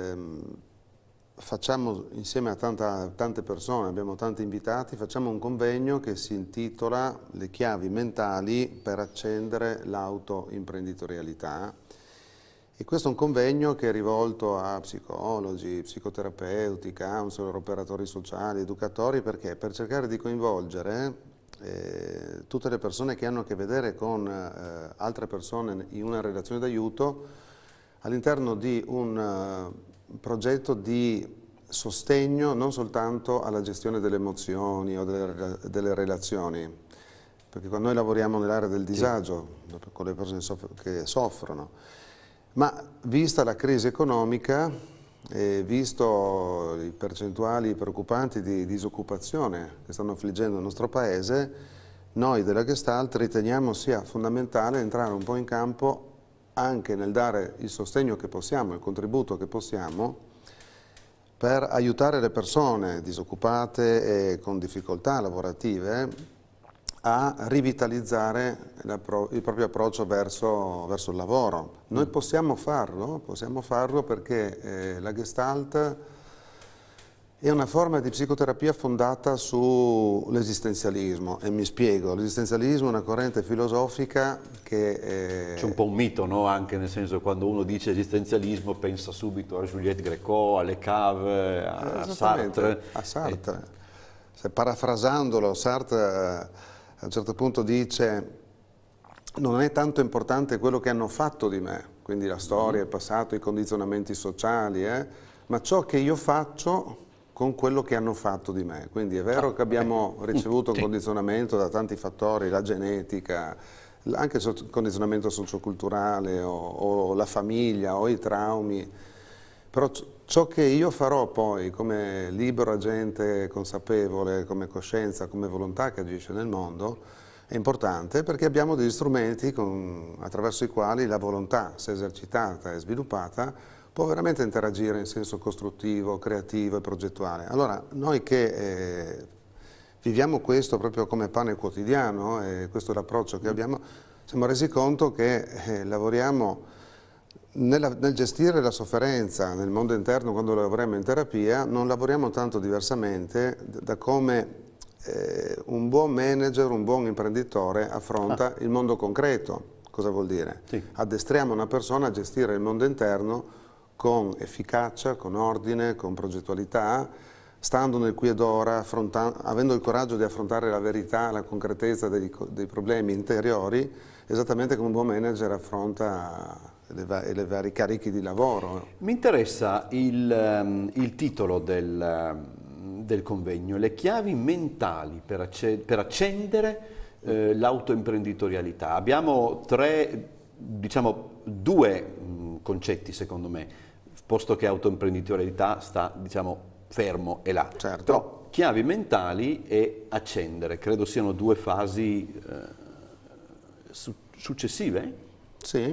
facciamo insieme a tante persone, abbiamo tanti invitati, facciamo un convegno che si intitola Le chiavi mentali per accendere l'autoimprenditorialità, e questo è un convegno che è rivolto a psicologi, psicoterapeuti, counselor, operatori sociali, educatori, perché per cercare di coinvolgere tutte le persone che hanno a che vedere con altre persone in una relazione d'aiuto all'interno di un progetto di sostegno non soltanto alla gestione delle emozioni o delle relazioni, perché quando noi lavoriamo nell'area del disagio, con le persone che soffrono, ma vista la crisi economica e visto i percentuali preoccupanti di disoccupazione che stanno affliggendo il nostro Paese, noi della Gestalt riteniamo sia fondamentale entrare un po' in campo anche nel dare il sostegno che possiamo, il contributo che possiamo, per aiutare le persone disoccupate e con difficoltà lavorative a rivitalizzare il proprio approccio verso il lavoro. Noi possiamo farlo perché la Gestalt è una forma di psicoterapia fondata sull'esistenzialismo, e mi spiego. L'esistenzialismo è una corrente filosofica che... C'è un po' un mito, no? Anche nel senso, quando uno dice esistenzialismo pensa subito a Juliette Gréco, alle cave, a Sartre. A Sartre. Se parafrasandolo, Sartre a un certo punto dice: non è tanto importante quello che hanno fatto di me, quindi la storia, il passato, i condizionamenti sociali, ma ciò che io faccio con quello che hanno fatto di me. Quindi è vero che abbiamo ricevuto un condizionamento da tanti fattori, la genetica, anche il condizionamento socioculturale o la famiglia o i traumi, però ciò che io farò poi come libero agente consapevole, come coscienza, come volontà che agisce nel mondo, è importante perché abbiamo degli strumenti attraverso i quali la volontà, se esercitata e sviluppata, può veramente interagire in senso costruttivo, creativo e progettuale. Allora, noi che viviamo questo proprio come pane quotidiano, e questo è l'approccio che abbiamo, siamo resi conto che lavoriamo nel gestire la sofferenza nel mondo interno. Quando lavoriamo in terapia non lavoriamo tanto diversamente da come un buon manager, un buon imprenditore affronta il mondo concreto. Cosa vuol dire? Sì. Addestriamo una persona a gestire il mondo interno con efficacia, con ordine, con progettualità, stando nel qui ed ora, avendo il coraggio di affrontare la verità, la concretezza dei problemi interiori, esattamente come un buon manager affronta le vari carichi di lavoro. Mi interessa il titolo del convegno, le chiavi mentali per accendere l'autoimprenditorialità. Abbiamo due concetti secondo me, posto che autoimprenditorialità sta fermo e là. Certo. Però chiavi mentali e accendere, credo siano due fasi successive? Sì,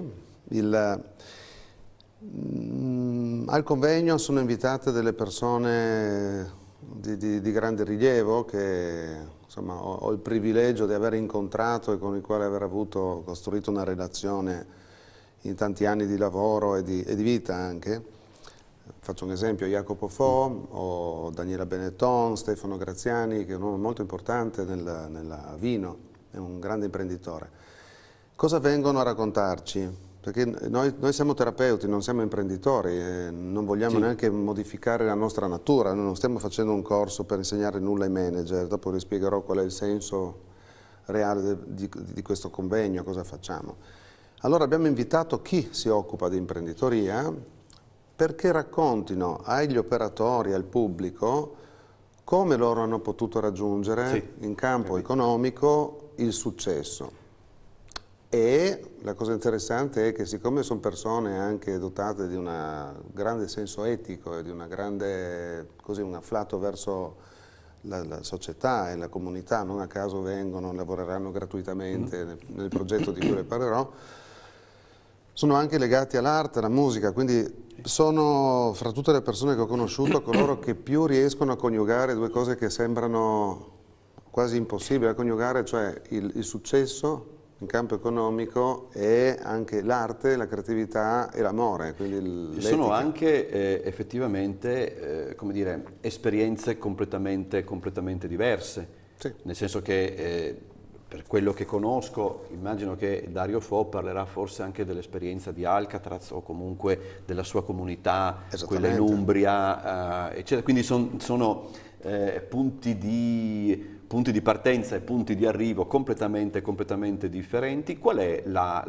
al convegno sono invitate delle persone di grande rilievo che insomma, ho il privilegio di aver incontrato e con i quali aver costruito una relazione in tanti anni di lavoro e di vita anche. Faccio un esempio, Jacopo Fo, o Daniela Benetton, Stefano Graziani, che è un uomo molto importante nel vino, è un grande imprenditore. Cosa vengono a raccontarci? Perché noi siamo terapeuti, non siamo imprenditori, non vogliamo neanche modificare la nostra natura, noi non stiamo facendo un corso per insegnare nulla ai manager, dopo vi spiegherò qual è il senso reale di questo convegno, cosa facciamo. Allora abbiamo invitato chi si occupa di imprenditoria perché raccontino agli operatori, al pubblico, come loro hanno potuto raggiungere in campo economico il successo. E la cosa interessante è che siccome sono persone anche dotate di un grande senso etico e di un afflato verso la società e la comunità, non a caso vengono, lavoreranno gratuitamente nel progetto di cui le parlerò, sono anche legati all'arte, alla musica, quindi sono fra tutte le persone che ho conosciuto coloro che più riescono a coniugare due cose che sembrano quasi impossibili da coniugare, cioè il successo in campo economico e anche l'arte, la creatività e l'amore. Sono anche effettivamente come dire, esperienze completamente diverse, nel senso che per quello che conosco immagino che Dario Fo parlerà forse anche dell'esperienza di Alcatraz o comunque della sua comunità, quella in Umbria, eccetera. Quindi sono punti di partenza e punti di arrivo completamente differenti. Qual è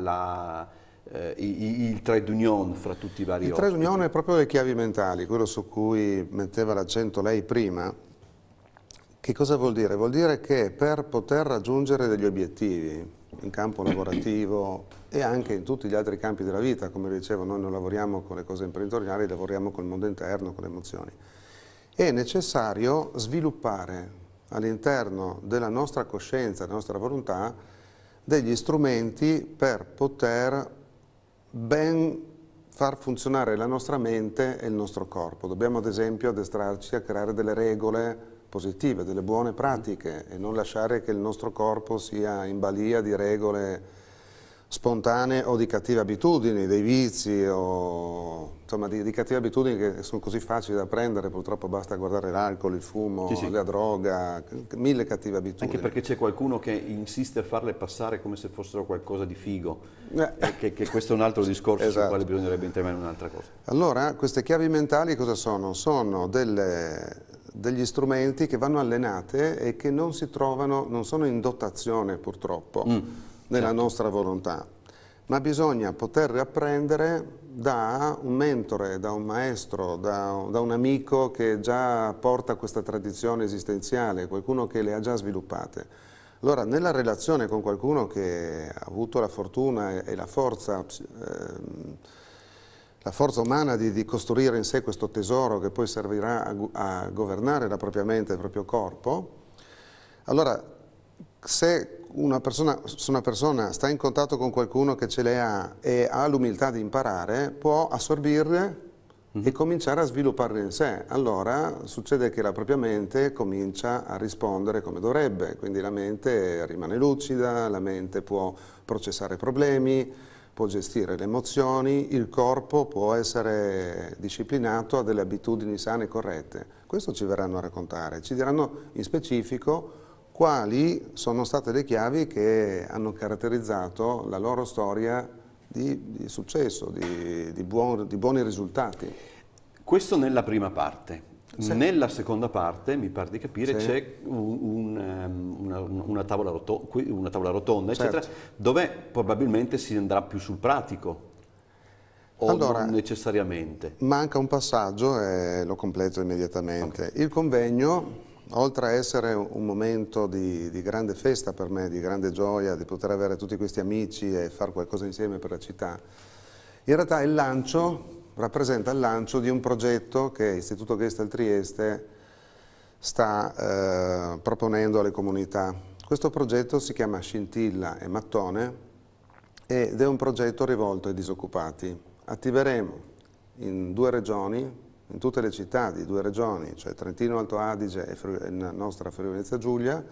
il trade union fra tutti i vari ospiti? Il trade union è proprio le chiavi mentali, quello su cui metteva l'accento lei prima. Che cosa vuol dire? Vuol dire che per poter raggiungere degli obiettivi in campo lavorativo e anche in tutti gli altri campi della vita, come dicevo, noi non lavoriamo con le cose imprenditoriali, lavoriamo col mondo interno, con le emozioni, è necessario sviluppare all'interno della nostra coscienza, della nostra volontà, degli strumenti per poter ben far funzionare la nostra mente e il nostro corpo. Dobbiamo ad esempio addestrarci a creare delle regole positive, delle buone pratiche e non lasciare che il nostro corpo sia in balia di regole spontanee o di cattive abitudini, dei vizi o insomma di cattive abitudini che sono così facili da prendere, purtroppo basta guardare l'alcol, il fumo, la droga, mille cattive abitudini. Anche perché c'è qualcuno che insiste a farle passare come se fossero qualcosa di figo, che questo è un altro discorso sul quale bisognerebbe intervenire un'altra cosa. Allora queste chiavi mentali cosa sono? Sono degli strumenti che vanno allenate e che non si trovano, non sono in dotazione purtroppo nella nostra volontà, ma bisogna poter riapprendere da un mentore, da un maestro, da un amico che già porta questa tradizione esistenziale, qualcuno che le ha già sviluppate. Allora, nella relazione con qualcuno che ha avuto la fortuna e la forza umana di costruire in sé questo tesoro che poi servirà a governare la propria mente e il proprio corpo, allora se una persona sta in contatto con qualcuno che ce le ha e ha l'umiltà di imparare, può assorbirle e cominciare a svilupparle in sé. Allora succede che la propria mente comincia a rispondere come dovrebbe, quindi la mente rimane lucida, la mente può processare problemi, può gestire le emozioni, il corpo può essere disciplinato a delle abitudini sane e corrette. Questo ci verranno a raccontare, ci diranno in specifico quali sono state le chiavi che hanno caratterizzato la loro storia di successo, di buoni risultati. Questo nella prima parte. Sì. Nella seconda parte, mi pare di capire, sì, c'è una tavola rotonda, eccetera, certo, dove probabilmente si andrà più sul pratico, o allora, non necessariamente. Manca un passaggio e lo completo immediatamente. Okay. Il convegno, oltre a essere un momento di grande festa per me, di grande gioia, di poter avere tutti questi amici e fare qualcosa insieme per la città, in realtà il lancio rappresenta il lancio di un progetto che Istituto Gestalt Trieste sta proponendo alle comunità. Questo progetto si chiama Scintilla e Mattone ed è un progetto rivolto ai disoccupati. Attiveremo in 2 regioni, in tutte le città di 2 regioni, cioè Trentino Alto Adige e la nostra Friuli Venezia Giulia,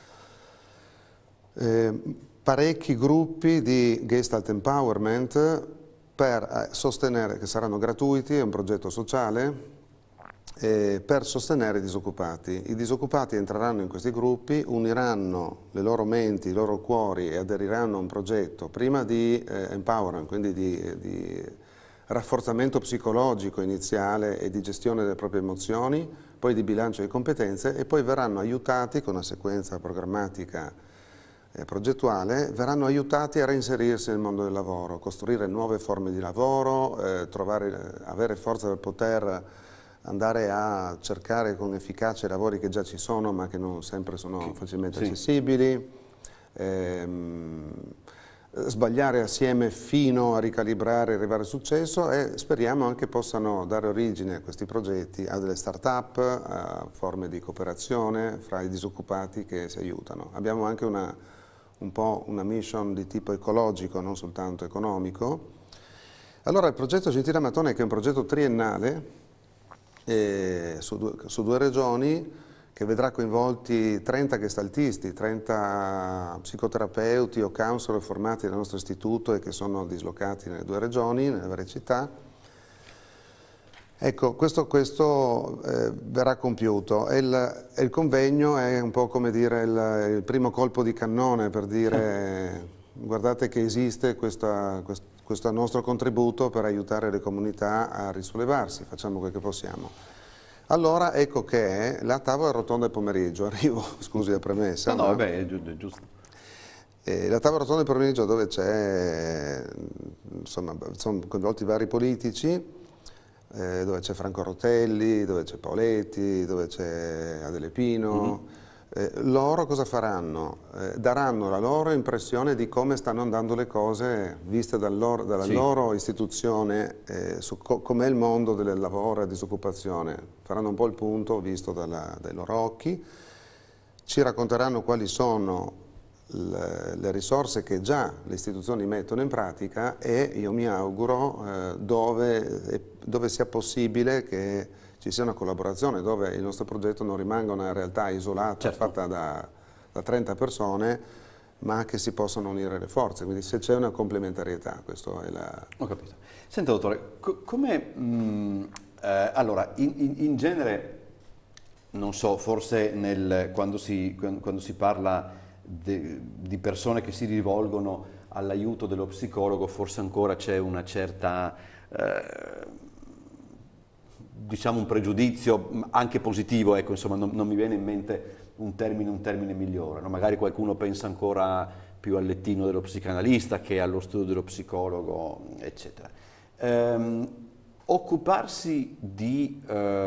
parecchi gruppi di Gestalt Empowerment per sostenere, che saranno gratuiti, è un progetto sociale, per sostenere i disoccupati. I disoccupati entreranno in questi gruppi, uniranno le loro menti, i loro cuori e aderiranno a un progetto, prima di empowerment, quindi di rafforzamento psicologico iniziale e di gestione delle proprie emozioni, poi di bilancio di competenze, e poi verranno aiutati con una sequenza programmatica progettuale, verranno aiutati a reinserirsi nel mondo del lavoro, costruire nuove forme di lavoro, avere forza per poter andare a cercare con efficacia i lavori che già ci sono ma che non sempre sono facilmente accessibili, sbagliare assieme fino a ricalibrare e arrivare al successo, e speriamo anche possano dare origine a questi progetti a delle start-up, a forme di cooperazione fra i disoccupati che si aiutano. Abbiamo anche un po' una mission di tipo ecologico, non soltanto economico. Allora il progetto Scintilla Mattone, che è un progetto triennale su 2 regioni, che vedrà coinvolti 30 gestaltisti, 30 psicoterapeuti o counselor formati dal nostro istituto e che sono dislocati nelle 2 regioni, nelle varie città. Ecco, questo verrà compiuto e il convegno è un po' come dire il primo colpo di cannone per dire guardate che esiste questo nostro contributo per aiutare le comunità a risollevarsi, facciamo quel che possiamo. Allora ecco che la tavola rotonda del pomeriggio, arrivo, scusi la premessa. No, vabbè, è giusto. La tavola rotonda del pomeriggio dove c'è, insomma, sono coinvolti vari politici, dove c'è Franco Rotelli, dove c'è Paoletti, dove c'è Adele Pino. Loro cosa faranno? Daranno la loro impressione di come stanno andando le cose viste dalla loro istituzione su com'è il mondo del lavoro e disoccupazione. Faranno un po' il punto visto dai loro occhi, ci racconteranno quali sono le risorse che già le istituzioni mettono in pratica e io mi auguro dove sia possibile che ci sia una collaborazione, dove il nostro progetto non rimanga una realtà isolata, fatta da 30 persone, ma che si possano unire le forze, quindi se c'è una complementarietà, questo è la... Ho capito. Senta dottore, allora, in genere, non so, forse quando si parla di persone che si rivolgono all'aiuto dello psicologo, forse ancora c'è una certa... diciamo un pregiudizio anche positivo, ecco, insomma non mi viene in mente un termine migliore, no? Magari qualcuno pensa ancora più al lettino dello psicanalista che allo studio dello psicologo, eccetera. Occuparsi di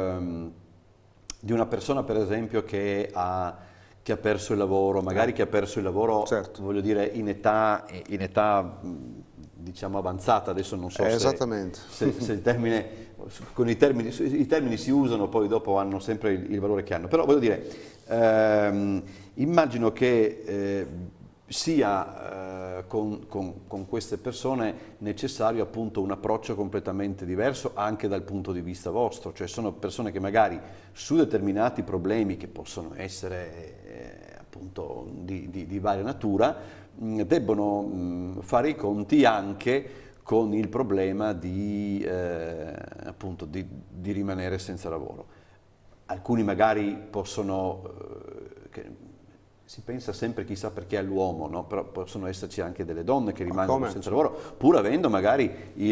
una persona, per esempio, che ha perso il lavoro, magari che ha perso il lavoro, certo, voglio dire, in età diciamo avanzata, adesso non so se il termine, con i termini si usano, poi dopo hanno sempre il valore che hanno, però voglio dire, immagino che sia con queste persone necessario appunto un approccio completamente diverso anche dal punto di vista vostro, cioè sono persone che magari su determinati problemi che possono essere appunto di varia natura debbono fare i conti anche con il problema appunto di rimanere senza lavoro. Alcuni magari si pensa sempre chissà perché all'uomo, no? Però possono esserci anche delle donne che rimangono senza lavoro, pur avendo magari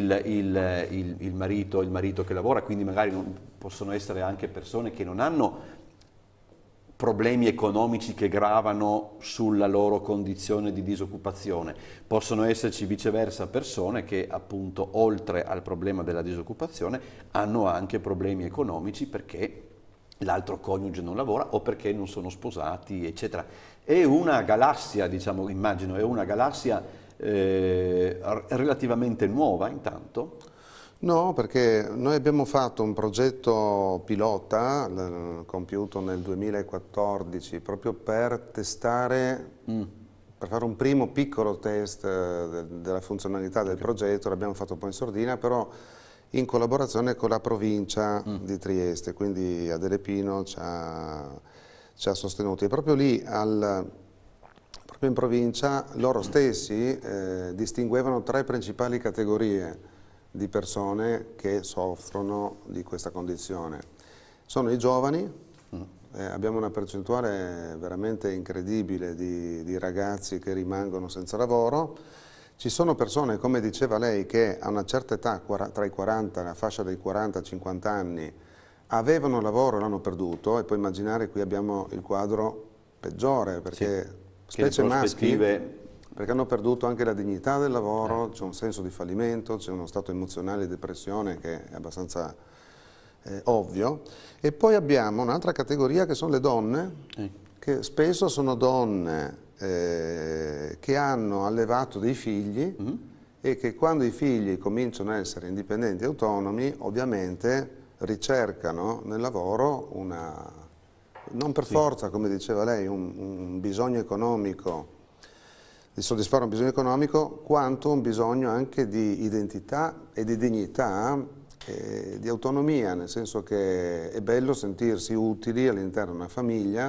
il marito che lavora, quindi magari possono essere anche persone che non hanno problemi economici che gravano sulla loro condizione di disoccupazione. Possono esserci viceversa persone che appunto oltre al problema della disoccupazione hanno anche problemi economici perché l'altro coniuge non lavora o perché non sono sposati, eccetera. È una galassia, diciamo, immagino, è una galassia relativamente nuova intanto? No, perché noi abbiamo fatto un progetto pilota compiuto nel 2014 proprio per testare, per fare un primo piccolo test della funzionalità del progetto, l'abbiamo fatto poi in sordina, però in collaborazione con la provincia di Trieste, quindi Adele Pino ci ha sostenuti. E proprio lì, proprio in provincia, loro stessi distinguevano 3 principali categorie di persone che soffrono di questa condizione. Sono i giovani, abbiamo una percentuale veramente incredibile di ragazzi che rimangono senza lavoro. Ci sono persone, come diceva lei, che a una certa età, tra i 40, la fascia dei 40-50 anni, avevano lavoro e l'hanno perduto, e puoi immaginare qui abbiamo il quadro peggiore, perché specie maschi, perché hanno perduto anche la dignità del lavoro, c'è un senso di fallimento, c'è uno stato emozionale di depressione che è abbastanza ovvio. E poi abbiamo un'altra categoria che sono le donne, che spesso sono donne che hanno allevato dei figli e che quando i figli cominciano a essere indipendenti e autonomi, ovviamente ricercano nel lavoro non per forza, come diceva lei, un bisogno economico, di soddisfare un bisogno economico, quanto un bisogno anche di identità e di dignità e di autonomia, nel senso che è bello sentirsi utili all'interno di una famiglia.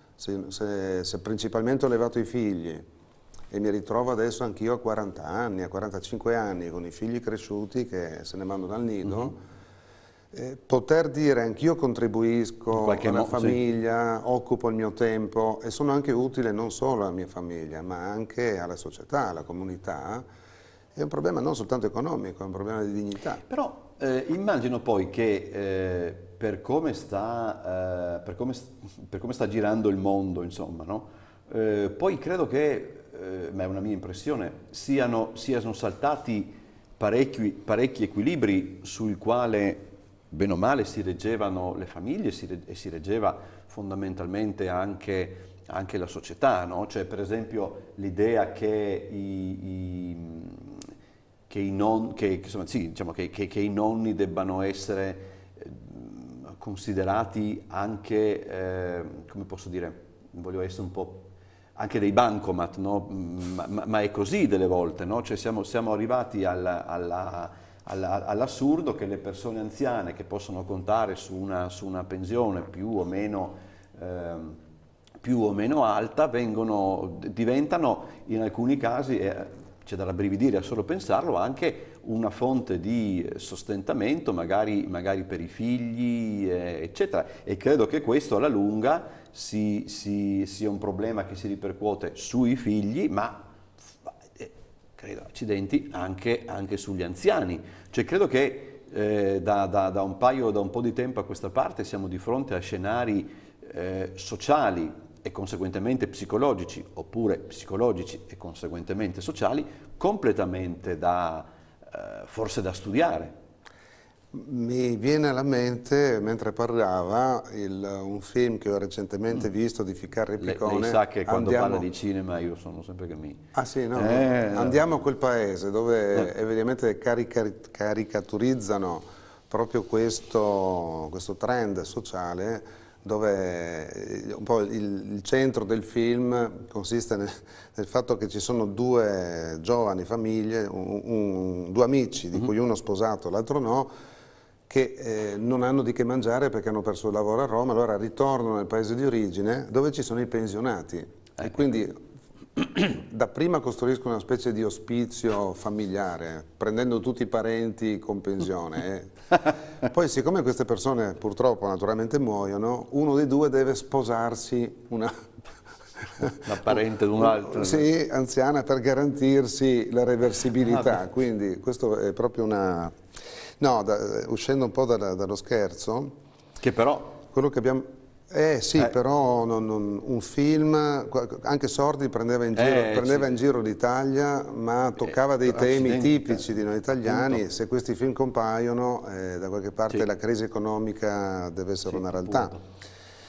Se principalmente ho allevato i figli e mi ritrovo adesso anch'io a 40 anni, a 45 anni, con i figli cresciuti che se ne vanno dal nido, poter dire anch'io contribuisco alla famiglia, occupo il mio tempo e sono anche utile non solo alla mia famiglia ma anche alla società, alla comunità, è un problema non soltanto economico, è un problema di dignità. Però immagino poi che per come sta girando il mondo, insomma, no? Poi credo che, ma è una mia impressione, siano saltati parecchi equilibri sul quale bene o male si reggevano le famiglie e si reggeva fondamentalmente anche la società, no? Cioè, per esempio, l'idea che i nonni debbano essere considerati anche, come posso dire, voglio essere un po' anche dei bancomat, no? Ma è così delle volte, no? Cioè siamo arrivati all'assurdo che le persone anziane che possono contare su una pensione più o meno alta diventano in alcuni casi, c'è da rabbrividire a solo pensarlo, anche una fonte di sostentamento magari per i figli, eccetera. E credo che questo alla lunga sia un problema che si ripercuote sui figli, ma credo, accidenti, anche sugli anziani. Cioè credo che da un po' di tempo a questa parte siamo di fronte a scenari sociali e conseguentemente psicologici, oppure psicologici e conseguentemente sociali, completamente forse da studiare. Mi viene alla mente, mentre parlava, un film che ho recentemente visto di Ficarra Picone. Lei sa che quando parla di cinema io sono sempre che mi... Ah sì, no, andiamo a quel paese dove evidentemente caricaturizzano proprio questo trend sociale, dove un po' il centro del film consiste nel fatto che ci sono due giovani famiglie, due amici, di cui uno sposato e l'altro no, che non hanno di che mangiare perché hanno perso il lavoro a Roma, allora ritornano nel paese di origine dove ci sono i pensionati e quindi dapprima costruiscono una specie di ospizio familiare, prendendo tutti i parenti con pensione. Poi siccome queste persone purtroppo naturalmente muoiono, uno dei due deve sposarsi una parente di un altro. Sì, anziana, per garantirsi la reversibilità, quindi questo è proprio una... No, uscendo un po' dallo scherzo, che però... quello che abbiamo... sì, però un film, anche Sordi prendeva in giro l'Italia, ma toccava dei temi tipici di noi italiani. Appunto. Se questi film compaiono, da qualche parte la crisi economica deve essere una realtà. Appunto.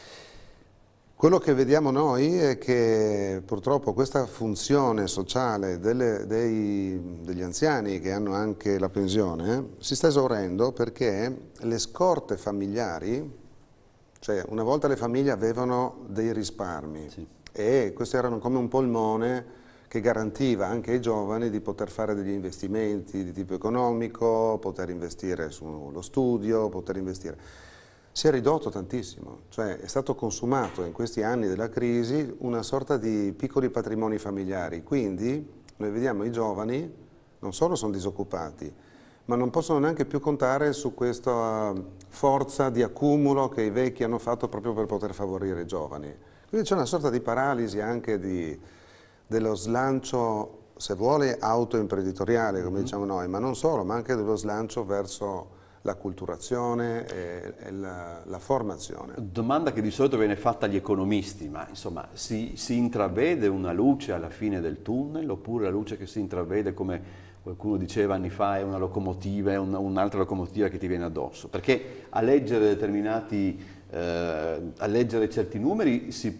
Quello che vediamo noi è che purtroppo questa funzione sociale degli anziani che hanno anche la pensione si sta esaurendo, perché le scorte familiari, cioè una volta le famiglie avevano dei risparmi e questi erano come un polmone che garantiva anche ai giovani di poter fare degli investimenti di tipo economico, poter investire sullo studio, poter investire. Si è ridotto tantissimo, cioè è stato consumato in questi anni della crisi una sorta di piccoli patrimoni familiari, quindi noi vediamo i giovani non solo sono disoccupati, ma non possono neanche più contare su questa forza di accumulo che i vecchi hanno fatto proprio per poter favorire i giovani. Quindi c'è una sorta di paralisi anche dello slancio, se vuole, autoimprenditoriale, come diciamo noi, ma non solo, ma anche dello slancio verso la culturazione e la formazione. Domanda che di solito viene fatta agli economisti, ma insomma si intravede una luce alla fine del tunnel, oppure la luce che si intravede, come qualcuno diceva anni fa, è una locomotiva, è un'altra locomotiva che ti viene addosso? Perché a leggere a leggere certi numeri si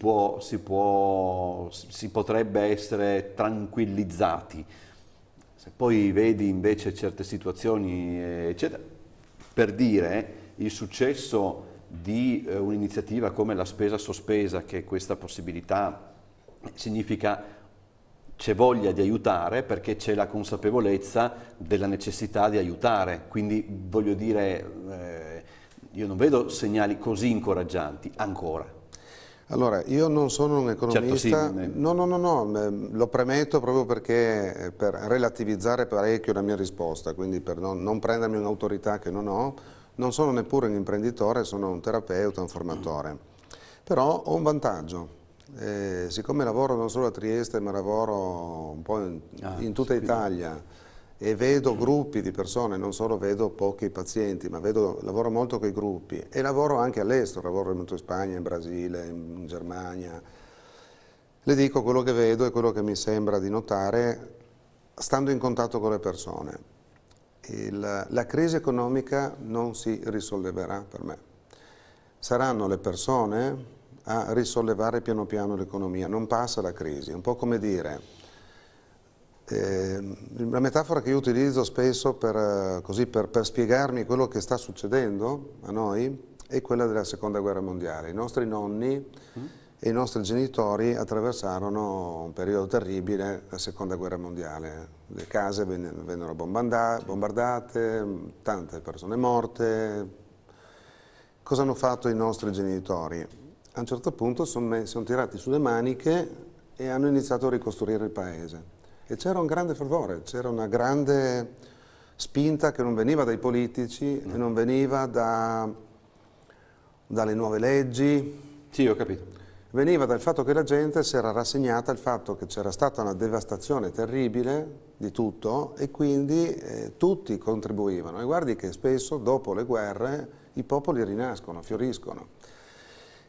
potrebbe essere tranquillizzati, se poi vedi invece certe situazioni eccetera. Per dire, il successo di un'iniziativa come la spesa sospesa, che questa possibilità significa c'è voglia di aiutare perché c'è la consapevolezza della necessità di aiutare, quindi voglio dire, io non vedo segnali così incoraggianti ancora. Allora, io non sono un economista, certo, sì, no, lo premetto proprio perché per relativizzare parecchio la mia risposta, quindi per non prendermi un'autorità che non ho, non sono neppure un imprenditore, sono un terapeuta, un formatore. Però ho un vantaggio, siccome lavoro non solo a Trieste ma lavoro un po' in tutta Italia e vedo gruppi di persone, non solo vedo pochi pazienti, ma lavoro molto con i gruppi e lavoro anche all'estero, lavoro molto in Spagna, in Brasile, in Germania. Le dico quello che vedo e quello che mi sembra di notare stando in contatto con le persone. La crisi economica non si risolleverà per me. Saranno le persone a risollevare piano piano l'economia, non passa la crisi, è un po' come dire... la metafora che io utilizzo spesso per spiegarmi quello che sta succedendo a noi è quella della seconda guerra mondiale. I nostri nonni e i nostri genitori attraversarono un periodo terribile, la seconda guerra mondiale. Le case vennero bombardate, tante persone morte. Cosa hanno fatto i nostri genitori? A un certo punto sono tirati sulle maniche e hanno iniziato a ricostruire il paese. E c'era un grande fervore, c'era una grande spinta che non veniva dai politici e non veniva dalle nuove leggi. Sì, ho capito. Veniva dal fatto che la gente si era rassegnata al fatto che c'era stata una devastazione terribile di tutto e quindi tutti contribuivano. E guardi che spesso dopo le guerre i popoli rinascono, fioriscono.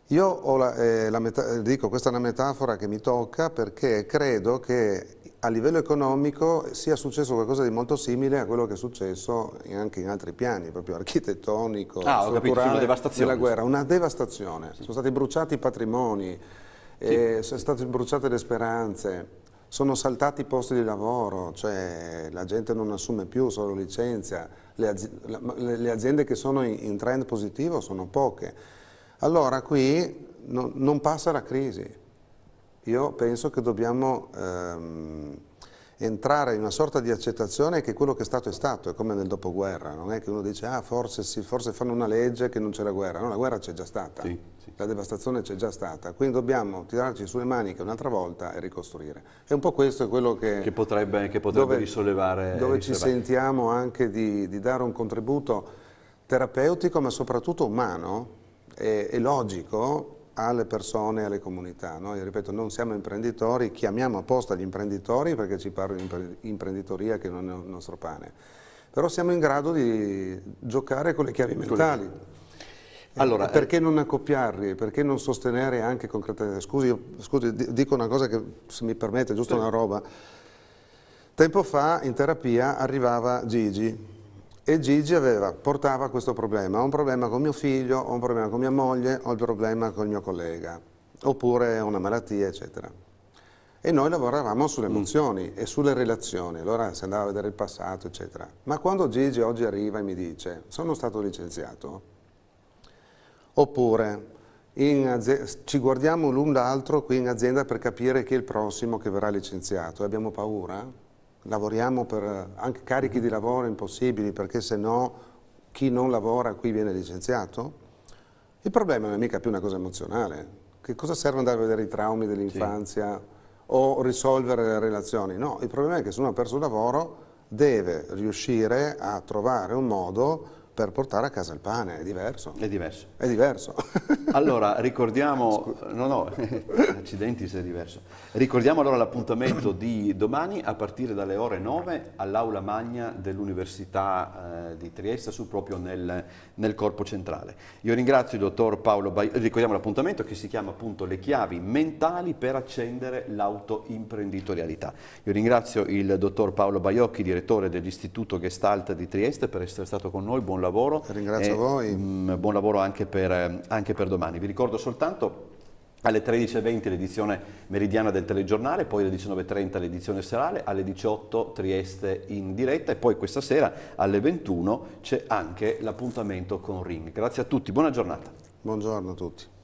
Io ho dico, questa è una metafora che mi tocca perché credo che a livello economico sia successo qualcosa di molto simile a quello che è successo anche in altri piani, proprio architettonico, strutturale, della guerra. Una devastazione. Sono stati bruciati i patrimoni, sono state bruciate le speranze, sono saltati i posti di lavoro, cioè la gente non assume più, solo licenzia. Le aziende che sono in trend positivo sono poche. Allora qui non passa la crisi. Io penso che dobbiamo entrare in una sorta di accettazione che quello che è stato, è come nel dopoguerra, non è che uno dice forse fanno una legge che non c'è la guerra, no, la guerra c'è già stata, la devastazione c'è già stata, quindi dobbiamo tirarci sulle maniche un'altra volta e ricostruire. E un po' questo è quello che potrebbe risollevare. Dove ci sentiamo anche di dare un contributo terapeutico ma soprattutto umano e logico alle persone e alle comunità. Noi, ripeto, non siamo imprenditori, chiamiamo apposta gli imprenditori perché ci parla di imprenditoria che non è il nostro pane, però siamo in grado di giocare con le chiavi mentali. Allora, perché non accoppiarli, perché non sostenere anche concretamente? Scusi, dico una cosa che, se mi permette, giusto una roba. Tempo fa in terapia arrivava Gigi, e Gigi portava questo problema: ho un problema con mio figlio, ho un problema con mia moglie, ho il problema con il mio collega, oppure una malattia, eccetera. E noi lavoravamo sulle emozioni e sulle relazioni, allora si andava a vedere il passato, eccetera. Ma quando Gigi oggi arriva e mi dice sono stato licenziato, oppure ci guardiamo l'un l'altro qui in azienda per capire chi è il prossimo che verrà licenziato e abbiamo paura? Lavoriamo per anche carichi di lavoro impossibili perché se no chi non lavora qui viene licenziato? Il problema non è mica più una cosa emozionale. Che cosa serve andare a vedere i traumi dell'infanzia o risolvere le relazioni? No, il problema è che se uno ha perso il lavoro deve riuscire a trovare un modo per portare a casa il pane, è diverso. È diverso. È diverso. Allora, ricordiamo, accidenti se è diverso. Ricordiamo allora l'appuntamento di domani a partire dalle ore 9 all'Aula Magna dell'Università di Trieste, proprio nel corpo centrale. Io ringrazio il dottor Paolo Baiocchi, ricordiamo l'appuntamento che si chiama appunto Le chiavi mentali per accendere l'autoimprenditorialità. Io ringrazio il dottor Paolo Baiocchi, direttore dell'Istituto Gestalt di Trieste, per essere stato con noi. Buon lavoro. Ringrazio voi. Buon lavoro anche per domani. Vi ricordo soltanto alle 13:20 l'edizione meridiana del telegiornale, poi alle 19:30 l'edizione serale, alle 18 Trieste in diretta e poi questa sera alle 21 c'è anche l'appuntamento con Ring. Grazie a tutti, buona giornata. Buongiorno a tutti.